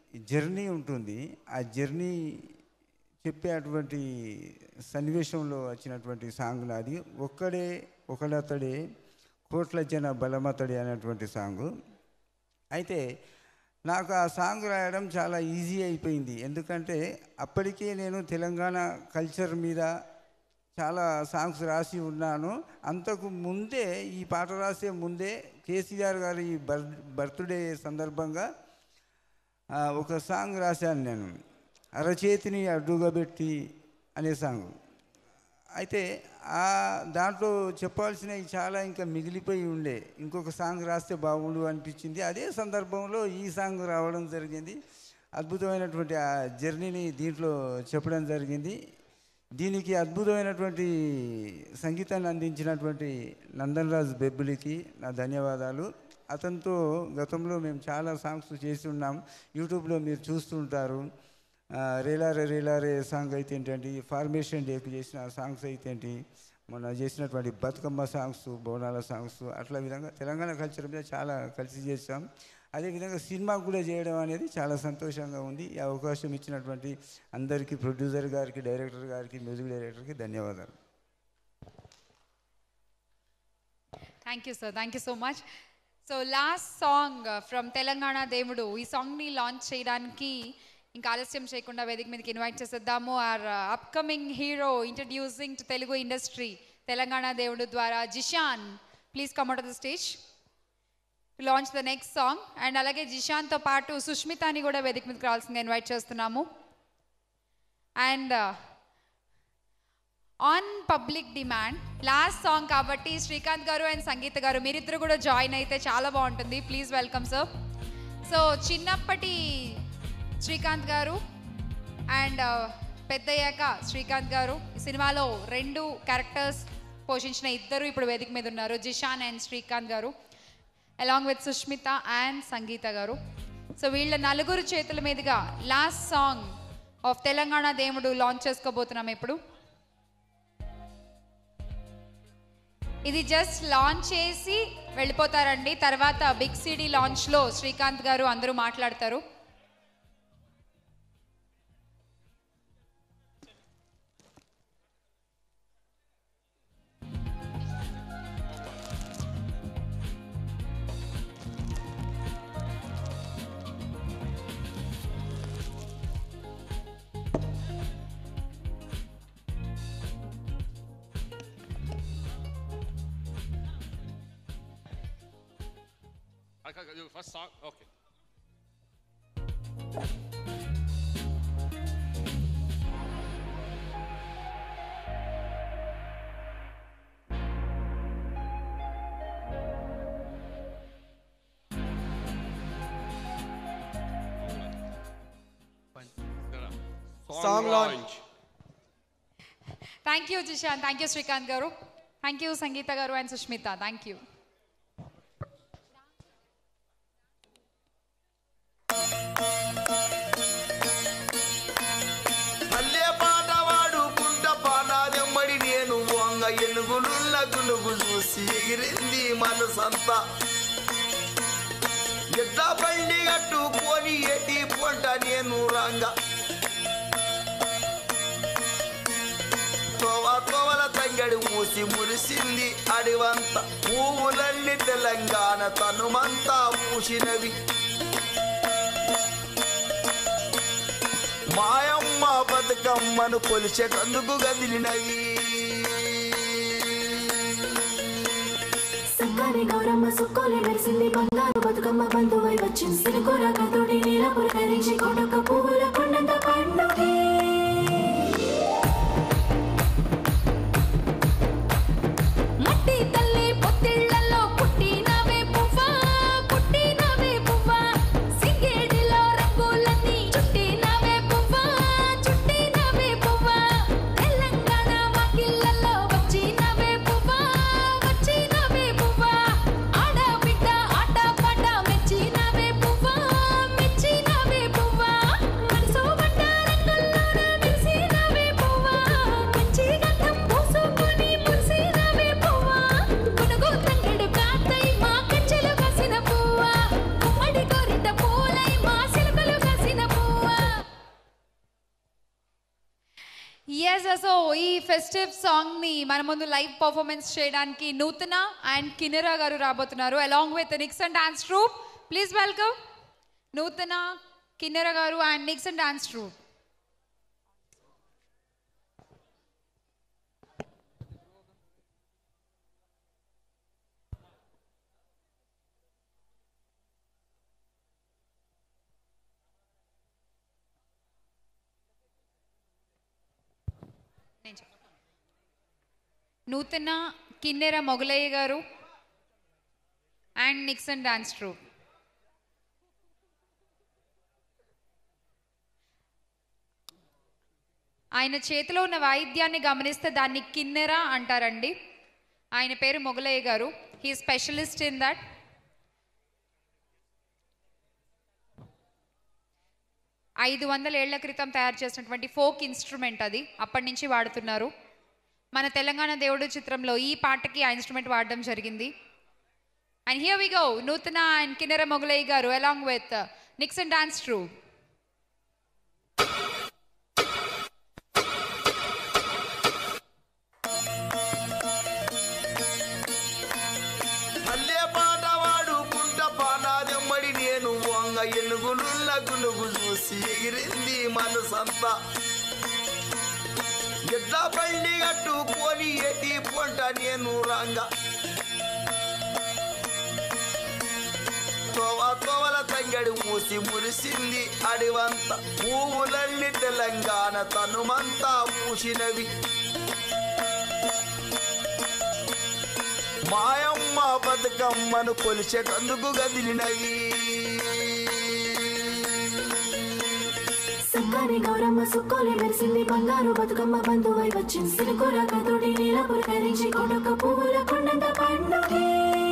[SPEAKER 5] జర్నీ ఉంటుంది. ఆ జర్నీ చెప్పేటువంటి సన్నివేశంలో వచ్చినటువంటి సాంగ్ నాది. ఒక్కడే ఒకడతడే కోట్ల జన బలమతడి అనేటువంటి సాంగు. అయితే నాకు ఆ సాంగ్ రాయడం చాలా ఈజీ అయిపోయింది. ఎందుకంటే అప్పటికే నేను తెలంగాణ కల్చర్ మీద చాలా సాంగ్స్ రాసి ఉన్నాను. అంతకు ముందే ఈ పాట రాసే ముందే కేసీఆర్ గారి బర్ బర్త్డే సందర్భంగా ఒక సాంగ్ రాశాను నేను, అరచేతిని అడ్డుగా పెట్టి అనే సాంగ్. అయితే ఆ దాంట్లో చెప్పాల్సినవి చాలా ఇంకా మిగిలిపోయి ఉండే, ఇంకొక సాంగ్ రాస్తే బాగుండు అనిపించింది. అదే సందర్భంలో ఈ సాంగ్ రావడం జరిగింది. అద్భుతమైనటువంటి ఆ జర్నీని దీంట్లో చెప్పడం జరిగింది. దీనికి అద్భుతమైనటువంటి సంగీతాన్ని అందించినటువంటి నందన్ రాజ్ బెబ్బులికి నా ధన్యవాదాలు. అతనితో గతంలో మేము చాలా సాంగ్స్ చేసి ఉన్నాం, యూట్యూబ్లో మీరు చూస్తుంటారు. రేలారే రేలారే సాంగ్ అయితే ఏంటంటే, ఫార్మేషన్ డేకు చేసిన సాంగ్స్ అయితే ఏంటి, మొన్న చేసినటువంటి బతుకమ్మ సాంగ్స్, బోనాల సాంగ్స్, అట్లా విధంగా తెలంగాణ కల్చర్ మీద చాలా కలిసి చేసాం. అదేవిధంగా సినిమా కూడా చేయడం అనేది చాలా సంతోషంగా ఉంది. ఈ అవకాశం ఇచ్చినటువంటి అందరికీ, ప్రొడ్యూసర్ గారికి, డైరెక్టర్ గారికి, మ్యూజిక్ డైరెక్టర్కి ధన్యవాదాలు.
[SPEAKER 2] Thank you sir, thank you so much. So last song from Telangana Devudu, ఈ సాంగ్ని లాంచ్ చేయడానికి ఇంకా ఆలస్యం చేయకుండా వేదిక మీదకి ఇన్వైట్ చేసేద్దాము. Are upcoming hero introducing to Telugu industry Telangana Devudu ద్వారా Jishan, please come out of the stage to launch the next song. And అలాగే జిషాన్తో పాటు సుష్మితాని కూడా వేదిక మీదకి రావాల్సిందిగా ఇన్వైట్ చేస్తున్నాము. And on public demand last song కాబట్టి శ్రీకాంత్ గారు అండ్ సంగీత గారు మీరిద్దరు కూడా జాయిన్ అయితే చాలా బాగుంటుంది. Please welcome sir. సో చిన్నప్పటి శ్రీకాంత్ గారు అండ్ పెద్దయ్యాక శ్రీకాంత్ గారు, ఈ సినిమాలో రెండు క్యారెక్టర్స్ పోషించిన ఇద్దరు ఇప్పుడు వేదిక మీద ఉన్నారు, జిషాన్ అండ్ శ్రీకాంత్ గారు, along with Sushmita and Sangeetha గారు. సో వీళ్ళ నలుగురు చేతుల మీదుగా లాస్ట్ సాంగ్ ఆఫ్ తెలంగాణ దేవుడు లాంచ్ చేసుకోబోతున్నాం ఇప్పుడు. ఇది జస్ట్ లాంచ్ చేసి వెళ్ళిపోతారండి, తర్వాత బిగ్ సిడీ లాంచ్లో శ్రీకాంత్ గారు అందరూ మాట్లాడతారు.
[SPEAKER 9] First song, okay.
[SPEAKER 15] Song launch.
[SPEAKER 2] Thank you, Jishan. Thank you, Srikanth garu. Thank you, Sangeeta garu and Sushmita. Thank you.
[SPEAKER 8] అల్లే పాటవాడు గుంట పానాదెమ్మడి నేను వంగ ఎనుగులున్న గునుగు చూసి ఎగిరింది మనసంతా. ఎట్లా బండి కట్టుకొని ఎటి పొంట నేను రంగ తోవా తోవల తంగడి మూసి మురిసింది అడివంత. పువ్వులన్నీ తెలంగాణ తనుమంతా మూసినవి. మాయమ్మ బతుకమ్మను కొలిచేటందుకు గదిలినవి.
[SPEAKER 3] సక్కని గౌరమ్మ సుక్కోలే మెరిసింది బంగారు బతుకమ్మ బంధువై వచ్చింది. సిరికూర కతోడి నీలపుర ధరించి కొడక పువ్వుల కొండంత పండుగే.
[SPEAKER 1] మట్టి తల్లి పొత్తిళ్లలో పుట్టినవే పువ్వా, పుట్టినవే పువ్వా, సింగేడిలో రంగులన్నీ చుట్టినవే పువ్వా, చుట్టినవే పువ్వా, తెలంగాణ వాకిళ్లలో వచ్చినవే పువ్వా, వచ్చినవే పువ్వా, ఆడబిడ్డ ఆట పాట మెచ్చినవే పువ్వా, మెచ్చినవే పువ్వా, మనసు పడ్డ రంగుల్లో
[SPEAKER 2] ఎస్ సో ఈ ఫెస్టివ్ సాంగ్ని మన ముందు లైవ్ పర్ఫార్మెన్స్ చేయడానికి నూతన అండ్ కిన్నెర గారు రాబోతున్నారు along with Nixon dance troupe. Please welcome Nutana, Kinnera గారు అండ్ నిక్సన్ డాన్స్ ట్రూప్. నూతన, కిన్నెర మొగలయ్య గారు అండ్ నిక్సన్ డాన్స్ ట్రూప్. ఆయన చేతిలో ఉన్న వాయిద్యాన్ని గమనిస్తే దాన్ని కిన్నెర అంటారండి. ఆయన పేరు మొగలయ్య గారు. He specialist in that. ఐదు వందల ఏళ్ల క్రితం తయారు చేసినటువంటి ఫోక్ ఇన్స్ట్రుమెంట్ అది, అప్పటి నుంచి వాడుతున్నారు. మన తెలంగాణ దేవుడు చిత్రంలో ఈ పాటకి ఆ ఇన్స్ట్రుమెంట్ వాడడం జరిగింది. And here we go, Nutana and Kinnera Mogulaiah గారు along with Nixon dance troupe.
[SPEAKER 8] మల్లె పాట వాడుకుంట పానాదెమ్మడి నేను వంగ ఎనుగులున్న గునుగు చూసి ఎగిరింది మనసంతా. ఎడ్ల బండి కట్టుకొని ఎటి పొంట నేను రంగ తోవ తోవల తంగడి మూసి మురిసింది అడివంత. పువ్వులన్నీ తెలంగాణ తనుమంతా పూసినవి. మాయమ్మ బతుకమ్మను కొలిచేటందుకు గదిలినవి.
[SPEAKER 3] సక్కని గౌరమ్మ సుక్కోలే మెరిసింది బంగారు బతుకమ్మ బంధువై వచ్చింది. సినుకూర కతోడి నీల పురకరించి కొడక పువ్వుల కొండంత పండుగే.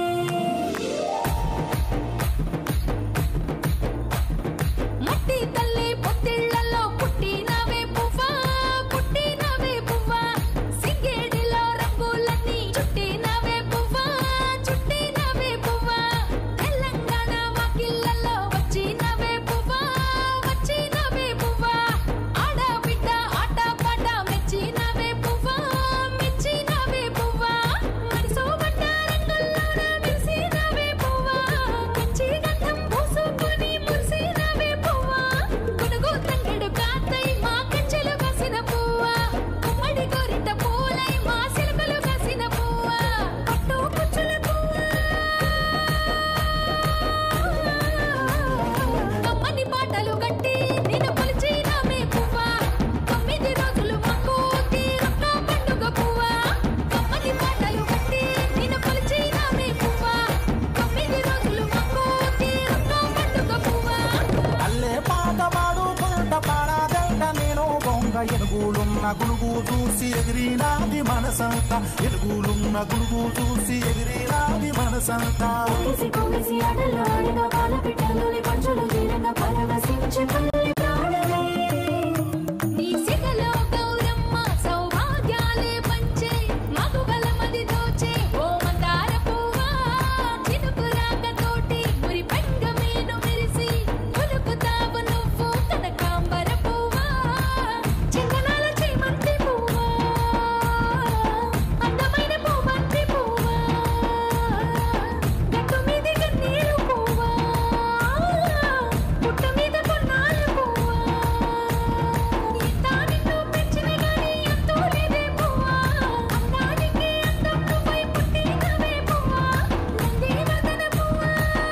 [SPEAKER 1] మట్టి తల్లి పొత్తిళ్లలో పుట్టినవే పువ్వా, పుట్టినవే పువ్వా, సింగేడిలో రంగులన్నీ చుట్టినవే పువ్వా, చుట్టినవే పువ్వా, తెలంగాణ వాకిళ్లలో వచ్చినవే పువ్వా, వచ్చినవే పువ్వా, ఆడబిడ్డ ఆట పాట మెచ్చినవే పువ్వా, మెచ్చినవే పువ్వా, మనసోబట్ట రంగుల్లోన మెరిసినవే పువ్వా, మంచి గంధం పూసుకొని మురిసినవే పువ్వా, గునుగు తంగెడు కాతై మా కంచెలు కాసిన పువ్వా, గుమ్మడి గోరింట పూలై మా సిలుకలు కాసిన పువ్వా, పట్టు పుచ్చుల పువ్వా, కమ్మని పాటలు కట్టి నిన్ను కొలిచినామే పువ్వా, తొమ్మిది రోజులు మాకు తీరొక్క పండుగ పువ్వా, కమ్మని పాటలు కట్టి నిన్ను కొలిచినామే పువ్వా, తొమ్మిది రోజులు మాకు తీరొక్క పండుగ పువ్వా.
[SPEAKER 12] అల్లే పాట పాడుకుంట పాడాదంట నేను బొంగ ఎనుగులున్న గునుగు చూసి ఎగిరినాది మనసంతా. ఎనుగులున్న గునుగు చూసి ఎగిరినాది మనసంతా.
[SPEAKER 3] పొంగిసి పొంగిసి ఆటలు ఆడిన పాల పిట్టలోని పంచులు తీరంగా పరవశించే పల్లి ప్రాణమే.
[SPEAKER 1] నీ సిగలో గౌరమ్మ సౌభాగ్యాలే పంచే మాకు బలమది దోచే ఓ మందార పువ్వా, చినుకు రాకతోటి మురి పెంగ మీను మెరిసి ఉలుకుతావు నువ్వు కనకాంబర పువ్వా, చింతనాల చేమంతి పువ్వా, అందమైన పూమంతి పువ్వా, గట్టు మీది గన్నీరు పువ్వా, పుట్ట మీద పొన్నాల పువ్వా, ఇంత నిన్ను పెంచిన గాని అంతూ లేదే పువ్వా, అందానికి అందం నువ్వై పుట్టినవే పువ్వా, నంది వదన పువ్వా.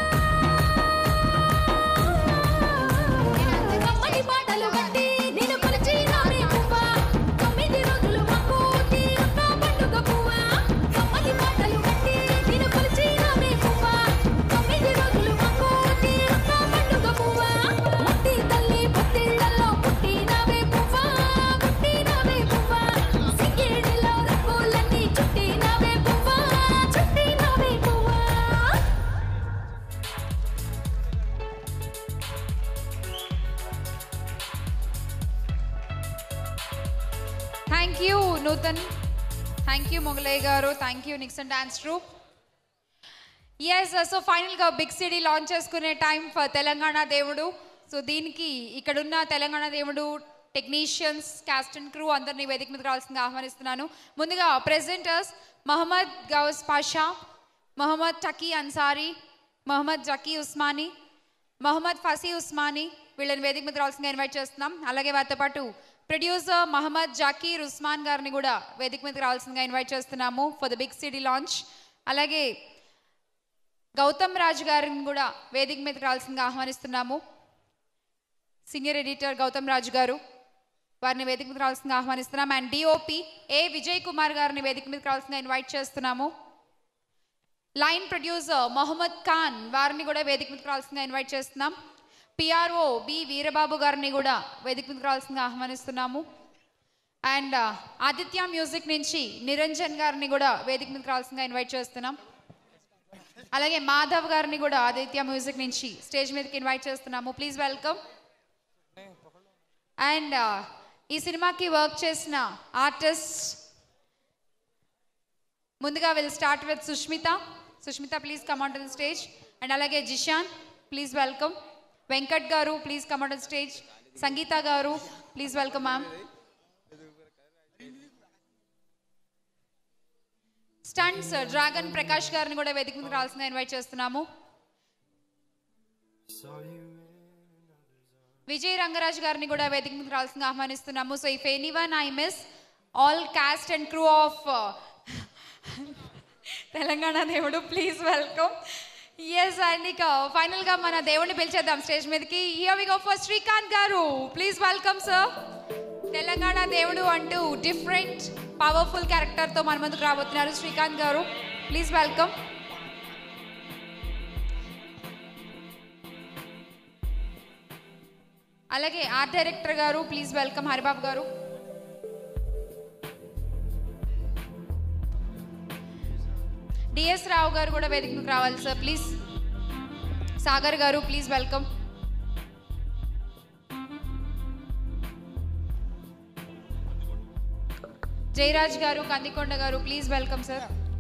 [SPEAKER 1] కమ్మని పాటలు కట్టి నిన్ను కొలిచినామే పువ్వా, తొమ్మిది రోజులు మాకు తీరొక్క పండుగ పువ్వా, కమ్మని పాటలు కట్టి నిన్ను కొలిచినామే పువ్వా, తొమ్మిది రోజులు మాకు తీరొక్క పండుగ పువ్వా. మట్టి తల్లి పొత్తిళ్లలో పుట్టినవే పువ్వా, పుట్టినవే పువ్వా, సింగేడిలో రంగులన్నీ చుట్టినవే పువ్వా, చుట్టినవే పువ్వా.
[SPEAKER 2] Thank you Nutan, thank you Mogulaiah గారు, thank you Nixon dance troupe. Yes so ఫైనల్గా బిగ్ సిటీ లాంచ్ చేసుకునే time for Telangana Devudu. So దీనికి ఇక్కడున్న తెలంగాణ దేవుడు టెక్నీషియన్స్, క్యాస్ట్ అండ్ క్రూ అందరినీ వేదిక మీదకి రావాల్సిందిగా ఆహ్వానిస్తున్నాను. ముందుగా ప్రెజెంటర్స్ మహమ్మద్ గౌస్ పాషా, మహమ్మద్ టకీ అన్సారీ, మహమ్మద్ జకీ ఉస్మానీ, మహమ్మద్ ఫసీ ఉస్మానీ వీళ్ళని వేదిక మీద రావాల్సిందిగా ఇన్వైట్ చేస్తున్నాం. అలాగే వారితో పాటు ప్రొడ్యూసర్ మహమ్మద్ జాకీర్ ఉస్మాన్ గారిని కూడా వేదిక మీదకి రావాల్సిందిగా ఇన్వైట్ చేస్తున్నాము for the big city launch. అలాగే గౌతమ్ రాజు గారిని కూడా వేదిక మీదకి రావాల్సిందిగా ఆహ్వానిస్తున్నాము. సీనియర్ ఎడిటర్ గౌతమ్ రాజు గారు, వారిని వేదిక మీదకి రావాల్సిందిగా ఆహ్వానిస్తున్నాం. And DOP A Vijay Kumar గారిని వేదిక మీదకి రావాల్సిందిగా ఇన్వైట్ చేస్తున్నాము. లైన్ ప్రొడ్యూసర్ మొహమ్మద్ ఖాన్ వారిని కూడా వేదిక మీదకి రావాల్సిందిగా ఇన్వైట్ చేస్తున్నాం. పిఆర్ఓ బి వీరబాబు గారిని కూడా వేదిక మీదకి రావాల్సిందిగా ఆహ్వానిస్తున్నాము. అండ్ ఆదిత్య మ్యూజిక్ నుంచి నిరంజన్ గారిని కూడా వేదిక మీదకి రావాల్సిందిగా ఇన్వైట్ చేస్తున్నాం. అలాగే మాధవ్ గారిని కూడా ఆదిత్య మ్యూజిక్ నుంచి స్టేజ్ మీదకి ఇన్వైట్ చేస్తున్నాము. Please welcome. అండ్ ఈ సినిమాకి వర్క్ చేసిన ఆర్టిస్ట్ ముందుగా will start with Sushmita. Sushmita please come on to the stage. And అలాగే జిషాన్ ప్లీజ్ వెల్కమ్. వెంకట్ గారు please come on to the stage. Sangeetha గారు please welcome ma'am. Stunts Dragon Prakash గారిని కూడా వేదిక మీదకి రావాల్సిందిగా ఇన్వైట్ చేస్తున్నాము. విజయ్ రంగరాజ్ గారిని కూడా వేదిక మీదకి రావాల్సిందిగా ఆహ్వానిస్తున్నాము. So if anyone I miss all cast and crew of Telangana Devudu please welcome. Yes and ఇక ఫైనల్గా మన దేవుడిని పిలిచేద్దాం స్టేజ్ మీదకి. Here we go for Srikanth గారు ప్లీజ్ వెల్కమ్ సార్. తెలంగాణ దేవుడు అంటూ డిఫరెంట్ పవర్ఫుల్ క్యారెక్టర్తో మన ముందుకు రాబోతున్నారు శ్రీకాంత్ గారు, ప్లీజ్ వెల్కమ్. అలాగే ఆర్ట్ డైరెక్టర్ గారు ప్లీజ్ వెల్కమ్ హరిబాబు గారు. డిఎస్ రావు గారు కూడా వేదికకు రావాలి సార్ ప్లీజ్. సాగర్ గారు ప్లీజ్ వెల్కమ్. జయరాజ్ గారు, కందికొండ గారు please welcome sir.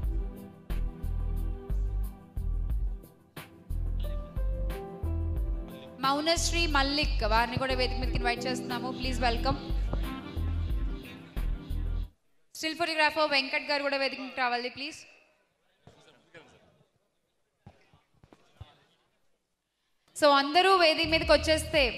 [SPEAKER 2] Mounasri Mallik వారిని కూడా వేదిక మీదకి ఇన్వైట్ చేస్తున్నాము, please welcome. Still photographer Venkat గారు కూడా వేదిక మీదకి రావాలి ప్లీజ్. సో అందరూ వేదిక మీదకి వచ్చేస్తే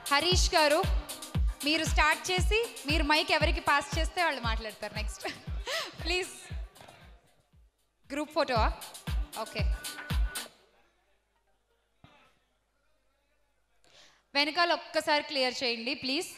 [SPEAKER 2] హరీష్ గారు మీరు స్టార్ట్ చేసి మీరు మైక్ ఎవరికి పాస్ చేస్తే వాళ్ళు మాట్లాడతారు నెక్స్ట్. ప్లీజ్. గ్రూప్ ఫోటోవా? ఓకే. వెనకాల ఒక్కసారి క్లియర్ చేయండి ప్లీజ్.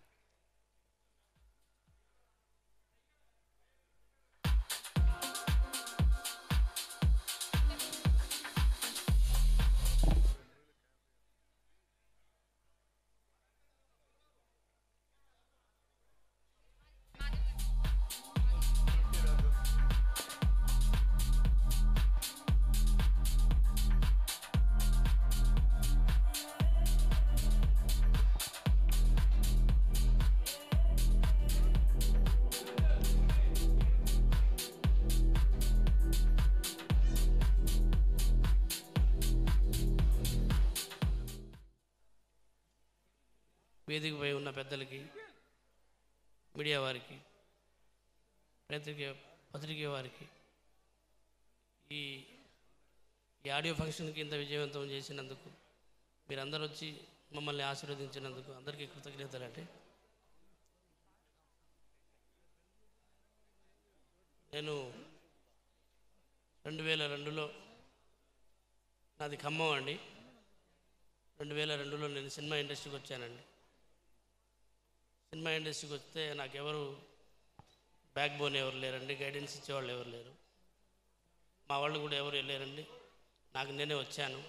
[SPEAKER 13] వేదికపై ఉన్న పెద్దలకి, మీడియా వారికి, పత్రిక పత్రిక వారికి, ఈ ఈ ఆడియో ఫంక్షన్కి ఇంత విజయవంతం చేసినందుకు, మీరందరూ వచ్చి మమ్మల్ని ఆశీర్వదించినందుకు అందరికీ కృతజ్ఞతలండి. నేను రెండు వేల రెండులో నాది ఖమ్మం అండి. రెండు వేల రెండులో నేను సినిమా ఇండస్ట్రీకి వచ్చానండి. సినిమా ఇండస్ట్రీకి వస్తే నాకెవరు బ్యాక్ బోన్ ఎవరు లేరండి, గైడెన్స్ ఇచ్చేవాళ్ళు ఎవరు లేరు, మా వాళ్ళు కూడా ఎవరు వెళ్ళారండి. నాకు నేనే వచ్చాను.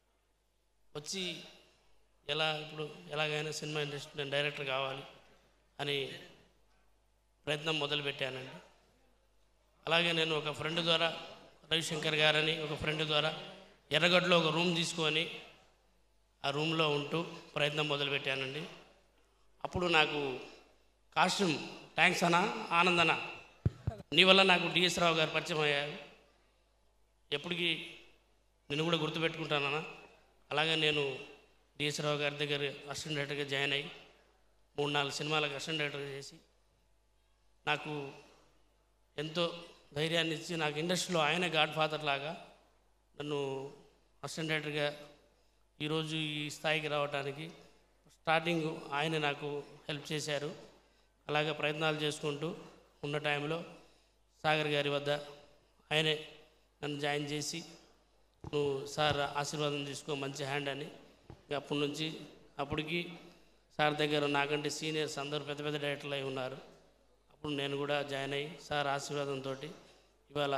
[SPEAKER 13] వచ్చి ఎలా ఇప్పుడు ఎలాగైనా సినిమా ఇండస్ట్రీ నేను డైరెక్టర్ కావాలి అని ప్రయత్నం మొదలుపెట్టానండి. అలాగే నేను ఒక ఫ్రెండ్ ద్వారా, రవిశంకర్ గారని ఒక ఫ్రెండ్ ద్వారా ఎర్రగడ్డలో ఒక రూమ్ తీసుకొని ఆ రూమ్లో ఉంటూ ప్రయత్నం మొదలుపెట్టానండి. అప్పుడు నాకు కాస్ట్యూమ్ థ్యాంక్స్ అన్నా ఆనందన నీ వల్ల నాకు డిఎస్ రావు గారు పరిచయం అయ్యారు. ఎప్పటికీ నేను కూడా గుర్తుపెట్టుకుంటానన్నా. అలాగే నేను డిఎస్ రావు గారి దగ్గర అసిస్టెంట్ డైరెక్టర్గా జాయిన్ అయ్యి మూడు నాలుగు సినిమాలకు అసిస్టెంట్ డైరెక్టర్గా చేసి నాకు ఎంతో ధైర్యాన్ని ఇచ్చి నాకు ఇండస్ట్రీలో ఆయనే గాడ్ ఫాదర్ లాగా నన్ను అసిస్టెంట్ డైరెక్టర్గా ఈరోజు ఈ స్థాయికి రావడానికి స్టార్టింగ్ ఆయన నాకు హెల్ప్ చేశారు. అలాగే ప్రయత్నాలు చేసుకుంటూ ఉన్న టైంలో సాగర్ గారి వద్ద ఆయనే నన్ను జాయిన్ చేసి నువ్వు సార్ ఆశీర్వాదం తీసుకో మంచి హ్యాండ్ అని. అప్పటి నుంచి అప్పటికి సార్ దగ్గర నాకంటే సీనియర్స్ అందరూ పెద్ద పెద్ద డైరెక్టర్లు అయి ఉన్నారు. అప్పుడు నేను కూడా జాయిన్ అయ్యి సార్ ఆశీర్వాదంతో ఇవాళ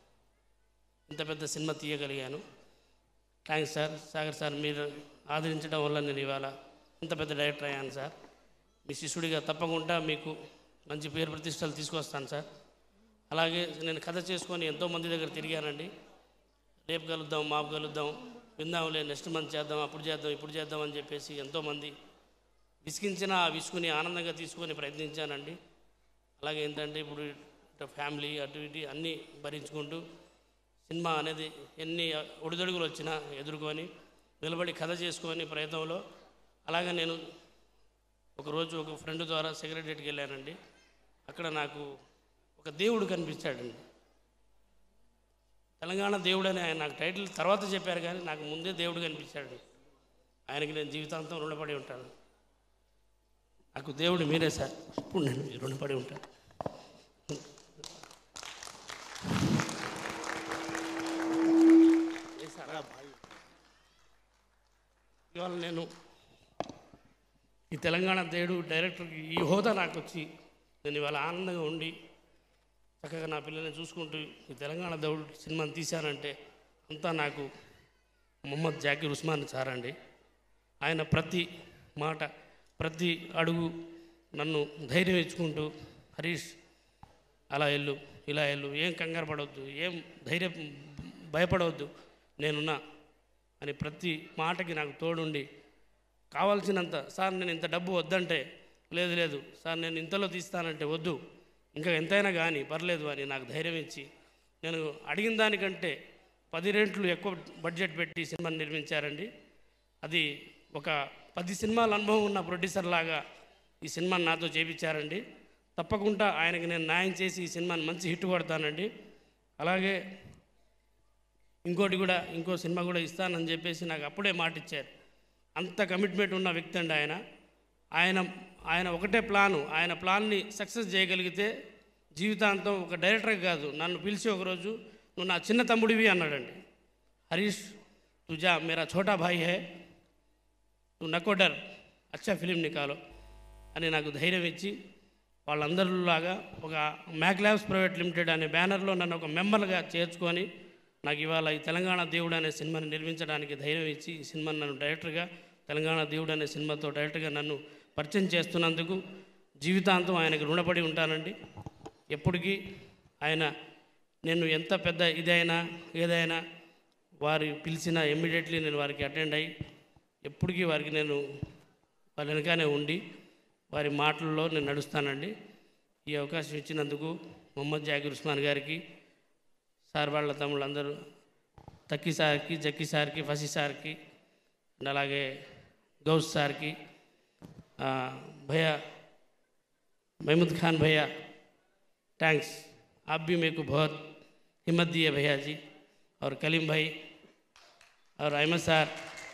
[SPEAKER 13] ఇంత పెద్ద సినిమా తీయగలిగాను. Thanks sir. సాగర్ సార్ మీరు ఆదరించడం వల్ల నేను ఇవాళ ఇంత పెద్ద డైరెక్టర్ అయ్యాను సార్. మీ శిష్యుడిగా తప్పకుండా మీకు మంచి పేరు ప్రతిష్టలు తీసుకొస్తాను సార్. అలాగే నేను కథ చేసుకొని ఎంతోమంది దగ్గర తిరిగానండి. రేపు కలుద్దాం, మాపు కలుద్దాం, విందాంలే, నెక్స్ట్ మంత్ చేద్దాం, అప్పుడు చేద్దాం, ఇప్పుడు చేద్దాం అని చెప్పేసి ఎంతోమంది విసిగించిన ఆ విసుకుని ఆనందంగా తీసుకొని ప్రయత్నించానండి. అలాగే ఏంటంటే ఇప్పుడు ఇటు ఫ్యామిలీ అటు ఇటు అన్నీ భరించుకుంటూ సినిమా అనేది ఎన్ని ఒడిదొడుగులు వచ్చినా ఎదుర్కొని నిలబడి కథ చేసుకొని ప్రయత్నంలో అలాగే నేను ఒకరోజు ఒక ఫ్రెండ్ ద్వారా సెక్రటరీకి వెళ్ళానండి. అక్కడ నాకు ఒక దేవుడు కనిపించాడండి. తెలంగాణ దేవుడు అని ఆయన నాకు టైటిల్ తర్వాత చెప్పారు కానీ నాకు ముందే దేవుడు కనిపించాడు. ఆయనకి నేను జీవితాంతం రుణపడి ఉంటాను. నాకు దేవుడు మీరే సార్. ఇప్పుడు నేను రుణపడి ఉంటాను. ఇవాళ నేను ఈ తెలంగాణ దేవుడు డైరెక్టర్కి ఈ హోదా నాకు వచ్చి నేను ఇవాళ ఆనందంగా ఉండి చక్కగా నా పిల్లల్ని చూసుకుంటూ ఈ తెలంగాణ దేవుడు సినిమాని తీశానంటే అంతా నాకు మొహమ్మద్ జాకీర్ ఉస్మాన్ సార్ అండి. ఆయన ప్రతి మాట ప్రతి అడుగు నన్ను ధైర్యం ఇచ్చుకుంటూ హరీష్ అలా వెళ్ళు ఇలా వెళ్ళు, ఏం కంగారు పడవద్దు, ఏం ధైర్యం భయపడవద్దు, నేనున్నా అని ప్రతి మాటకి నాకు తోడుండి కావాల్సినంత సార్ నేను ఇంత డబ్బు వద్దంటే లేదు లేదు సార్ నేను ఇంతలో తీస్తానంటే వద్దు ఇంకా ఎంతైనా కానీ పర్లేదు అని నాకు ధైర్యం ఇచ్చి నేను అడిగిన దానికంటే పది రెట్లు ఎక్కువ బడ్జెట్ పెట్టి సినిమాని నిర్మించారండి. అది ఒక పది సినిమాల అనుభవం ఉన్న ప్రొడ్యూసర్ లాగా ఈ సినిమాని నాతో చేయించారండి. తప్పకుండా ఆయనకి నేను న్యాయం చేసి ఈ సినిమాని మంచి హిట్ కొడతానండి. అలాగే ఇంకోటి కూడా ఇంకో సినిమా కూడా ఇస్తానని చెప్పేసి నాకు అప్పుడే మాట ఇచ్చారు. అంత కమిట్మెంట్ ఉన్న వ్యక్తి అండి ఆయన ఆయన ఆయన ఒకటే ప్లాను ఆయన ప్లాన్ని సక్సెస్ చేయగలిగితే జీవితాంతం ఒక డైరెక్టర్ కాదు నన్ను పిలిచి ఒకరోజు నువ్వు నా చిన్న తమ్ముడివి అన్నాడండి. హరీష్ తుజా మేరా ఛోటా భాయ్ హై నువ్వు నకో డర్ అచ్చా ఫిలిం నికాలో అని నాకు ధైర్యం ఇచ్చి వాళ్ళందరిలాగా ఒక మ్యాక్ ల్యాబ్స్ ప్రైవేట్ లిమిటెడ్ అనే బ్యానర్లో నన్ను ఒక మెంబర్గా చేర్చుకొని నాకు ఇవాళ ఈ తెలంగాణ దేవుడు అనే సినిమాని నిర్మించడానికి ధైర్యం ఇచ్చి ఈ సినిమాని నన్ను డైరెక్టర్గా తెలంగాణ దేవుడు అనే సినిమాతో డైరెక్టర్గా నన్ను పరిచయం చేస్తున్నందుకు జీవితాంతం ఆయనకు రుణపడి ఉంటానండి. ఎప్పటికీ ఆయన నేను ఎంత పెద్ద ఇదైనా ఏదైనా వారు పిలిచిన ఇమ్మీడియట్లీ నేను వారికి అటెండ్ అయ్యి ఎప్పటికీ వారికి నేను వాళ్ళ వెనకానే ఉండి వారి మాటల్లో నేను నడుస్తానండి. ఈ అవకాశం ఇచ్చినందుకు మొహమ్మద్ జాకీర్ ఉస్మాన్ గారికి సార్ వాళ్ళ తమ్ముళ్ళందరూ తక్కీ సార్కి జక్కీ సార్కి ఫసీ సార్కి అండ్ అలాగే గౌస్ సార్కి भैया महमूद खान भैया थैंक्स आप भी मेरे को बहुत हिम्मत दी है भैया जी और कलीम भाई और अहमद सर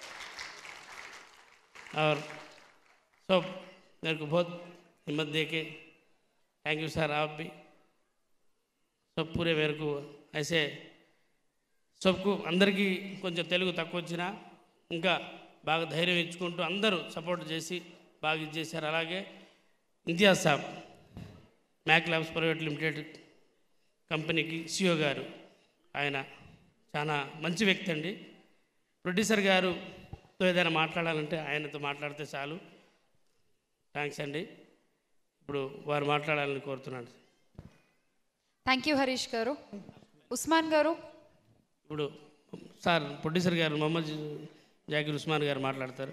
[SPEAKER 13] और सब मेरे को बहुत हिम्मत दे के थैंक यू सर आप भी सब पूरे मेरे को ऐसे सबको अंदर की కొంచెం తెలుగు తక్కువ వచ్చినా ఇంకా బాగా ధైర్యం ఇచ్చుకుంటూ అందరూ సపోర్ట్ చేసి బాగా ఇచ్చేశారు. అలాగే Imtiaz saab Mac labs private limited కంపెనీకి సిఇఓ గారు ఆయన చాలా మంచి వ్యక్తి అండి. ప్రొడ్యూసర్ గారుతో ఏదైనా మాట్లాడాలంటే ఆయనతో మాట్లాడితే చాలు. థ్యాంక్స్ అండి. ఇప్పుడు వారు మాట్లాడాలని కోరుతున్నాను.
[SPEAKER 2] థ్యాంక్ యూ హరీష్ గారు. ఉస్మాన్ గారు
[SPEAKER 13] ఇప్పుడు సార్ ప్రొడ్యూసర్ గారు మొహమ్మద్ జాకీర్ ఉస్మాన్ గారు మాట్లాడతారు.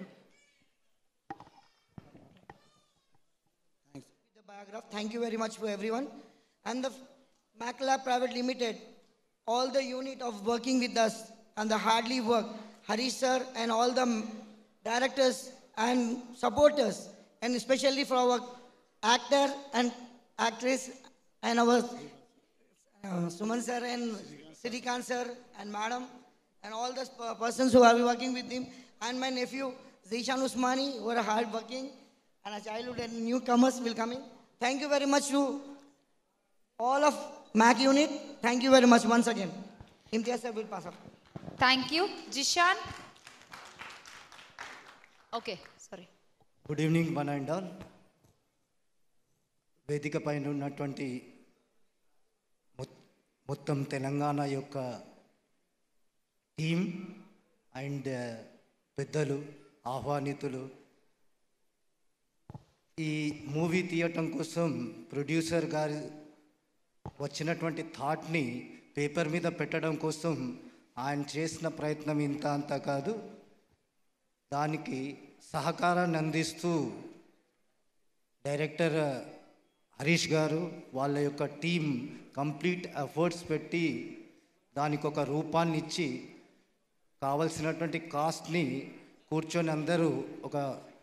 [SPEAKER 6] Thank you very much for everyone and the MacLab Private Limited, all the unit of working with us and the hardly work, Harish sir and all the directors and supporters, and especially for our actor and actress and our uh, Suman sir and Siddhikan sir and madam and all the persons who are working with him, and my nephew Zishan Usmani who are hard working, and a childhood and newcomers will coming. Thank you very much to all of Mac unit. Thank you very much once again. Imtiaz sir will pass up.
[SPEAKER 2] Thank you. Jishan okay sorry.
[SPEAKER 22] Good evening one and all. వేదిక పైన ఉన్నటువంటి మొత్తం తెలంగాణ యొక్క team and పెద్దలు ఆహ్వానితులు, ఈ movie తీయటం కోసం producer గారు వచ్చినటువంటి థాట్ని పేపర్ మీద పెట్టడం కోసం ఆయన చేసిన ప్రయత్నం ఇంత అంత కాదు. దానికి సహకారాన్ని అందిస్తూ డైరెక్టర్ హరీష్ గారు వాళ్ళ యొక్క టీం కంప్లీట్ ఎఫర్ట్స్ పెట్టి దానికి ఒక రూపాన్ని ఇచ్చి కావలసినటువంటి కాస్ట్ని కూర్చొని అందరూ ఒక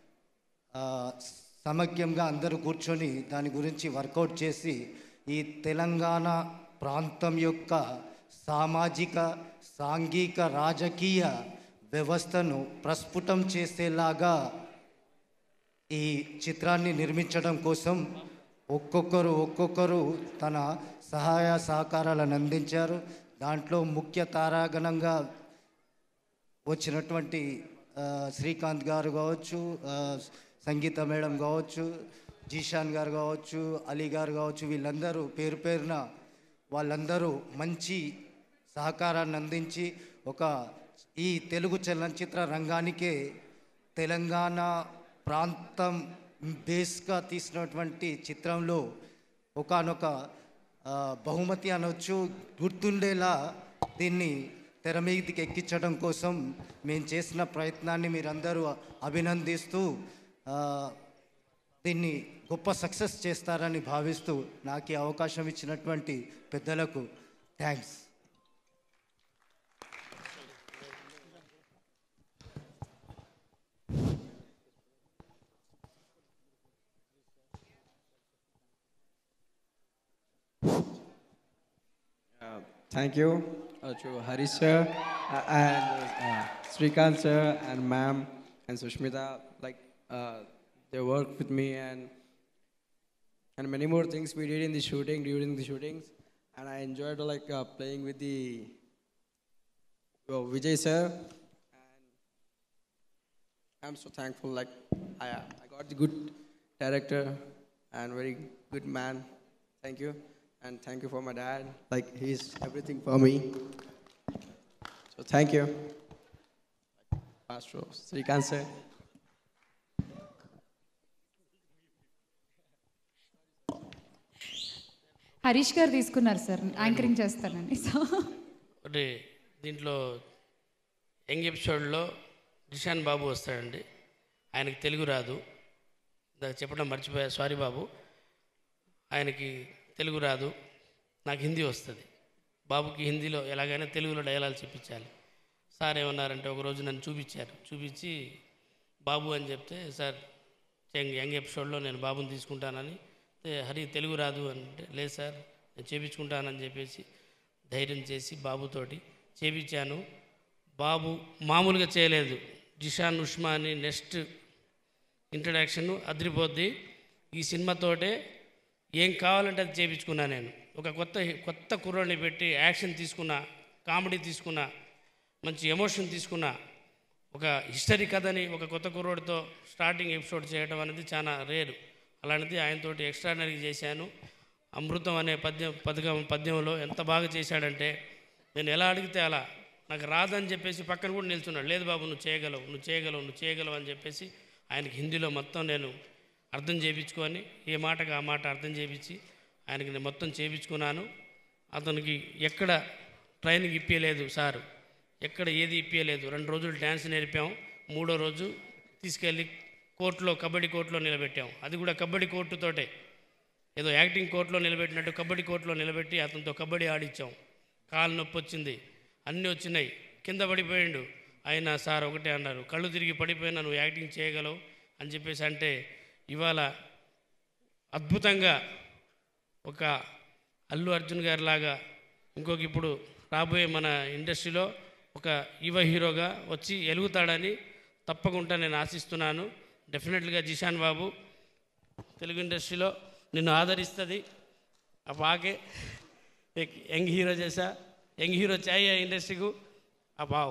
[SPEAKER 22] సమగ్యంగా అందరూ కూర్చొని దాని గురించి వర్కౌట్ చేసి ఈ తెలంగాణ ప్రాంతం యొక్క సామాజిక సాంఘిక రాజకీయ వ్యవస్థను ప్రస్ఫుటం చేసేలాగా ఈ చిత్రాన్ని నిర్మించడం కోసం ఒక్కొక్కరు ఒక్కొక్కరు తన సహాయ సహకారాలను అందించారు. దాంట్లో ముఖ్య తారాగణంగా వచ్చినటువంటి శ్రీకాంత్ గారు కావచ్చు, సంగీత మేడం కావచ్చు, జీషాన్ గారు కావచ్చు, అలీ గారు కావచ్చు, వీళ్ళందరూ పేరు పేరున వాళ్ళందరూ మంచి సహకారాన్ని అందించి ఒక ఈ తెలుగు చలనచిత్ర రంగానికే తెలంగాణ ప్రాంతం బేస్గా తీసినటువంటి చిత్రంలో ఒకానొక బహుమతి అనవచ్చు, గుర్తుండేలా దీన్ని తెర మీదకి ఎక్కించడం కోసం మేము చేసిన ప్రయత్నాన్ని మీరందరూ అభినందిస్తూ దీన్ని గొప్ప సక్సెస్ చేస్తారని భావిస్తూ నాకు ఈ అవకాశం ఇచ్చినటువంటి పెద్దలకు thanks.
[SPEAKER 23] Thank you uh, to Harish sir uh, and uh, Srikanth sir and ma'am
[SPEAKER 10] and Sushmita, like uh, they worked with me, and and many more things we did in the shooting during the shootings, and I enjoyed like uh, playing with the uh, Vijay sir, and I'm so thankful. Like I I got the good director and very good man. Thank you, and thank you for my dad. Like he's everything for me. So thank you. Pastor Srikanth sir.
[SPEAKER 2] Harish గారు తీసుకున్నారు sir anchoring చేస్తానని. So
[SPEAKER 13] అంటే దీంట్లో young ఎపిసోడ్లో జిషాన్ బాబు వస్తాడండి. ఆయనకి తెలుగు రాదు, దానికి చెప్పడం మర్చిపోయా, సారీ బాబు. ఆయనకి తెలుగు రాదు, నాకు హిందీ వస్తుంది. బాబుకి హిందీలో ఎలాగైనా తెలుగులో డైలాగ్ చెప్పించాలి. సార్ ఏమన్నారంటే ఒకరోజు నన్ను చూపించారు, చూపించి బాబు అని చెప్తే, సార్ యంగ్ యంగ్ ఎపిసోడ్లో నేను బాబుని తీసుకుంటానని, హరి తెలుగు రాదు అంటే, లేదు సార్ నేను చేపించుకుంటానని చెప్పేసి ధైర్యం చేసి బాబుతోటి చేపించాను. బాబు మామూలుగా చేయలేదు. జిషాన్ ఉష్మా అని నెక్స్ట్ ఇంట్రడక్షన్ అదిరిపోద్ది. ఈ సినిమాతోటే ఏం కావాలంటే అది చేయించుకున్నా. నేను ఒక కొత్త కొత్త కుర్రోడిని పెట్టి యాక్షన్ తీసుకున్నా, కామెడీ తీసుకున్నా, మంచి ఎమోషన్ తీసుకున్నా. ఒక హిస్టరీ కథని ఒక కొత్త కుర్రోడితో స్టార్టింగ్ ఎపిసోడ్ చేయడం అనేది చాలా రేరు. అలాంటిది ఆయనతోటి ఎక్స్ట్రాడినరీ చేశాను. అమృతం అనే పద్యం పథకం పద్యంలో ఎంత బాగా చేశాడంటే, నేను ఎలా అడిగితే అలా, నాకు రాదని చెప్పేసి పక్కన కూడా నిల్చున్నాడు. లేదు బాబు నువ్వు చేయగలవు, నువ్వు చేయగలవు, నువ్వు చేయగలవు అని చెప్పేసి ఆయనకి హిందీలో మొత్తం నేను అర్థం చేయించుకొని, ఏ మాటకు ఆ మాట అర్థం చేయించి ఆయనకి నేను మొత్తం చేయించుకున్నాను. అతనికి ఎక్కడ ట్రైనింగ్ ఇప్పించలేదు సారు, ఎక్కడ ఏది ఇప్పించలేదు. రెండు రోజులు డ్యాన్స్ నేర్పాం, మూడో రోజు తీసుకెళ్ళి కోర్టులో కబడ్డీ కోర్టులో నిలబెట్టాం. అది కూడా కబడ్డీ కోర్టుతోటే, ఏదో యాక్టింగ్ కోర్టులో నిలబెట్టినట్టు కబడ్డీ కోర్టులో నిలబెట్టి అతనితో కబడ్డీ ఆడిచ్చాం. కాలు నొప్పి వచ్చింది, అన్నీ వచ్చినాయి, కింద పడిపోయిండు. అయినా సార్ ఒకటే అన్నారు, కళ్ళు తిరిగి పడిపోయినా నువ్వు యాక్టింగ్ చేయగలవు అని చెప్పేసి అంటే, ఇవాళ అద్భుతంగా ఒక అల్లు అర్జున్ గారి లాగా ఇంకొక ఇప్పుడు రాబోయే మన ఇండస్ట్రీలో ఒక యువ హీరోగా వచ్చి ఎలుగుతాడని తప్పకుండా నేను ఆశిస్తున్నాను. డెఫినెట్గా జిషాన్ బాబు తెలుగు ఇండస్ట్రీలో నిన్ను ఆదరిస్తుంది. अब आगे एक यंग हीरो जैसा यंग हीरो चाहिए इंडस्ट्री को. अब आओ.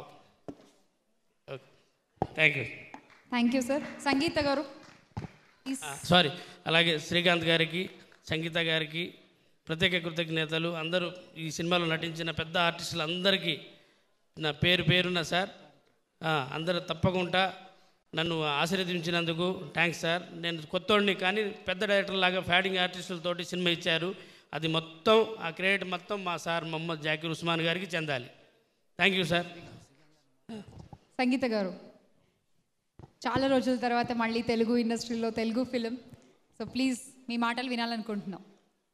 [SPEAKER 13] Thank you.
[SPEAKER 2] Thank you sir. Sangeetha గారు
[SPEAKER 13] సారీ, అలాగే శ్రీకాంత్ గారికి, సంగీత గారికి ప్రత్యేక కృతజ్ఞతలు. అందరూ ఈ సినిమాలో నటించిన పెద్ద ఆర్టిస్టులు అందరికీ నా పేరు పేరున సార్, అందరూ తప్పకుండా నన్ను ఆశీర్వదించినందుకు థ్యాంక్స్ సార్. నేను కొత్తోడిని కానీ పెద్ద డైరెక్టర్ లాగా ఫ్యాడింగ్ ఆర్టిస్టులతోటి సినిమా ఇచ్చారు. అది మొత్తం ఆ క్రెడిట్ మొత్తం మా సార్ మొహమ్మద్ జాకీర్ ఉస్మాన్ గారికి చెందాలి. Thank you sir.
[SPEAKER 2] సంగీత గారు చాలా రోజుల తర్వాత మళ్ళీ తెలుగు ఇండస్ట్రీలో తెలుగు ఫిలిం, సో ప్లీజ్ మీ మాటలు వినాలనుకుంటున్నాం.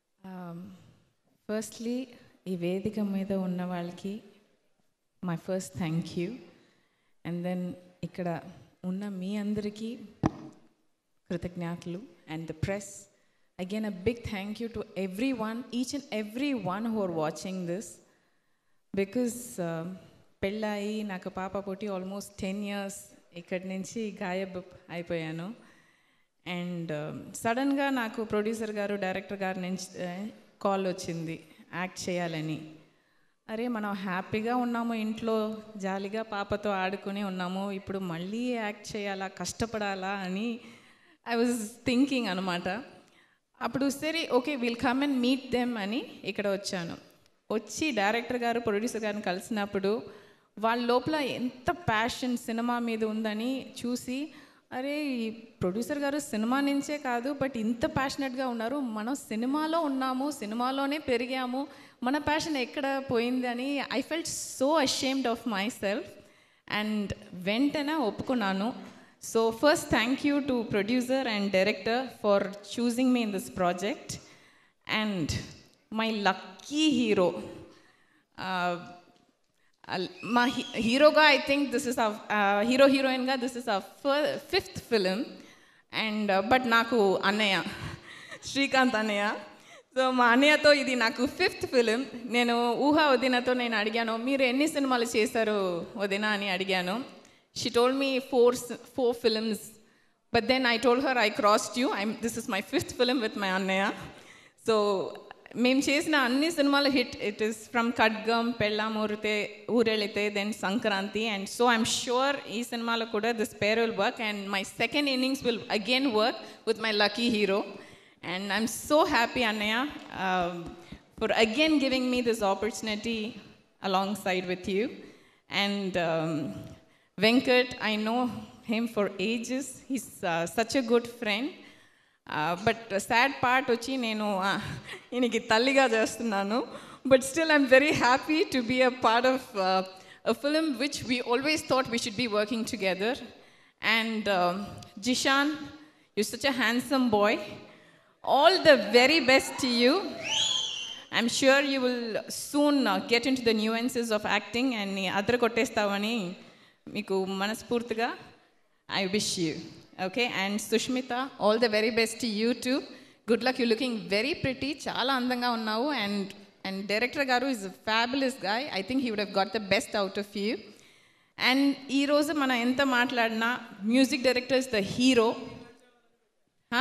[SPEAKER 14] ఫస్ట్లీ ఈ వేదిక మీద ఉన్న వాళ్ళకి my first thank you. And then ఇక్కడ ఉన్న మీ అందరికీ కృతజ్ఞతలు. And the press, again a big thank you to every one, each and every one who are watching this. Because పెళ్ళాయి నాకు పాప పుట్టి ఆల్మోస్ట్ టెన్ ఇయర్స్ ఇక్కడి నుంచి గాయబ్ అయిపోయాను. అండ్ సడన్గా నాకు ప్రొడ్యూసర్ గారు, డైరెక్టర్ గారి నుంచి కాల్ వచ్చింది యాక్ట్ చేయాలని. అరే మనం హ్యాపీగా ఉన్నాము, ఇంట్లో జాలీగా పాపతో ఆడుకుని ఉన్నాము, ఇప్పుడు మళ్ళీ యాక్ట్ చేయాలా, కష్టపడాలా అని ఐ వాజ్ థింకింగ్ అనమాట. అప్పుడు సరే okay will come and meet them అని ఇక్కడ వచ్చాను. వచ్చి డైరెక్టర్ గారు, ప్రొడ్యూసర్ గారిని కలిసినప్పుడు వాళ్ళ లోపల ఎంత ప్యాషన్ సినిమా మీద ఉందని చూసి, అరే ఈ ప్రొడ్యూసర్ గారు సినిమా నుంచే కాదు బట్ ఇంత ప్యాషనెట్గా ఉన్నారు, మనం సినిమాలో ఉన్నాము, సినిమాలోనే పెరిగాము, మన ప్యాషన్ ఎక్కడ పోయింది అని I felt so ashamed of myself. And వెంటనే ఒప్పుకున్నాను. So first thank you to producer and director for choosing me in this project. And my lucky hero, మా హీరోగా I think this is a hero హీరోయిన్గా this is a fifth film. And but నాకు అన్నయ్య శ్రీకాంత్ అన్నయ్య, so మా అన్నయ్యతో ఇది నాకు ఫిఫ్త్ ఫిలిం. నేను ఊహా వదినతో నేను అడిగాను, మీరు ఎన్ని సినిమాలు చేశారు వదిన అని అడిగాను. She told me four, s- four films, but then I told her I crossed you. I'm, this is my fifth film with my Annaya. So, మేము చేసిన అన్ని సినిమాల hit it is from Khadgam పెళ్ళామూరితే ఊరెళితే then Sankranti and so I'm sure ఈ సినిమాలో కూడా this pair will work and my second innings will again work with my lucky hero and I'm so happy అన్నయ్య for again giving me this opportunity along side with you and Venkat I know him for ages he's such a good friend but sad part వచ్చి నేను ఈయనకి తల్లిగా చేస్తున్నాను but still I'm very happy to be a part of a film which we always thought we should be working together and Jishan you such a handsome boy all the very best to you I'm sure you will soon get in to the nuances of acting and నీ అదర కొట్టేస్తావని మీకు మనస్ఫూర్తిగా I wish you. Okay, and Sushmita, all the very best to you too. Good luck, you're looking very pretty. Chala andanga unnavu and and director garu is a fabulous guy. I think he would have got the best out of you. And ee roju mana enta maatladna music director is the hero. Huh?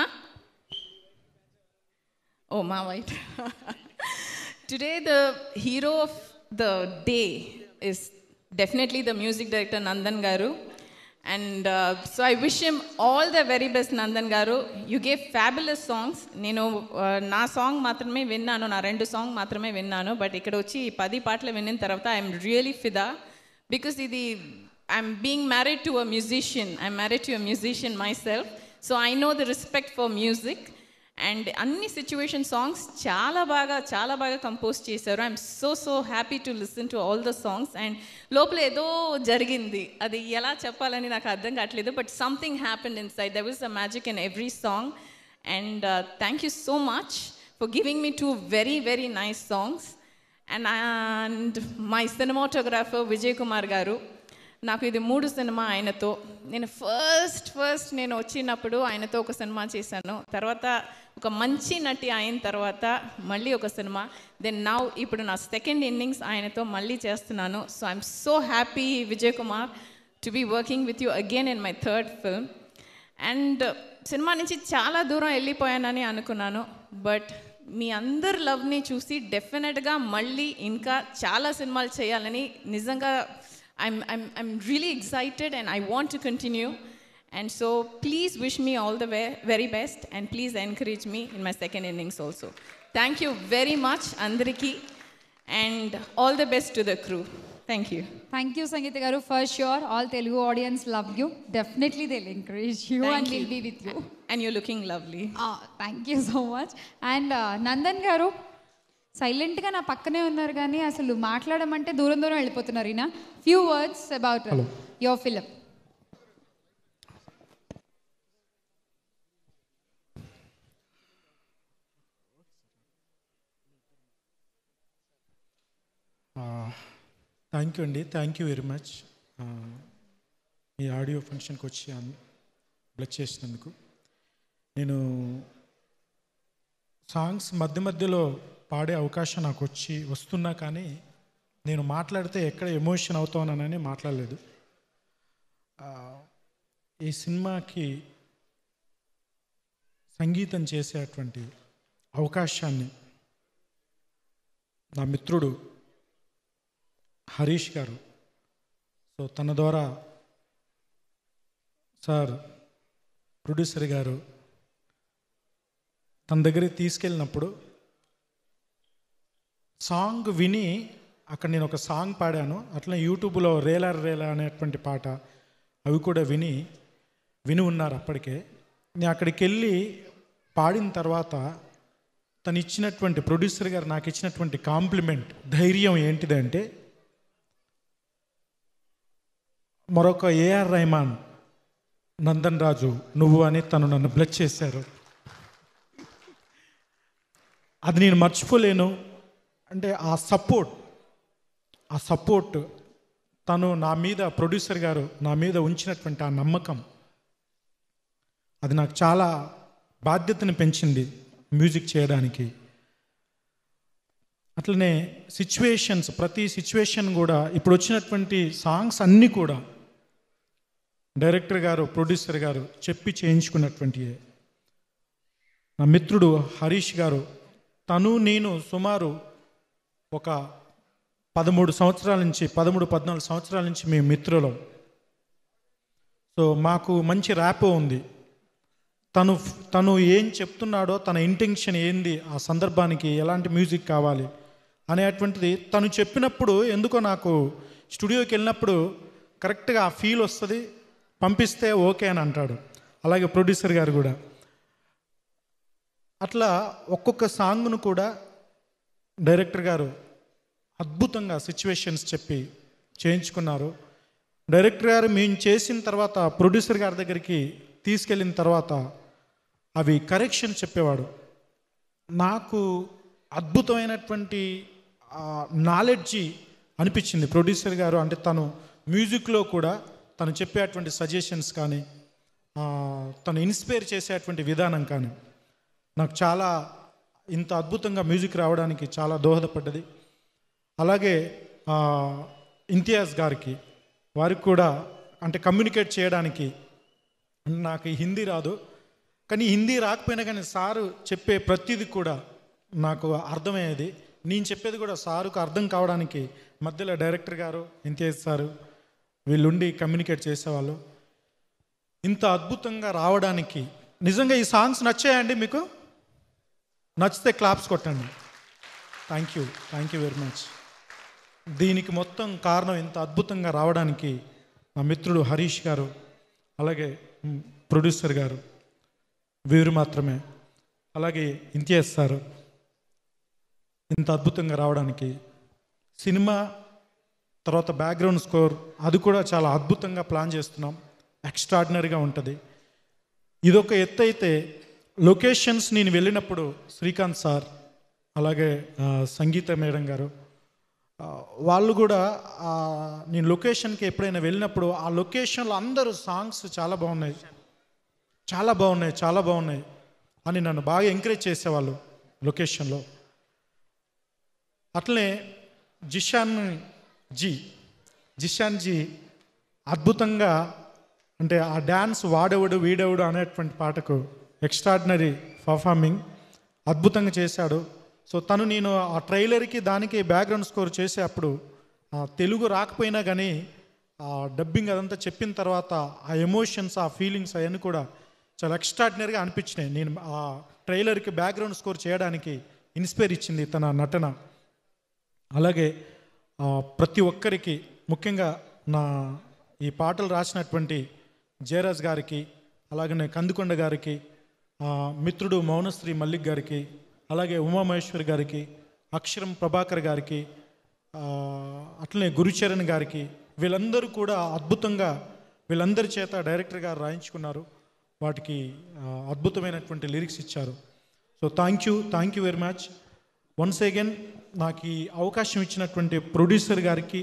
[SPEAKER 14] Oh, my white. Today the hero of the day is definitely the music director Nandan garu. And uh, so I wish him all the very best, Nandan garu. You gave fabulous songs. Nenu na song maatrame vinnanu, na rendu song maatrame vinnanu, but ikkada vachi ten paatlu vinnin tarvata I am really fida because idi I'm being married to a musician. I'm married to a musician myself, so I know the respect for music. And అన్ని situation songs చాలా బాగా చాలా బాగా compose చేశారు. I'm so so happy to listen to all the songs and లోపల ఏదో జరిగింది, అది ఎలా చెప్పాలని నాకు అర్థం కావట్లేదు, but something happened inside. There was a magic in every song and thank you so much for giving me two very very nice songs. And and my cinematographer Vijay Kumar గారు, నాకు ఇది మూడు సినిమా ఆయనతో. నేను ఫస్ట్ ఫస్ట్ నేను వచ్చినప్పుడు ఆయనతో ఒక సినిమా చేశాను, తర్వాత ఒక మంచి నటి అయిన తర్వాత మళ్ళీ ఒక సినిమా, దెన్ నౌ ఇప్పుడు నా సెకండ్ ఇన్నింగ్స్ ఆయనతో మళ్ళీ చేస్తున్నాను. So I'm so happy Vijay Kumar to be working with you again in my third film. And cinema నుంచి చాలా దూరం వెళ్ళిపోయానని అనుకున్నాను, బట్ మీ అందరి లవ్ని చూసి డెఫినెట్గా మళ్ళీ ఇంకా చాలా సినిమాలు చేయాలని నిజంగా I'm, I'm, I'm really excited and I want to continue. And so please wish me all the ve- very best and please encourage me in my second innings also. Thank you very much, Andariki, and all the best to the crew. Thank you.
[SPEAKER 2] Thank you, Sangeeta garu. For sure, all Telugu audience love you. Definitely they'll encourage you
[SPEAKER 14] Thank
[SPEAKER 2] and
[SPEAKER 14] you.
[SPEAKER 2] we'll be with you.
[SPEAKER 14] And you're looking lovely.
[SPEAKER 2] Ah, thank you so much. And uh, Nandan garu, సైలెంట్గా నా పక్కనే ఉన్నారు కానీ అసలు మాట్లాడమంటే దూరం దూరం వెళ్ళిపోతున్నారు. ఈయన few words about your film.
[SPEAKER 17] Thank you అండి, థ్యాంక్ యూ వెరీ మచ్ ఈ ఆడియో ఫంక్షన్కి వచ్చి బ్లెస్ చేసినందుకు. నేను సాంగ్స్ మధ్య మధ్యలో పాడే అవకాశం నాకు వచ్చి వస్తున్నా కానీ నేను మాట్లాడితే ఎక్కడ ఎమోషన్ అవుతానని మాట్లాడలేదు. ఈ సినిమాకి సంగీతం చేసేటువంటి అవకాశాన్ని నా మిత్రుడు హరీష్ గారు, సో తన ద్వారా సార్ ప్రొడ్యూసర్ గారు తన దగ్గరికి తీసుకెళ్ళినప్పుడు సాంగ్ విని అక్కడ నేను ఒక సాంగ్ పాడాను, అట్లా యూట్యూబ్లో రేలా రేలా అనేటువంటి పాట అవి కూడా విని విని ఉన్నారు అప్పటికే. నేను అక్కడికి వెళ్ళి పాడిన తర్వాత తను ఇచ్చినటువంటి ప్రొడ్యూసర్ గారు నాకు ఇచ్చినటువంటి కాంప్లిమెంట్ ధైర్యం ఏంటిదంటే, మరొక ఏఆర్ రెహమాన్ నందన్ రాజు నువ్వు అని తను నన్ను బ్లెస్ చేశారు. అది నేను మర్చిపోలేను. అంటే ఆ సపోర్ట్ ఆ సపోర్ట్ తను నా మీద ప్రొడ్యూసర్ గారు నా మీద ఉంచినటువంటి ఆ నమ్మకం అది నాకు చాలా బాధ్యతను పెంచింది మ్యూజిక్ చేయడానికి. అట్లనే సిచ్యువేషన్స్, ప్రతి సిచ్యువేషన్ కూడా ఇప్పుడు వచ్చినటువంటి సాంగ్స్ అన్నీ కూడా డైరెక్టర్ గారు ప్రొడ్యూసర్ గారు చెప్పి చేయించుకున్నటువంటి నా మిత్రుడు హరీష్ గారు. తను నేను సుమారు ఒక పదమూడు సంవత్సరాల నుంచి పదమూడు పద్నాలుగు సంవత్సరాల నుంచి మేము మిత్రులం. సో మాకు మంచి ర్యాపో ఉంది. తను తను ఏం చెప్తున్నాడో, తన ఇంటెన్షన్ ఏంది, ఆ సందర్భానికి ఎలాంటి మ్యూజిక్ కావాలి అనేటువంటిది తను చెప్పినప్పుడు ఎందుకో నాకు స్టూడియోకి వెళ్ళినప్పుడు కరెక్ట్గా ఆ ఫీల్ వస్తుంది. పంపిస్తే ఓకే అని అంటాడు. అలాగే ప్రొడ్యూసర్ గారు కూడా అట్లా ఒక్కొక్క సాంగ్ను కూడా డైరెక్టర్ గారు అద్భుతంగా సిచ్యువేషన్స్ చెప్పి చేయించుకున్నారు. డైరెక్టర్ గారు మేము చేసిన తర్వాత ప్రొడ్యూసర్ గారి దగ్గరికి తీసుకెళ్ళిన తర్వాత అవి కరెక్షన్ చెప్పేవాడు. నాకు అద్భుతమైనటువంటి నాలెడ్జి అనిపించింది ప్రొడ్యూసర్ గారు. అంటే తను మ్యూజిక్లో కూడా తను చెప్పేటువంటి సజెషన్స్ కానీ తను ఇన్స్పైర్ చేసేటువంటి విధానం కానీ నాకు చాలా ఇంత అద్భుతంగా మ్యూజిక్ రావడానికి చాలా దోహదపడ్డది. అలాగే ఇంతియాజ్ గారికి వారికి కూడా అంటే కమ్యూనికేట్ చేయడానికి నాకు హిందీ రాదు, కానీ హిందీ రాకపోయినా కానీ సారు చెప్పే ప్రతిదీ కూడా నాకు అర్థమయ్యేది. నేను చెప్పేది కూడా సారుకు అర్థం కావడానికి మధ్యలో డైరెక్టర్ గారు ఇంతియాజ్ సారు వీళ్ళుండి కమ్యూనికేట్ చేసేవాళ్ళు. ఇంత అద్భుతంగా రావడానికి నిజంగా ఈ సాంగ్స్ నచ్చాయండి మీకు? నచ్చితే క్లాప్స్ కొట్టండి. Thank you thank you very much. దీనికి మొత్తం కారణం ఇంత అద్భుతంగా రావడానికి మా మిత్రుడు హరీష్ గారు, అలాగే ప్రొడ్యూసర్ గారు వీరు మాత్రమే, అలాగే ఇంతియాజ్ సారు. ఇంత అద్భుతంగా రావడానికి సినిమా తర్వాత బ్యాక్గ్రౌండ్ స్కోర్ అది కూడా చాలా అద్భుతంగా ప్లాన్ చేస్తున్నాం. ఎక్స్ట్రాడినరీగా ఉంటుంది. ఇదొక ఎత్తు అయితే లొకేషన్స్ నేను వెళ్ళినప్పుడు శ్రీకాంత్ సార్ అలాగే సంగీత మేడం గారు వాళ్ళు కూడా నేను లొకేషన్కి ఎప్పుడైనా వెళ్ళినప్పుడు ఆ లొకేషన్లో అందరూ సాంగ్స్ చాలా బాగున్నాయి చాలా బాగున్నాయి చాలా బాగున్నాయి అని నన్ను బాగా ఎంకరేజ్ చేసేవాళ్ళు లొకేషన్లో. అట్లనే జిషాన్ జీ జిషాన్ జీ అద్భుతంగా అంటే ఆ డ్యాన్స్ వాడెవడు వీడెవడు అనేటువంటి పాటకు ఎక్స్ట్రాడినరీ పర్ఫార్మింగ్ అద్భుతంగా చేశాడు. సో తను నేను ఆ ట్రైలర్కి దానికి బ్యాక్గ్రౌండ్ స్కోర్ చేసే అప్పుడు తెలుగు రాకపోయినా కానీ ఆ డబ్బింగ్ అదంతా చెప్పిన తర్వాత ఆ ఎమోషన్స్ ఆ ఫీలింగ్స్ అవన్నీ కూడా చాలా ఎక్స్ట్రాడినరీగా అనిపించినాయి. నేను ఆ ట్రైలర్కి బ్యాక్గ్రౌండ్ స్కోర్ చేయడానికి ఇన్స్పైర్ ఇచ్చింది తన నటన. అలాగే ప్రతి ఒక్కరికి ముఖ్యంగా నా ఈ పాటలు రాసినటువంటి జయరాజ్ గారికి, అలాగనే కందుకొండ గారికి, మిత్రుడు మౌనశ్రీ మల్లిక్ గారికి, అలాగే ఉమామహేశ్వరి గారికి, అక్షరం ప్రభాకర్ గారికి, అట్లనే గురుచరణ్ గారికి, వీళ్ళందరూ కూడా అద్భుతంగా వీళ్ళందరి చేత డైరెక్టర్ గారు రాయించుకున్నారు. వాటికి అద్భుతమైనటువంటి లిరిక్స్ ఇచ్చారు. So thank you thank you very much once again. నాకు ఈ అవకాశం ఇచ్చినటువంటి ప్రొడ్యూసర్ గారికి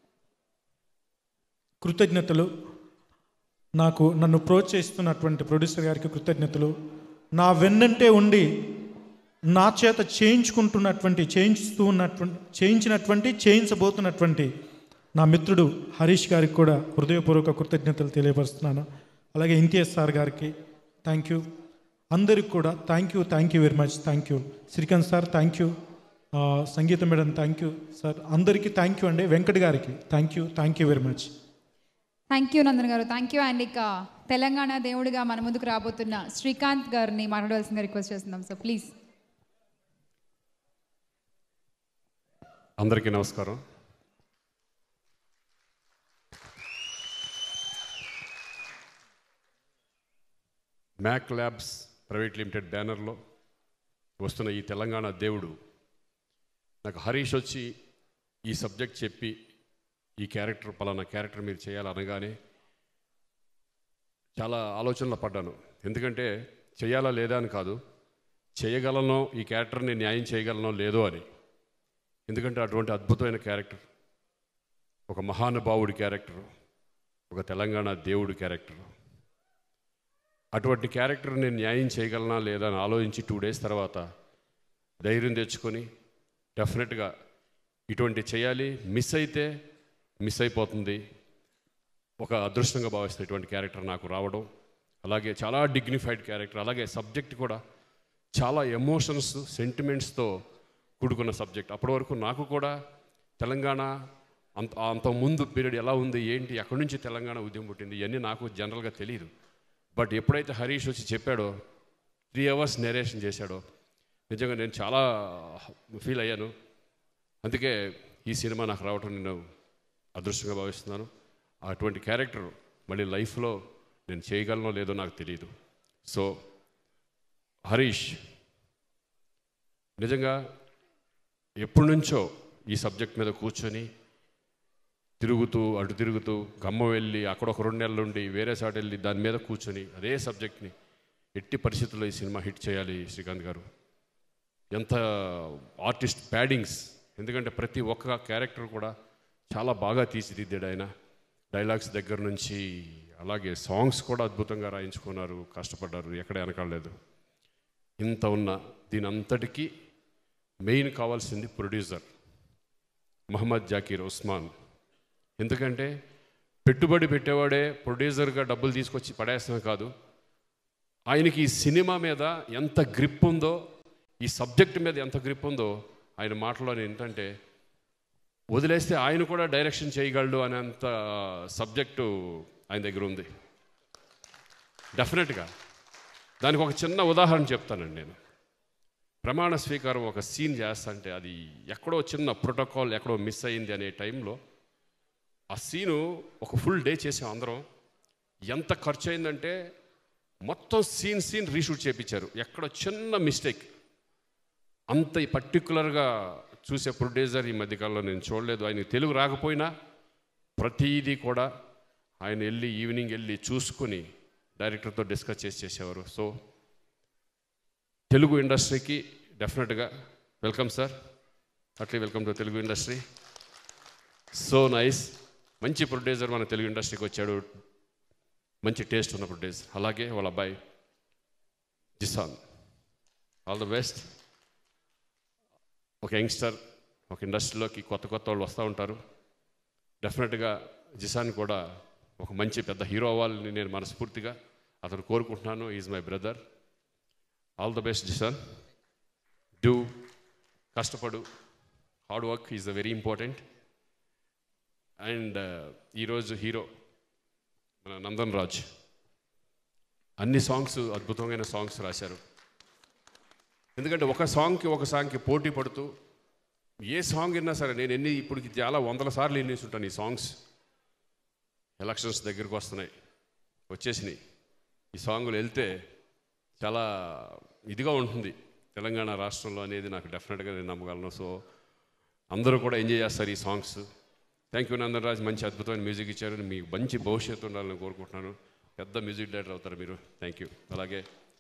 [SPEAKER 17] కృతజ్ఞతలు, నాకు నన్ను ప్రోత్సహిస్తున్నటువంటి ప్రొడ్యూసర్ గారికి కృతజ్ఞతలు, నా వెన్నంటే ఉండి నా చేత చేయించుకుంటున్నటువంటి చేయించుతూ ఉన్నటువంటి చేయించినటువంటి చేయించబోతున్నటువంటి నా మిత్రుడు హరీష్ గారికి కూడా హృదయపూర్వక కృతజ్ఞతలు తెలియపరుస్తున్నాను. అలాగే ఇంతియాజ్ సార్ గారికి థ్యాంక్ యూ. అందరికి కూడా thank you thank you very much. Thank you Srikanth sir, thank you Sangeetha madam, thank you sir. అందరికీ థ్యాంక్ యూ అండి. వెంకట్ గారికి thank you thank you very much.
[SPEAKER 2] Thank you Nandan గారు, థ్యాంక్ యూ. అండ్ ఇక తెలంగాణ దేవుడిగా మన ముందుకు రాబోతున్న శ్రీకాంత్ గారిని మాట్లాడవలసిందిగా రిక్వెస్ట్ చేస్తున్నాం సార్, ప్లీజ్.
[SPEAKER 9] అందరికీ నమస్కారం. మ్యాక్ ల్యాబ్స్ ప్రైవేట్ లిమిటెడ్ బ్యానర్లో వస్తున్న ఈ తెలంగాణ దేవుడు నాకు హరీష్ వచ్చి ఈ సబ్జెక్ట్ చెప్పి ఈ క్యారెక్టర్ పలానా క్యారెక్టర్ మీరు చేయాలనగానే చాలా ఆలోచనలో పడ్డాను. ఎందుకంటే చేయాలా లేదా అని కాదు, చేయగలనో ఈ క్యారెక్టర్ని న్యాయం చేయగలనో లేదో అని. ఎందుకంటే అటువంటి అద్భుతమైన క్యారెక్టర్, ఒక మహానుభావుడి క్యారెక్టర్, ఒక తెలంగాణ దేవుడి క్యారెక్టర్. అటువంటి క్యారెక్టర్ నేను న్యాయం చేయగలనా లేదా అని ఆలోచించి టూ డేస్ తర్వాత ధైర్యం తెచ్చుకొని డెఫినెట్గా ఇటువంటి చేయాలి, మిస్ అయితే మిస్ అయిపోతుంది, ఒక అదృష్టంగా భావిస్తే ఇటువంటి క్యారెక్టర్ నాకు రావడం, అలాగే చాలా డిగ్నిఫైడ్ క్యారెక్టర్, అలాగే సబ్జెక్ట్ కూడా చాలా ఎమోషన్స్ సెంటిమెంట్స్తో కూడుకున్న సబ్జెక్ట్. అప్పటి వరకు నాకు కూడా తెలంగాణ అంత అంత ముందు పీరియడ్ ఎలా ఉంది ఏంటి, ఎక్కడి నుంచి తెలంగాణ ఉద్యమం పుట్టింది ఇవన్నీ నాకు జనరల్గా తెలియదు. బట్ ఎప్పుడైతే హరీష్ వచ్చి చెప్పాడో, త్రీ అవర్స్ నెరేషన్ చేశాడో, నిజంగా నేను చాలా ఫీల్ అయ్యాను. అందుకే ఈ సినిమా నాకు రావటం నేను అదృష్టంగా భావిస్తున్నాను. అటువంటి క్యారెక్టర్ మళ్ళీ లైఫ్లో నేను చేయగలనో లేదో నాకు తెలియదు. సో హరీష్ నిజంగా ఎప్పటి నుంచో ఈ సబ్జెక్ట్ మీద కూర్చొని తిరుగుతూ అటు తిరుగుతూ గమ్మ వెళ్ళి అక్కడ ఒక రెండు నెలలు ఉండి వేరే సాటి వెళ్ళి దాని మీద కూర్చొని అదే సబ్జెక్ట్ని ఎట్టి పరిస్థితుల్లో ఈ సినిమా హిట్ చేయాలి శ్రీకాంత్ గారు. ఎంత ఆర్టిస్ట్ ప్యాడింగ్స్, ఎందుకంటే ప్రతి ఒక్క క్యారెక్టర్ కూడా చాలా బాగా తీర్చిదిద్దాడు ఆయన. డైలాగ్స్ దగ్గర నుంచి అలాగే సాంగ్స్ కూడా అద్భుతంగా రాయించుకున్నారు, కష్టపడ్డారు, ఎక్కడ వెనకాడలేదు. ఇంత ఉన్న దీని అంతటికీ మెయిన్ కావాల్సింది ప్రొడ్యూసర్ మహమ్మద్ జాకీర్ ఉస్మాన్. ఎందుకంటే పెట్టుబడి పెట్టేవాడే ప్రొడ్యూసర్గా డబ్బులు తీసుకొచ్చి పడేస్తాం కాదు, ఆయనకి ఈ సినిమా మీద ఎంత గ్రిప్ ఉందో, ఈ సబ్జెక్ట్ మీద ఎంత గ్రిప్ ఉందో ఆయన మాటలో ఏంటంటే వదిలేస్తే ఆయన కూడా డైరెక్షన్ చేయగలడు అనేంత సబ్జెక్టు ఆయన దగ్గర ఉంది డెఫినెట్గా. దానికి ఒక చిన్న ఉదాహరణ చెప్తానండి నేను. ప్రమాణ స్వీకారం ఒక సీన్ చేస్తంటే అది ఎక్కడో చిన్న ప్రోటోకాల్ ఎక్కడో మిస్ అయింది అనే టైంలో ఆ సీను ఒక ఫుల్ డే చేసాం అందరం. ఎంత ఖర్చు అయిందంటే మొత్తం సీన్ సీన్ రీషూట్ చేయించారు, ఎక్కడో చిన్న మిస్టేక్. అంత పర్టికులర్గా చూసే ప్రొడ్యూసర్ ఈ మధ్యకాలంలో నేను చూడలేదు. ఆయన తెలుగు రాకపోయినా ప్రతిదీ కూడా ఆయన వెళ్ళి ఈవినింగ్ వెళ్ళి చూసుకొని డైరెక్టర్తో డిస్కస్ చేసి చేసేవారు. సో తెలుగు ఇండస్ట్రీకి డెఫినెట్గా వెల్కమ్ సార్, అట్లీ welcome to Telugu industry. So nice, మంచి ప్రొడ్యూసర్ మన తెలుగు ఇండస్ట్రీకి వచ్చాడు, మంచి టేస్ట్ ఉన్న ప్రొడ్యూసర్. అలాగే వాళ్ళ అబ్బాయి జిసాన్, ఆల్ ద బెస్ట్. ఒక యంగ్స్టర్ ఒక ఇండస్ట్రీలోకి కొత్త కొత్త వాళ్ళు వస్తూ ఉంటారు. డెఫినెట్గా జిసాన్ కూడా ఒక మంచి పెద్ద హీరో అవ్వాలని నేను మనస్ఫూర్తిగా అతను కోరుకుంటున్నాను. Is my brother. All the best Jishan. Do, కష్టపడు, hard work is a very important. And ఈరోజు హీరో మన నందన్ రాజ్ అన్ని సాంగ్స్ అద్భుతమైన సాంగ్స్ రాశారు. ఎందుకంటే ఒక సాంగ్కి ఒక సాంగ్కి పోటీ పడుతూ ఏ సాంగ్ విన్నా సరే, నేను ఎన్ని ఇప్పటికి చాలా వందల సార్లు వినేసి ఉంటాను ఈ సాంగ్స్. ఎలక్షన్స్ దగ్గరికి వస్తున్నాయి, వచ్చేసినాయి, ఈ సాంగులు వెళ్తే చాలా ఇదిగా ఉంటుంది తెలంగాణ రాష్ట్రంలో అనేది నాకు డెఫినెట్గా నేను నమ్మగలను. సో అందరూ కూడా ఎంజాయ్ చేస్తారు ఈ songs. Thank you Nandan Raj, మంచి అద్భుతమైన మ్యూజిక్ ఇచ్చారు. మీకు మంచి భవిష్యత్తు ఉండాలని కోరుకుంటున్నాను. పెద్ద మ్యూజిక్ డైరెక్టర్ అవుతారు మీరు. Thank you. అలాగే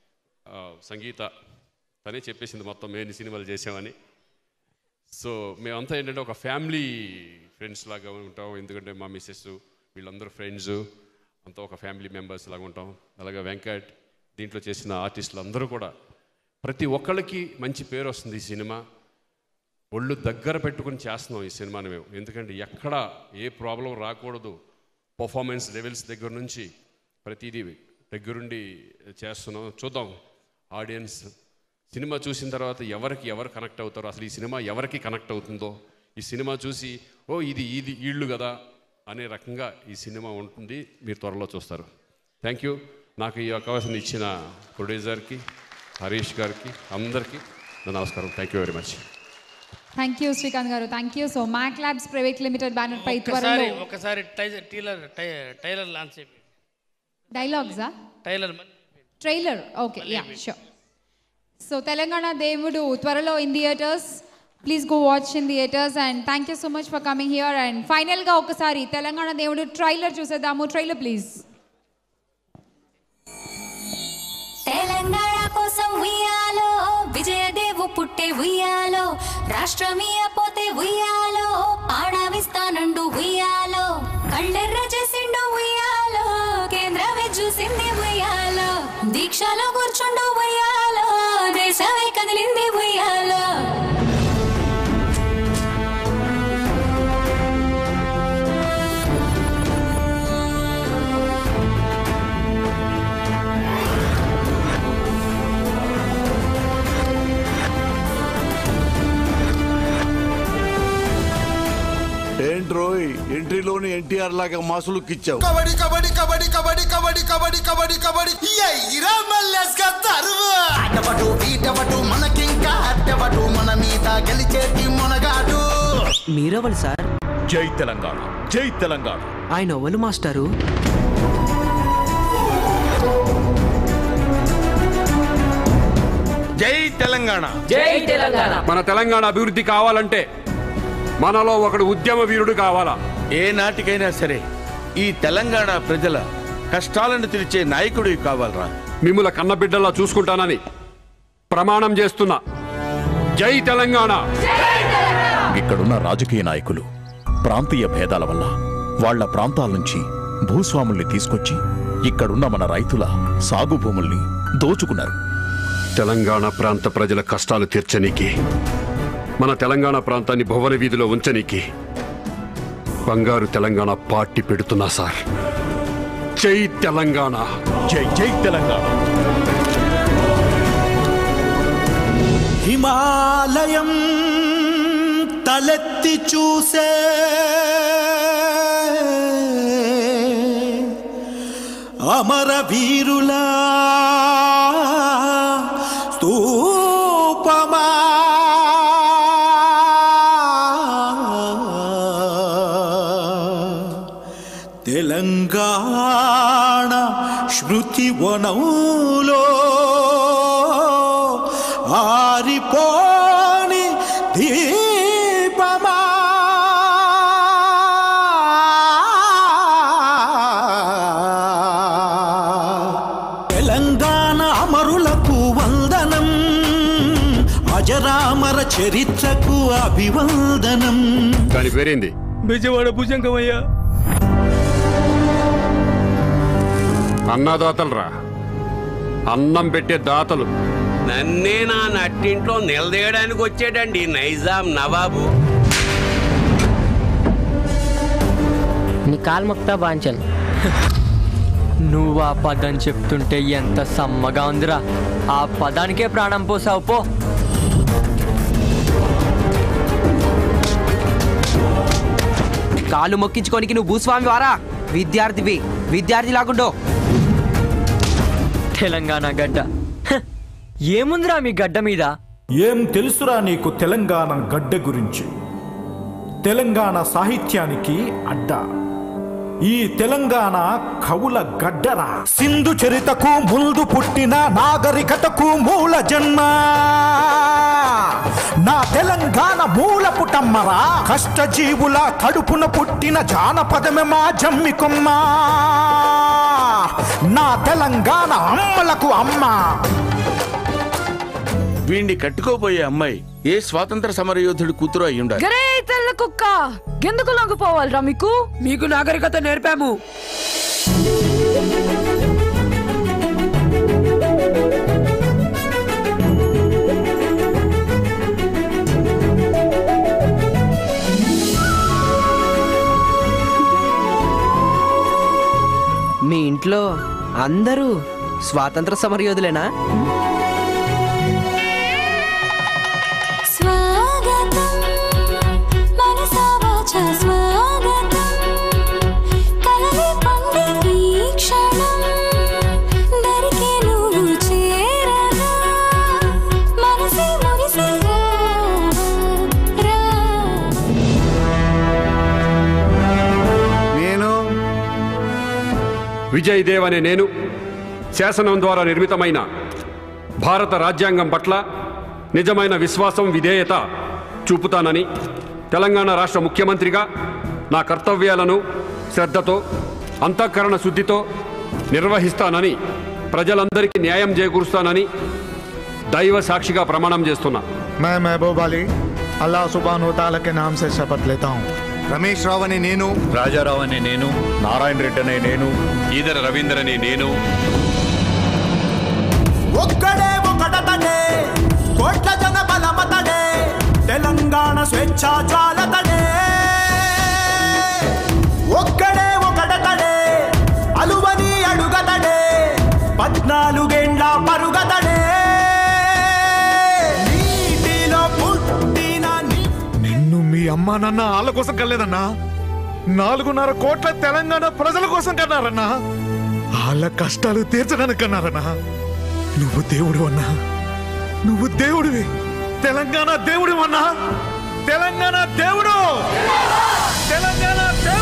[SPEAKER 9] సంగీత తనే చెప్పేసింది మొత్తం మేము సినిమాలు చేసామని. సో మేమంతా ఏంటంటే ఒక ఫ్యామిలీ ఫ్రెండ్స్ లాగా ఉంటాం, ఎందుకంటే మా మిస్సెస్ వీళ్ళందరూ ఫ్రెండ్స్ అంతా ఒక ఫ్యామిలీ మెంబర్స్ లాగా ఉంటాం. అలాగే వెంకట్ దీంట్లో చేసిన ఆర్టిస్టులు అందరూ కూడా ప్రతి ఒక్కళ్ళకి మంచి పేరు వస్తుంది. ఈ సినిమా ఒళ్ళు దగ్గర పెట్టుకుని చేస్తున్నాం ఈ సినిమాని మేము, ఎందుకంటే ఎక్కడ ఏ ప్రాబ్లం రాకూడదు. పర్ఫార్మెన్స్ లెవెల్స్ దగ్గర నుంచి ప్రతిదీ దగ్గరుండి చేస్తున్నాం. చూద్దాం ఆడియన్స్ సినిమా చూసిన తర్వాత ఎవరికి ఎవరు కనెక్ట్ అవుతారో, అసలు ఈ సినిమా ఎవరికి కనెక్ట్ అవుతుందో, ఈ సినిమా చూసి ఓ ఇది ఇది వీళ్ళు కదా అనే రకంగా ఈ సినిమా ఉంటుంది. మీరు త్వరలో చూస్తారు. Thank you. నాకు ఈ అవకాశం ఇచ్చిన ప్రొడ్యూసర్కి, హరీష్ గారికి, అందరికీ నా నమస్కారం. Thank you very much.
[SPEAKER 2] Thank you Srikanth గారు. Thank you. So Mac labs private limited banner పై
[SPEAKER 13] ఒకసారి
[SPEAKER 2] త్వరలో
[SPEAKER 13] ఒకసారి టైలర్ టైలర్ లాంచ్ చేయండి.
[SPEAKER 2] డైలాగ్సా?
[SPEAKER 13] Trailer
[SPEAKER 2] trailer. Okay, yeah sure. So Telangana Devudu త్వరలో in theatres. Please go watch in theatres and thank you so much for coming here. And ఫైనల్గా ఒకసారి Telangana Devudu trailer చూసేద్దాము. Trailer please.
[SPEAKER 1] తెలంగాణ కోసం ఉయ్యాలో, విజయదేవు పుట్టే ఉయ్యాలో, రాష్ట్రమీయ పోతే ఉయ్యాలో, ఆడవిస్తానండు ఉయ్యాలో, కళ్ళెర్ర చేసిండు ఉయ్యాలో, కేంద్రమే చూసింది ఉయ్యాలో, దీక్షలో కూర్చుండు ఉయ్యాలో, దేశమే కదిలింది ఉయ్యాలో.
[SPEAKER 7] ఎంట్రీలోని ఎన్టీఆర్ లాగా మాసులుకి ఇచ్చావు.
[SPEAKER 8] కబడ్డీ కబడ్డీ కబడ్డీ కబడ్డీ కబడ్డీ కబడ్డీ కబడ్డీ కబడ్డీ ఇరా మల్లేస్గా తరువు అటవటు ఈటవటు మనకింకా అటవటు మన మీద గెలిచేటి మునగాడు.
[SPEAKER 19] మీరెవరు సార్?
[SPEAKER 23] జై తెలంగాణ, జై తెలంగాణ.
[SPEAKER 19] ఆయన ఎవరు మాస్టారు?
[SPEAKER 11] జై తెలంగాణ,
[SPEAKER 19] జై తెలంగాణ.
[SPEAKER 9] మన తెలంగాణ అభివృద్ధి కావాలంటే మనలో ఒకడు ఉద్యమ వీరుడు కావాలా?
[SPEAKER 11] ఏ నాటికైనా సరే ఈ తెలంగాణ ప్రజల కష్టాలను తీర్చే నాయకుడు కావాలరా.
[SPEAKER 9] మిమ్ముల కన్నబిడ్డలా చూసుకుంటానని ప్రమాణం చేస్తున్నా. జై తెలంగాణ.
[SPEAKER 23] ఇక్కడున్న రాజకీయ నాయకులు ప్రాంతీయ భేదాల వల్ల వాళ్ల ప్రాంతాల నుంచి భూస్వాముల్ని తీసుకొచ్చి ఇక్కడున్న మన రైతుల సాగు భూముల్ని దోచుకున్నారు.
[SPEAKER 9] తెలంగాణ ప్రాంత ప్రజల కష్టాలు తీర్చనీకి, మన తెలంగాణ ప్రాంతాన్ని భువన వీధిలో ఉంచనీకి బంగారు తెలంగాణ పార్టీ పెడుతున్నా సార్. జై తెలంగాణ,
[SPEAKER 23] జై జై తెలంగాణ.
[SPEAKER 12] హిమాలయం తలెత్తి చూసే అమర వీరులా స్తూపమా తెలంగాణ శృతి వనంలో ఆరిపోని దీపమా తెలంగాణ అమరులకు వందనం, అజరామర చరిత్రకు అభివందనం.
[SPEAKER 9] దాని పేరేంది?
[SPEAKER 19] బెజవాడ భుజంగమయ్యా.
[SPEAKER 9] అన్నదాతలు రా, అన్నం పెట్టే దాతలు.
[SPEAKER 24] నన్నే నా నట్టింట్లో నిలదీయడానికి వచ్చాడండి నైజాం నవాబు.
[SPEAKER 19] నీ కాలు మొక్తా బాంచల్. నువ్వు ఆ పదం చెప్తుంటే ఎంత సమ్మగా ఉందిరా. ఆ పదానికే ప్రాణం పోసావు పో. కాలు మొక్కించుకోనికి నువ్వు భూస్వామి వారా? విద్యార్థివి, విద్యార్థి లాగుండో. తెలంగాణ గడ్డ ఏముందిరా మీ గడ్డ మీద?
[SPEAKER 12] ఏం తెలుసురా నీకు తెలంగాణ గడ్డ గురించి? తెలంగాణ సాహిత్యానికి అడ్డ. ఈ తెలంగాణ కవుల గడ్డరా. సింధు చరితకు ముందు పుట్టిన నాగరికతకు మూల జన్మ నా తెలంగాణ మూల పుటమ్మరా. కష్టజీవుల కడుపున పుట్టిన జానపదమే మా జమ్మి కొమ్మ. నా తెలంగాణ అమ్మలకు అమ్మ.
[SPEAKER 11] వీణ్ణి కట్టుకోబోయే అమ్మాయి ఏ స్వాతంత్ర సమరయోధుడి కూతురు అయి ఉండాలి.
[SPEAKER 25] గరే తెల్ల కుక్క, ఎందుకు లొంగిపోవాలరా? మీకు
[SPEAKER 19] మీకు నాగరికత నేర్పాము. మీ ఇంట్లో అందరూ స్వాతంత్ర సమరయోధులేనా?
[SPEAKER 9] విజయ్ దేవ్ అనే నేను శాసనం ద్వారా నిర్మితమైన భారత రాజ్యాంగం పట్ల నిజమైన విశ్వాసం, విధేయత చూపుతానని తెలంగాణ రాష్ట్ర ముఖ్యమంత్రిగా నా కర్తవ్యాలను శ్రద్ధతో, అంతఃకరణ శుద్ధితో నిర్వహిస్తానని, ప్రజలందరికీ న్యాయం చేకూరుస్తానని దైవ సాక్షిగా ప్రమాణం చేస్తున్నా.
[SPEAKER 26] मैं महबूब अली अल्लाह सुब्हानहू तआला के नाम से शपथ लेता हूँ.
[SPEAKER 7] రమేష్ రావు అనే నేను,
[SPEAKER 23] రాజారావు అనే నేను, నారాయణ రెడ్డి అనే నేను,
[SPEAKER 9] ఈదర రవీంద్ర అనే నేను
[SPEAKER 12] ఒక్కడే ఒకటతడే కోట్ల జన బలమతడే తెలంగాణ స్వేచ్ఛా జ్వాలతడే. ఒక్కడే ఒకటతడే అలువని అడుగతడే పద్నాలుగేండ్ల పరుగతడే. నీటిలో పుట్టిన
[SPEAKER 26] నిన్ను మీ అమ్మా నాన్న వాళ్ళ కోసం కలేదన్నా, నాలుగున్నర కోట్ల తెలంగాణ ప్రజల కోసం కన్నారన్నా. వాళ్ళ కష్టాలు తీర్చడానికి కన్నారన్నా. నువ్వు దేవుడు అన్నా, నువ్వు దేవుడివి, తెలంగాణ దేవుడు అన్నా, తెలంగాణ దేవుడు, తెలంగాణ దేవుడు.